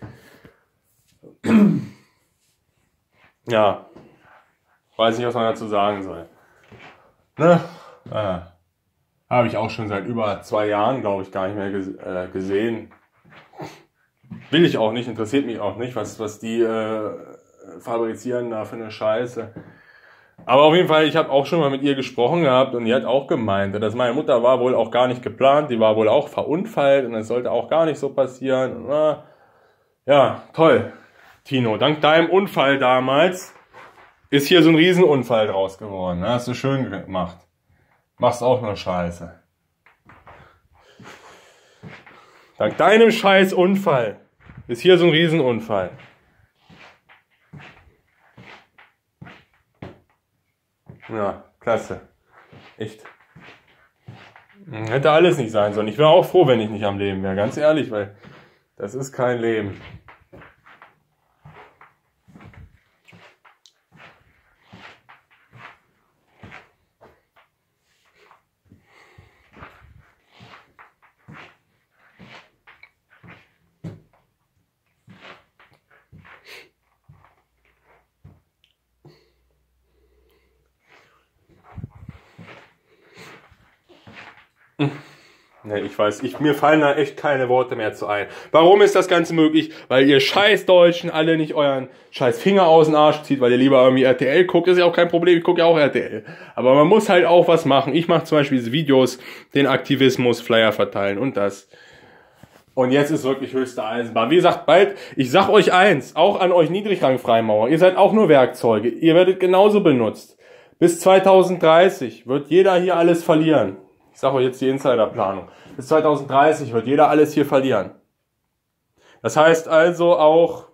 Ja. Weiß nicht, was man dazu sagen soll. Ne? Äh. Habe ich auch schon seit über zwei Jahren, glaube ich, gar nicht mehr ges äh, gesehen. Will ich auch nicht, interessiert mich auch nicht, was, was die äh, fabrizieren da für eine Scheiße. Aber auf jeden Fall, ich habe auch schon mal mit ihr gesprochen gehabt und die hat auch gemeint, dass meine Mutter war wohl auch gar nicht geplant, die war wohl auch verunfallt und das sollte auch gar nicht so passieren. Und, äh, ja, toll, Tino, dank deinem Unfall damals ist hier so ein Riesenunfall draus geworden. Ne? Hast du schön gemacht. Machst auch nur Scheiße. Dank deinem scheiß Unfall ist hier so ein Riesenunfall. Ja, klasse. Echt. Hätte alles nicht sein sollen. Ich wäre auch froh, wenn ich nicht am Leben wäre. Ganz ehrlich, weil das ist kein Leben. Ne, ich weiß, ich, mir fallen da echt keine Worte mehr zu ein. Warum ist das Ganze möglich? Weil ihr scheiß Deutschen alle nicht euren scheiß Finger aus dem Arsch zieht, weil ihr lieber irgendwie R T L guckt, ist ja auch kein Problem, ich gucke ja auch R T L. Aber man muss halt auch was machen. Ich mache zum Beispiel diese Videos, den Aktivismus, Flyer verteilen und das. Und jetzt ist wirklich höchste Eisenbahn. Wie gesagt, bald, ich sag euch eins, auch an euch Niedrigrang-Freimaurer, ihr seid auch nur Werkzeuge, ihr werdet genauso benutzt. Bis zweitausenddreißig wird jeder hier alles verlieren. Ich sage euch jetzt die Insiderplanung. Bis zweitausenddreißig wird jeder alles hier verlieren. Das heißt also auch,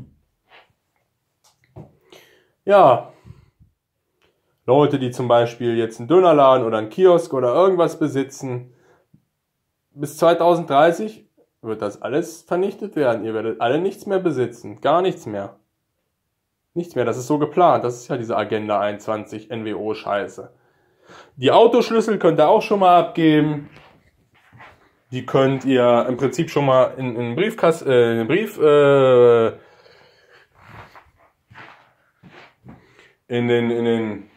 ja, Leute, die zum Beispiel jetzt einen Dönerladen oder einen Kiosk oder irgendwas besitzen, bis zweitausenddreißig wird das alles vernichtet werden. Ihr werdet alle nichts mehr besitzen. Gar nichts mehr. Nichts mehr. Das ist so geplant. Das ist ja diese Agenda einundzwanzig N W O-Scheiße. Die Autoschlüssel könnt ihr auch schon mal abgeben. Die könnt ihr im Prinzip schon mal in, in den Briefkasten, äh, in den Brief, äh, in den, in den,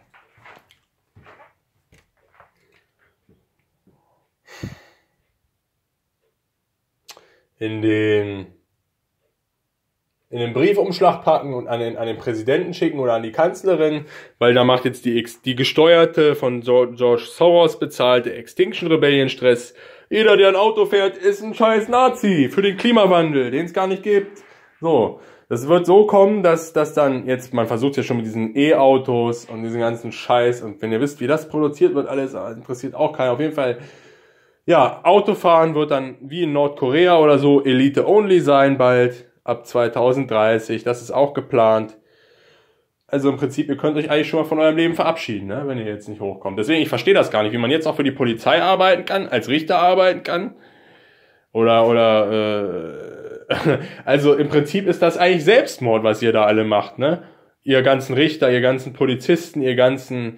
in den, in den Briefumschlag packen und an den, an den Präsidenten schicken oder an die Kanzlerin, weil da macht jetzt die, die gesteuerte, von George Soros bezahlte Extinction Rebellion Stress. Jeder, der ein Auto fährt, ist ein scheiß Nazi für den Klimawandel, den es gar nicht gibt. So, das wird so kommen, dass dass dann jetzt, man versucht ja schon mit diesen E-Autos und diesen ganzen Scheiß, und wenn ihr wisst, wie das produziert wird, alles interessiert auch keiner. Auf jeden Fall, ja, Autofahren wird dann wie in Nordkorea oder so Elite-only sein bald, ab zweitausenddreißig, das ist auch geplant. Also im Prinzip, ihr könnt euch eigentlich schon mal von eurem Leben verabschieden, ne, wenn ihr jetzt nicht hochkommt. Deswegen, ich verstehe das gar nicht, wie man jetzt auch für die Polizei arbeiten kann, als Richter arbeiten kann. Oder, oder, äh, also im Prinzip ist das eigentlich Selbstmord, was ihr da alle macht, ne? Ihr ganzen Richter, ihr ganzen Polizisten, ihr ganzen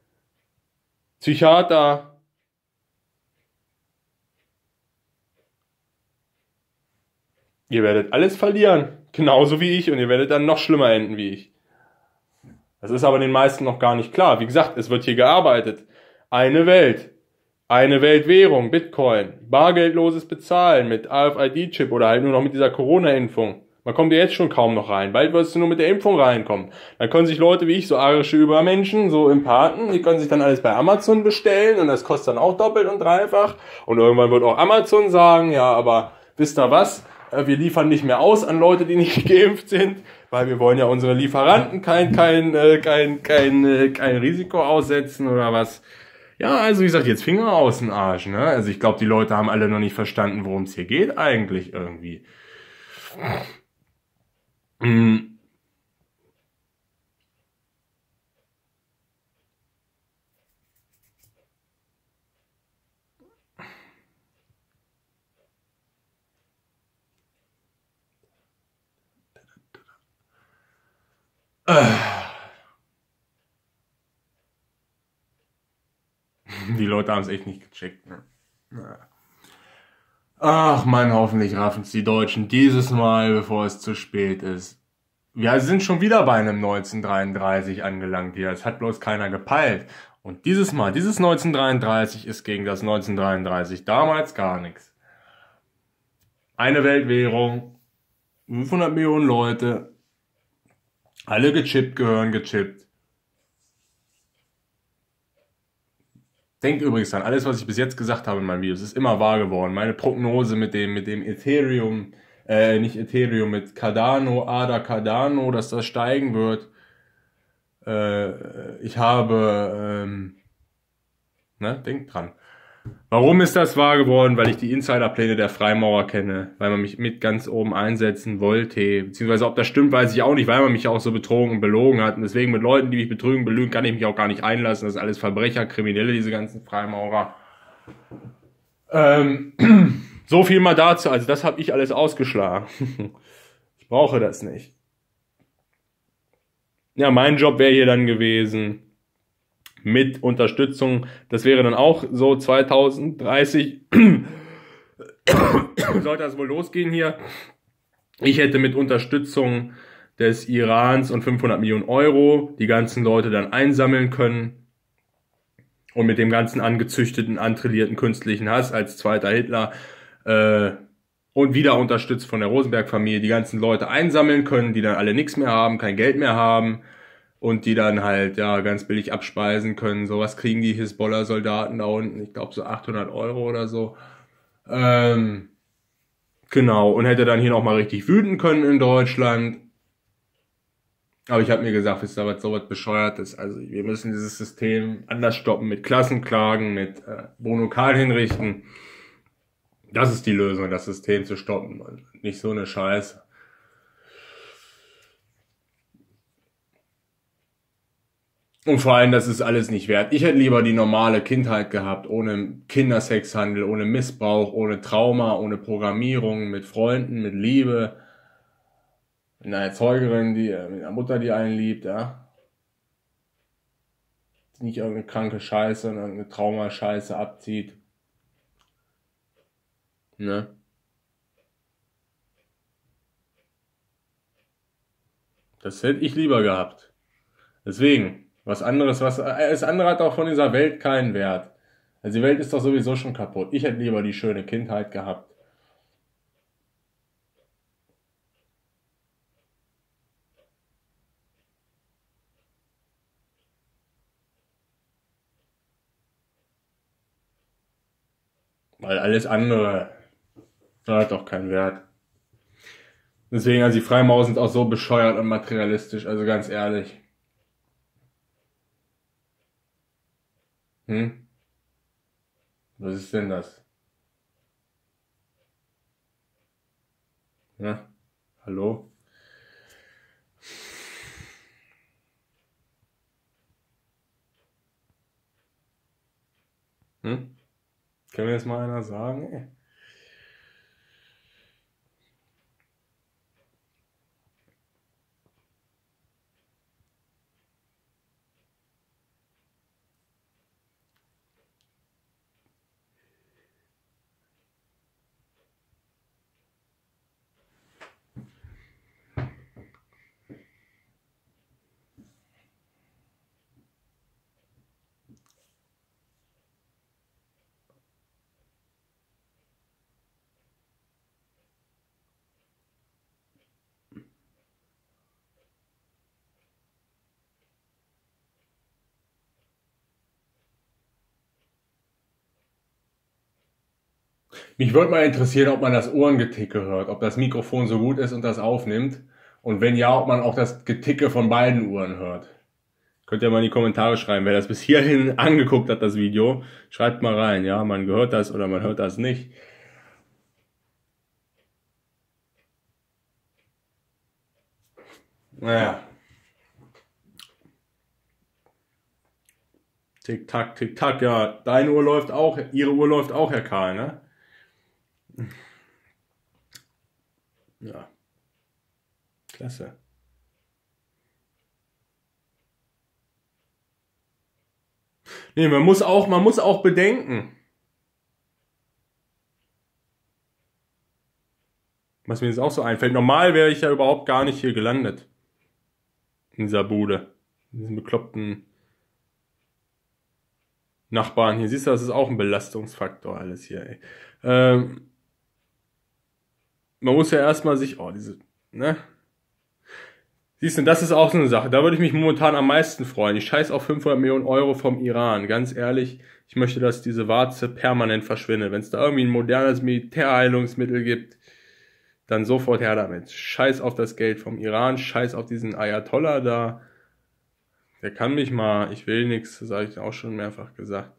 Psychiater. Ihr werdet alles verlieren, genauso wie ich, und ihr werdet dann noch schlimmer enden wie ich. Das ist aber den meisten noch gar nicht klar. Wie gesagt, es wird hier gearbeitet. Eine Welt. Eine Weltwährung, Bitcoin. Bargeldloses Bezahlen mit A F I D-Chip oder halt nur noch mit dieser Corona-Impfung. Man kommt ja jetzt schon kaum noch rein. Bald wirst du nur mit der Impfung reinkommen. Dann können sich Leute wie ich, so arische Übermenschen, so Empathen, die können sich dann alles bei Amazon bestellen und das kostet dann auch doppelt und dreifach. Und irgendwann wird auch Amazon sagen, ja, aber wisst ihr was? Wir liefern nicht mehr aus an Leute, die nicht geimpft sind, weil wir wollen ja unsere Lieferanten kein kein äh, kein kein äh, kein Risiko aussetzen oder was. Ja, also wie gesagt, jetzt Finger aus den Arsch, ne? Also ich glaube, die Leute haben alle noch nicht verstanden, worum es hier geht eigentlich irgendwie. Mhm. Die Leute haben es echt nicht gecheckt, ne? Ach man, hoffentlich raffen es die Deutschen dieses Mal, bevor es zu spät ist. Wir sind schon wieder bei einem neunzehnhundertdreiunddreißig angelangt hier. Es hat bloß keiner gepeilt. Und dieses Mal, dieses neunzehnhundertdreiunddreißig ist gegen das neunzehnhundertdreiunddreißig damals gar nichts. Eine Weltwährung, fünfhundert Millionen Leute, alle gechippt, gehören gechippt. Denkt übrigens an alles, was ich bis jetzt gesagt habe in meinem Video. Es ist immer wahr geworden. Meine Prognose mit dem, mit dem Ethereum, äh, nicht Ethereum, mit Cardano, A D A Cardano, dass das steigen wird. Äh, ich habe, ähm, ne, denkt dran. Warum ist das wahr geworden? Weil ich die Insiderpläne der Freimaurer kenne, weil man mich mit ganz oben einsetzen wollte, beziehungsweise ob das stimmt, weiß ich auch nicht, weil man mich auch so betrogen und belogen hat, und deswegen mit Leuten, die mich betrügen, belügen, kann ich mich auch gar nicht einlassen. Das ist alles Verbrecher, Kriminelle, diese ganzen Freimaurer. Ähm, so viel mal dazu, also das habe ich alles ausgeschlagen. Ich brauche das nicht. Ja, mein Job wäre hier dann gewesen, mit Unterstützung, das wäre dann auch so zweitausenddreißig, sollte das wohl losgehen hier. Ich hätte mit Unterstützung des Irans und fünfhundert Millionen Euro die ganzen Leute dann einsammeln können und mit dem ganzen angezüchteten, antrillierten künstlichen Hass als zweiter Hitler äh, und wieder unterstützt von der Rosenberg-Familie die ganzen Leute einsammeln können, die dann alle nichts mehr haben, kein Geld mehr haben. Und die dann halt, ja, ganz billig abspeisen können. So was kriegen die Hisbollah-Soldaten da unten. Ich glaube so achthundert Euro oder so. Ähm, genau. Und hätte dann hier nochmal richtig wüten können in Deutschland. Aber ich habe mir gesagt, wisst ihr was, so was Bescheuertes. Also wir müssen dieses System anders stoppen. Mit Klassenklagen, mit äh, Bonokal hinrichten. Das ist die Lösung, das System zu stoppen, Mann. Nicht so eine Scheiße. Und vor allem, das ist alles nicht wert. Ich hätte lieber die normale Kindheit gehabt, ohne Kindersexhandel, ohne Missbrauch, ohne Trauma, ohne Programmierung, mit Freunden, mit Liebe, mit einer Erzeugerin, die, mit einer Mutter, die einen liebt, ja. Nicht irgendeine kranke Scheiße und irgendeine Traumascheiße abzieht. Ne? Das hätte ich lieber gehabt. Deswegen. Was anderes, was, alles andere hat auch von dieser Welt keinen Wert. Also die Welt ist doch sowieso schon kaputt. Ich hätte lieber die schöne Kindheit gehabt. Weil alles andere hat doch keinen Wert. Deswegen, also die Freimaurer sind auch so bescheuert und materialistisch, also ganz ehrlich. Hm? Was ist denn das? Ja? Hallo? Hm? Kann mir das mal einer sagen? Ey? Mich würde mal interessieren, ob man das Ohrengeticke hört, ob das Mikrofon so gut ist und das aufnimmt. Und wenn ja, ob man auch das Geticke von beiden Uhren hört. Könnt ihr mal in die Kommentare schreiben, wer das bis hierhin angeguckt hat, das Video. Schreibt mal rein, ja, man hört das oder man hört das nicht. Naja. Tick, tack, tick, tack, ja. Deine Uhr läuft auch, ihre Uhr läuft auch, Herr Karl, ne? Ja. Klasse. Nee, man muss auch, man muss auch bedenken. Was mir jetzt auch so einfällt. Normal wäre ich ja überhaupt gar nicht hier gelandet. In dieser Bude. In diesem bekloppten Nachbarn. Hier siehst du, das ist auch ein Belastungsfaktor alles hier, ey. Ähm, man muss ja erstmal sich, oh, diese, ne? Siehst du, das ist auch so eine Sache. Da würde ich mich momentan am meisten freuen. Ich scheiß auf fünfhundert Millionen Euro vom Iran. Ganz ehrlich, ich möchte, dass diese Warze permanent verschwindet. Wenn es da irgendwie ein modernes Militärheilungsmittel gibt, dann sofort her damit. Scheiß auf das Geld vom Iran, scheiß auf diesen Ayatollah da. Der kann mich mal, ich will nichts, das habe ich auch schon mehrfach gesagt.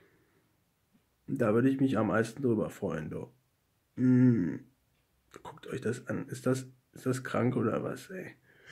Da würde ich mich am meisten drüber freuen, du. Mm. Guckt euch das an. Ist das, ist das krank oder was, ey?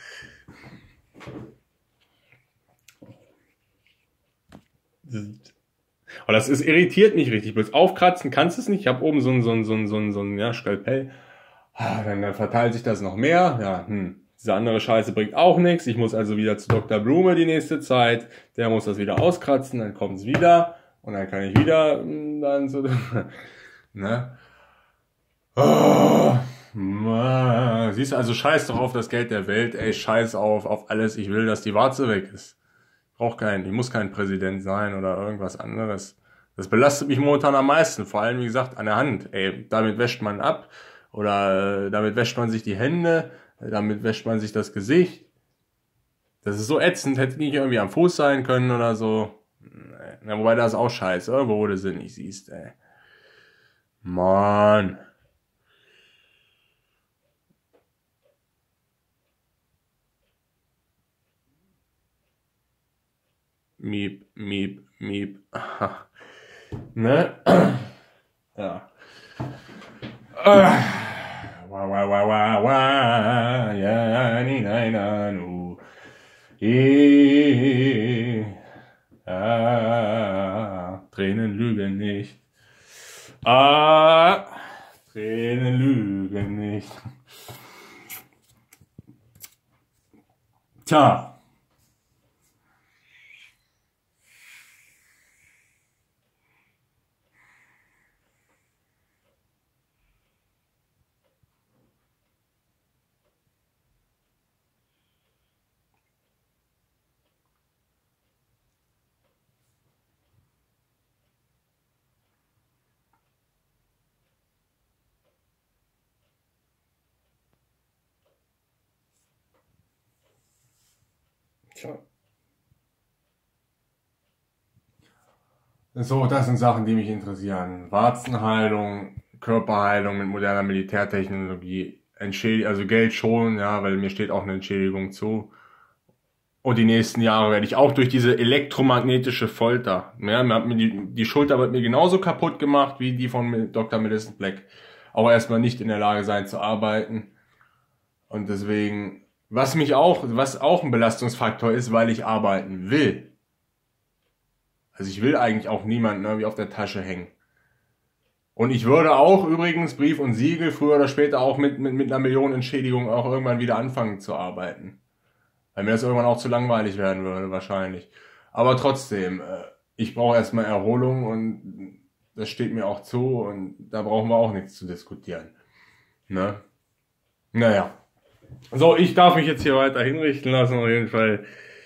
Aber das ist, irritiert mich richtig. Bloß aufkratzen kannst du es nicht. Ich habe oben so ein, so ein, so ein, so ein, so ein ja, Skalpell. Dann, dann verteilt sich das noch mehr. Ja, hm. Diese andere Scheiße bringt auch nichts. Ich muss also wieder zu Doktor Blume die nächste Zeit. Der muss das wieder auskratzen, dann kommt es wieder. Und dann kann ich wieder hm, dann so. Ne? Oh, Mann. Siehst du, also scheiß doch auf das Geld der Welt. Ey, scheiß auf, auf alles. Ich will, dass die Warze weg ist. Ich brauch keinen, ich muss kein Präsident sein oder irgendwas anderes. Das belastet mich momentan am meisten. Vor allem, wie gesagt, an der Hand. Ey, damit wäscht man ab. Oder äh, damit wäscht man sich die Hände. Damit wäscht man sich das Gesicht. Das ist so ätzend. Hätte nicht irgendwie am Fuß sein können oder so. Na, wobei das ist auch scheiße, oder? Wo du sie nicht siehst, ey. Mann. Miep, miep, miep. Ne? Ja. Ah. Wa, wa, wa, wa, wa. Ja, ni, nein, nein, nu. Eh. Ah. Tränen lügen nicht. Ah. Tränen lügen nicht. Tja. Tja. So, das sind Sachen, die mich interessieren. Warzenheilung, Körperheilung mit moderner Militärtechnologie, Entschädigung, also Geld schon, ja, weil mir steht auch eine Entschädigung zu. Und die nächsten Jahre werde ich auch durch diese elektromagnetische Folter, ja, mir hat mir die, die Schulter wird mir genauso kaputt gemacht wie die von Doktor Medicine Black. Aber erstmal nicht in der Lage sein zu arbeiten. Und deswegen, was mich auch, was auch ein Belastungsfaktor ist, weil ich arbeiten will. Also ich will eigentlich auch niemanden irgendwie auf der Tasche hängen. Und ich würde auch übrigens Brief und Siegel früher oder später auch mit, mit, mit einer Millionenentschädigung auch irgendwann wieder anfangen zu arbeiten. Weil mir das irgendwann auch zu langweilig werden würde wahrscheinlich. Aber trotzdem, ich brauche erstmal Erholung und das steht mir auch zu und da brauchen wir auch nichts zu diskutieren. Ne? Naja. So, ich darf mich jetzt hier weiter hinrichten lassen auf jeden Fall.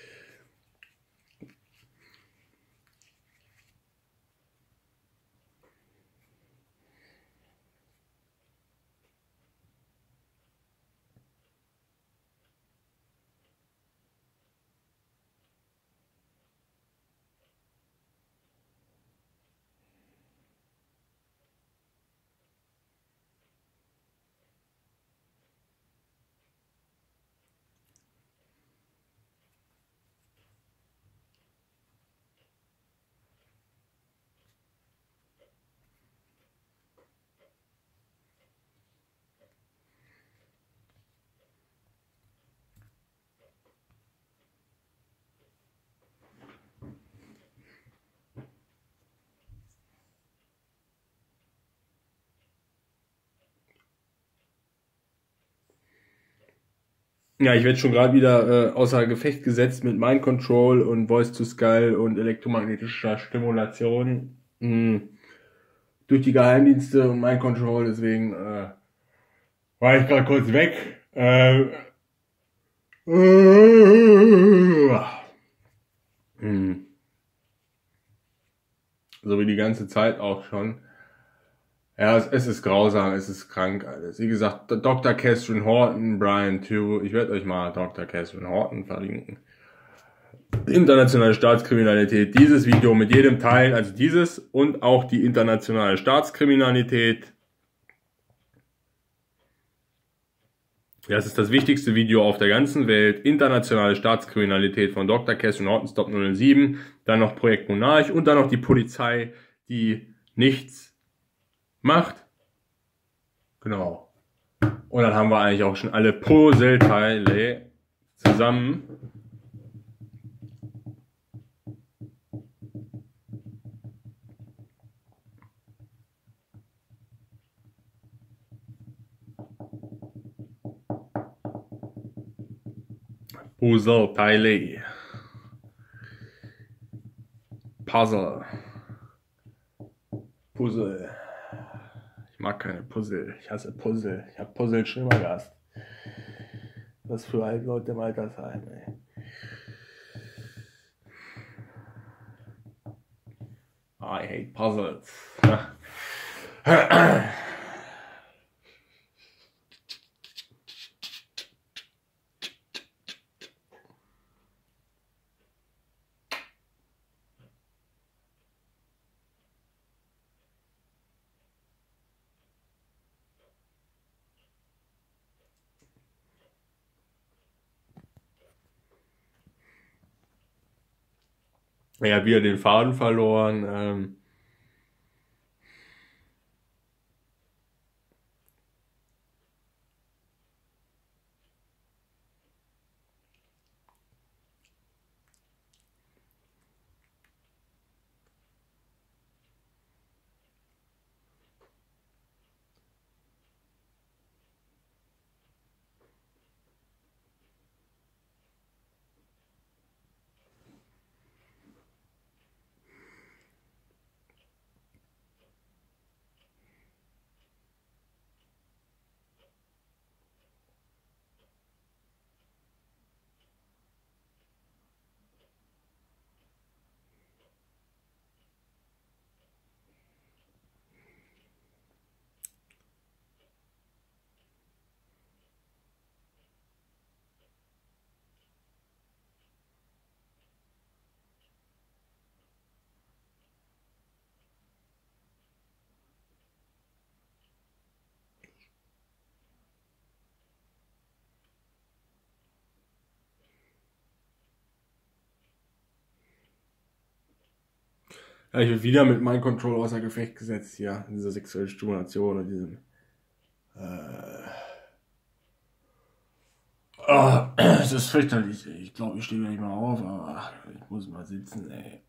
Ja, ich werde schon gerade wieder äh, außer Gefecht gesetzt mit Mind Control und Voice to Skull und elektromagnetischer Stimulation mh, durch die Geheimdienste und Mind Control. Deswegen äh, war ich gerade kurz weg. Äh, äh, mh. So wie die ganze Zeit auch schon. Ja, es, es ist grausam, es ist krank alles. Wie gesagt, Doktor Catherine Horton, Brian Tew, ich werde euch mal Doktor Catherine Horton verlinken. Internationale Staatskriminalität, dieses Video mit jedem Teil, also dieses und auch die internationale Staatskriminalität. Das ist das wichtigste Video auf der ganzen Welt. Internationale Staatskriminalität von Doktor Catherine Horton, Stop null sieben, dann noch Projekt Monarch und dann noch die Polizei, die nichts macht. Genau. Und dann haben wir eigentlich auch schon alle Puzzleteile zusammen. Puzzleteile. Puzzle. Puzzle. Ich mag keine Puzzle. Ich hasse Puzzle. Ich habe Puzzle schon immer gehasst. Was für alte Leute im Altersheim, ey. I hate puzzles. Er hat wieder den Faden verloren. Ähm Ja, ich wird wieder mit Mind Control außer Gefecht gesetzt hier, in dieser sexuellen Stimulation und diesem. Äh, oh, es ist fürchterlich, ey. Ich glaube, ich stehe gleich mal auf, aber ich muss mal sitzen, ey.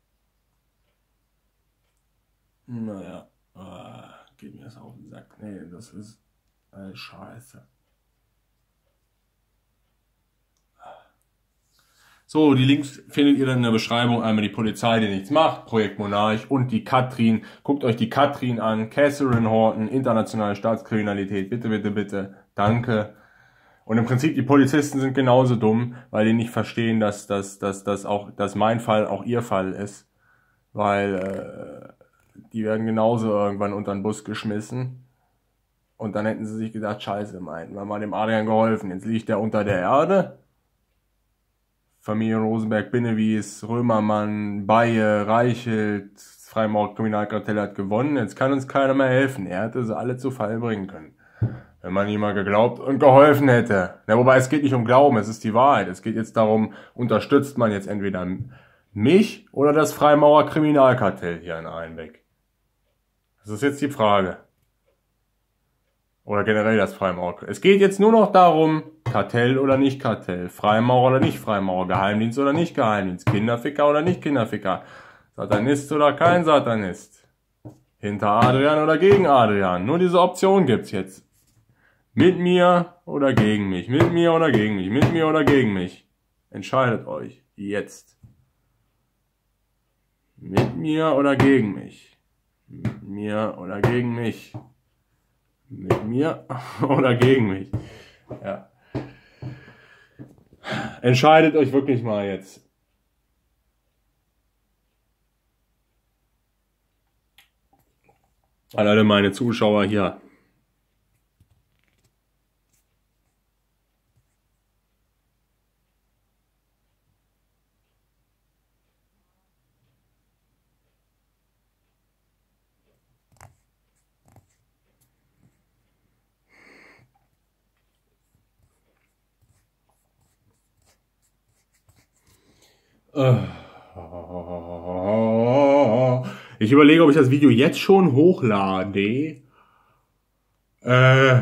Naja, oh, geht mir das auf den Sack. Nee, das ist eine Scheiße. So, die Links findet ihr dann in der Beschreibung. Einmal die Polizei, die nichts macht, Projekt Monarch und die Katrin. Guckt euch die Katrin an. Catherine Horton, internationale Staatskriminalität. Bitte, bitte, bitte. Danke. Und im Prinzip, die Polizisten sind genauso dumm, weil die nicht verstehen, dass, dass, dass, dass, auch, dass mein Fall auch ihr Fall ist. Weil äh, die werden genauso irgendwann unter den Bus geschmissen. Und dann hätten sie sich gedacht, scheiße, meinten wir mal dem Adrian geholfen. Jetzt liegt er unter der Erde. Familie Rosenberg, Binnewies, Römermann, Baye, Reichelt, das Freimaurer-Kriminalkartell hat gewonnen. Jetzt kann uns keiner mehr helfen. Er hätte sie alle zu Fall bringen können. Wenn man ihm mal geglaubt und geholfen hätte. Ja, wobei, es geht nicht um Glauben, es ist die Wahrheit. Es geht jetzt darum, unterstützt man jetzt entweder mich oder das Freimaurer-Kriminalkartell hier in Einbeck? Das ist jetzt die Frage. Oder generell das Freimaurer. Es geht jetzt nur noch darum, Kartell oder nicht Kartell, Freimaurer oder nicht Freimaurer, Geheimdienst oder nicht Geheimdienst, Kinderficker oder nicht Kinderficker, Satanist oder kein Satanist, hinter Adrian oder gegen Adrian. Nur diese Option gibt's jetzt. Mit mir oder gegen mich, mit mir oder gegen mich, mit mir oder gegen mich. Entscheidet euch jetzt. Mit mir oder gegen mich. Mit mir oder gegen mich. Mit mir oder gegen mich. Ja. Entscheidet euch wirklich mal jetzt. An alle meine Zuschauer hier. Ich überlege, ob ich das Video jetzt schon hochlade. Äh.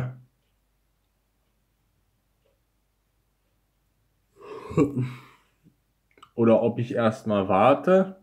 Oder ob ich erstmal warte.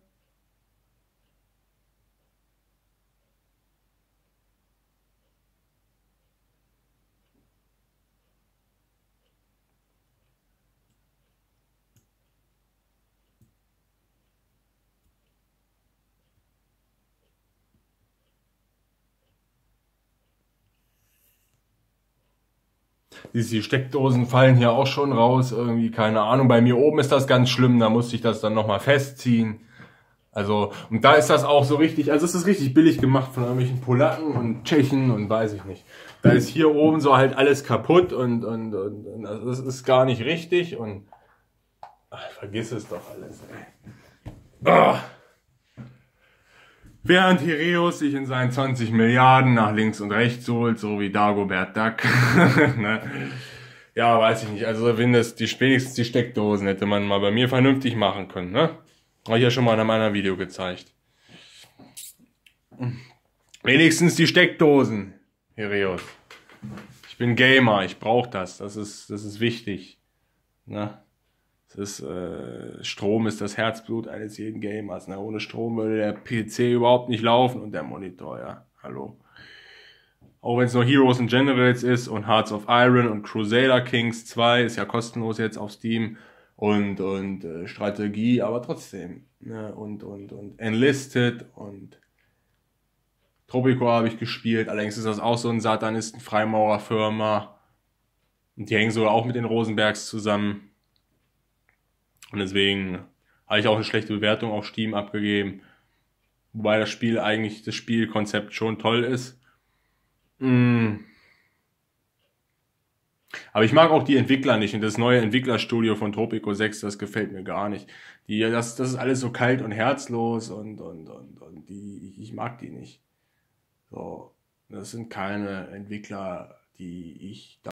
Die Steckdosen fallen hier auch schon raus, irgendwie, keine Ahnung. Bei mir oben ist das ganz schlimm, da musste ich das dann nochmal festziehen. Also, und da ist das auch so richtig, also es ist richtig billig gemacht von irgendwelchen Polacken und Tschechen und weiß ich nicht. Da ist hier oben so halt alles kaputt und, und, und, und das ist gar nicht richtig und ach, vergiss es doch alles, ey. Oh. Während Heraeus sich in seinen zwanzig Milliarden nach links und rechts holt, so wie Dagobert Duck. Ne? Ja, weiß ich nicht. Also wenn das die spätestens die Steckdosen hätte man mal bei mir vernünftig machen können, ne? Habe ich ja schon mal in meinem Video gezeigt. Wenigstens die Steckdosen, Heraeus. Ich bin Gamer, ich brauche das. Das ist, das ist wichtig. Ne? Das ist, äh, Strom ist das Herzblut eines jeden Gamers. Ne? Ohne Strom würde der P C überhaupt nicht laufen und der Monitor, ja. Hallo. Auch wenn es nur Heroes and Generals ist und Hearts of Iron und Crusader Kings zwei ist ja kostenlos jetzt auf Steam und, und äh, Strategie, aber trotzdem. Ne? Und, und, und Enlisted und Tropico habe ich gespielt. Allerdings ist das auch so ein Satanisten-Freimaurer-Firma. Und die hängen sogar auch mit den Rosenbergs zusammen. Und deswegen habe ich auch eine schlechte Bewertung auf Steam abgegeben. Wobei das Spiel eigentlich, das Spielkonzept schon toll ist. Mm. Aber ich mag auch die Entwickler nicht. Und das neue Entwicklerstudio von Tropico sechs, das gefällt mir gar nicht. Die, das, das ist alles so kalt und herzlos und, und, und, und die, ich mag die nicht. So, das sind keine Entwickler, die ich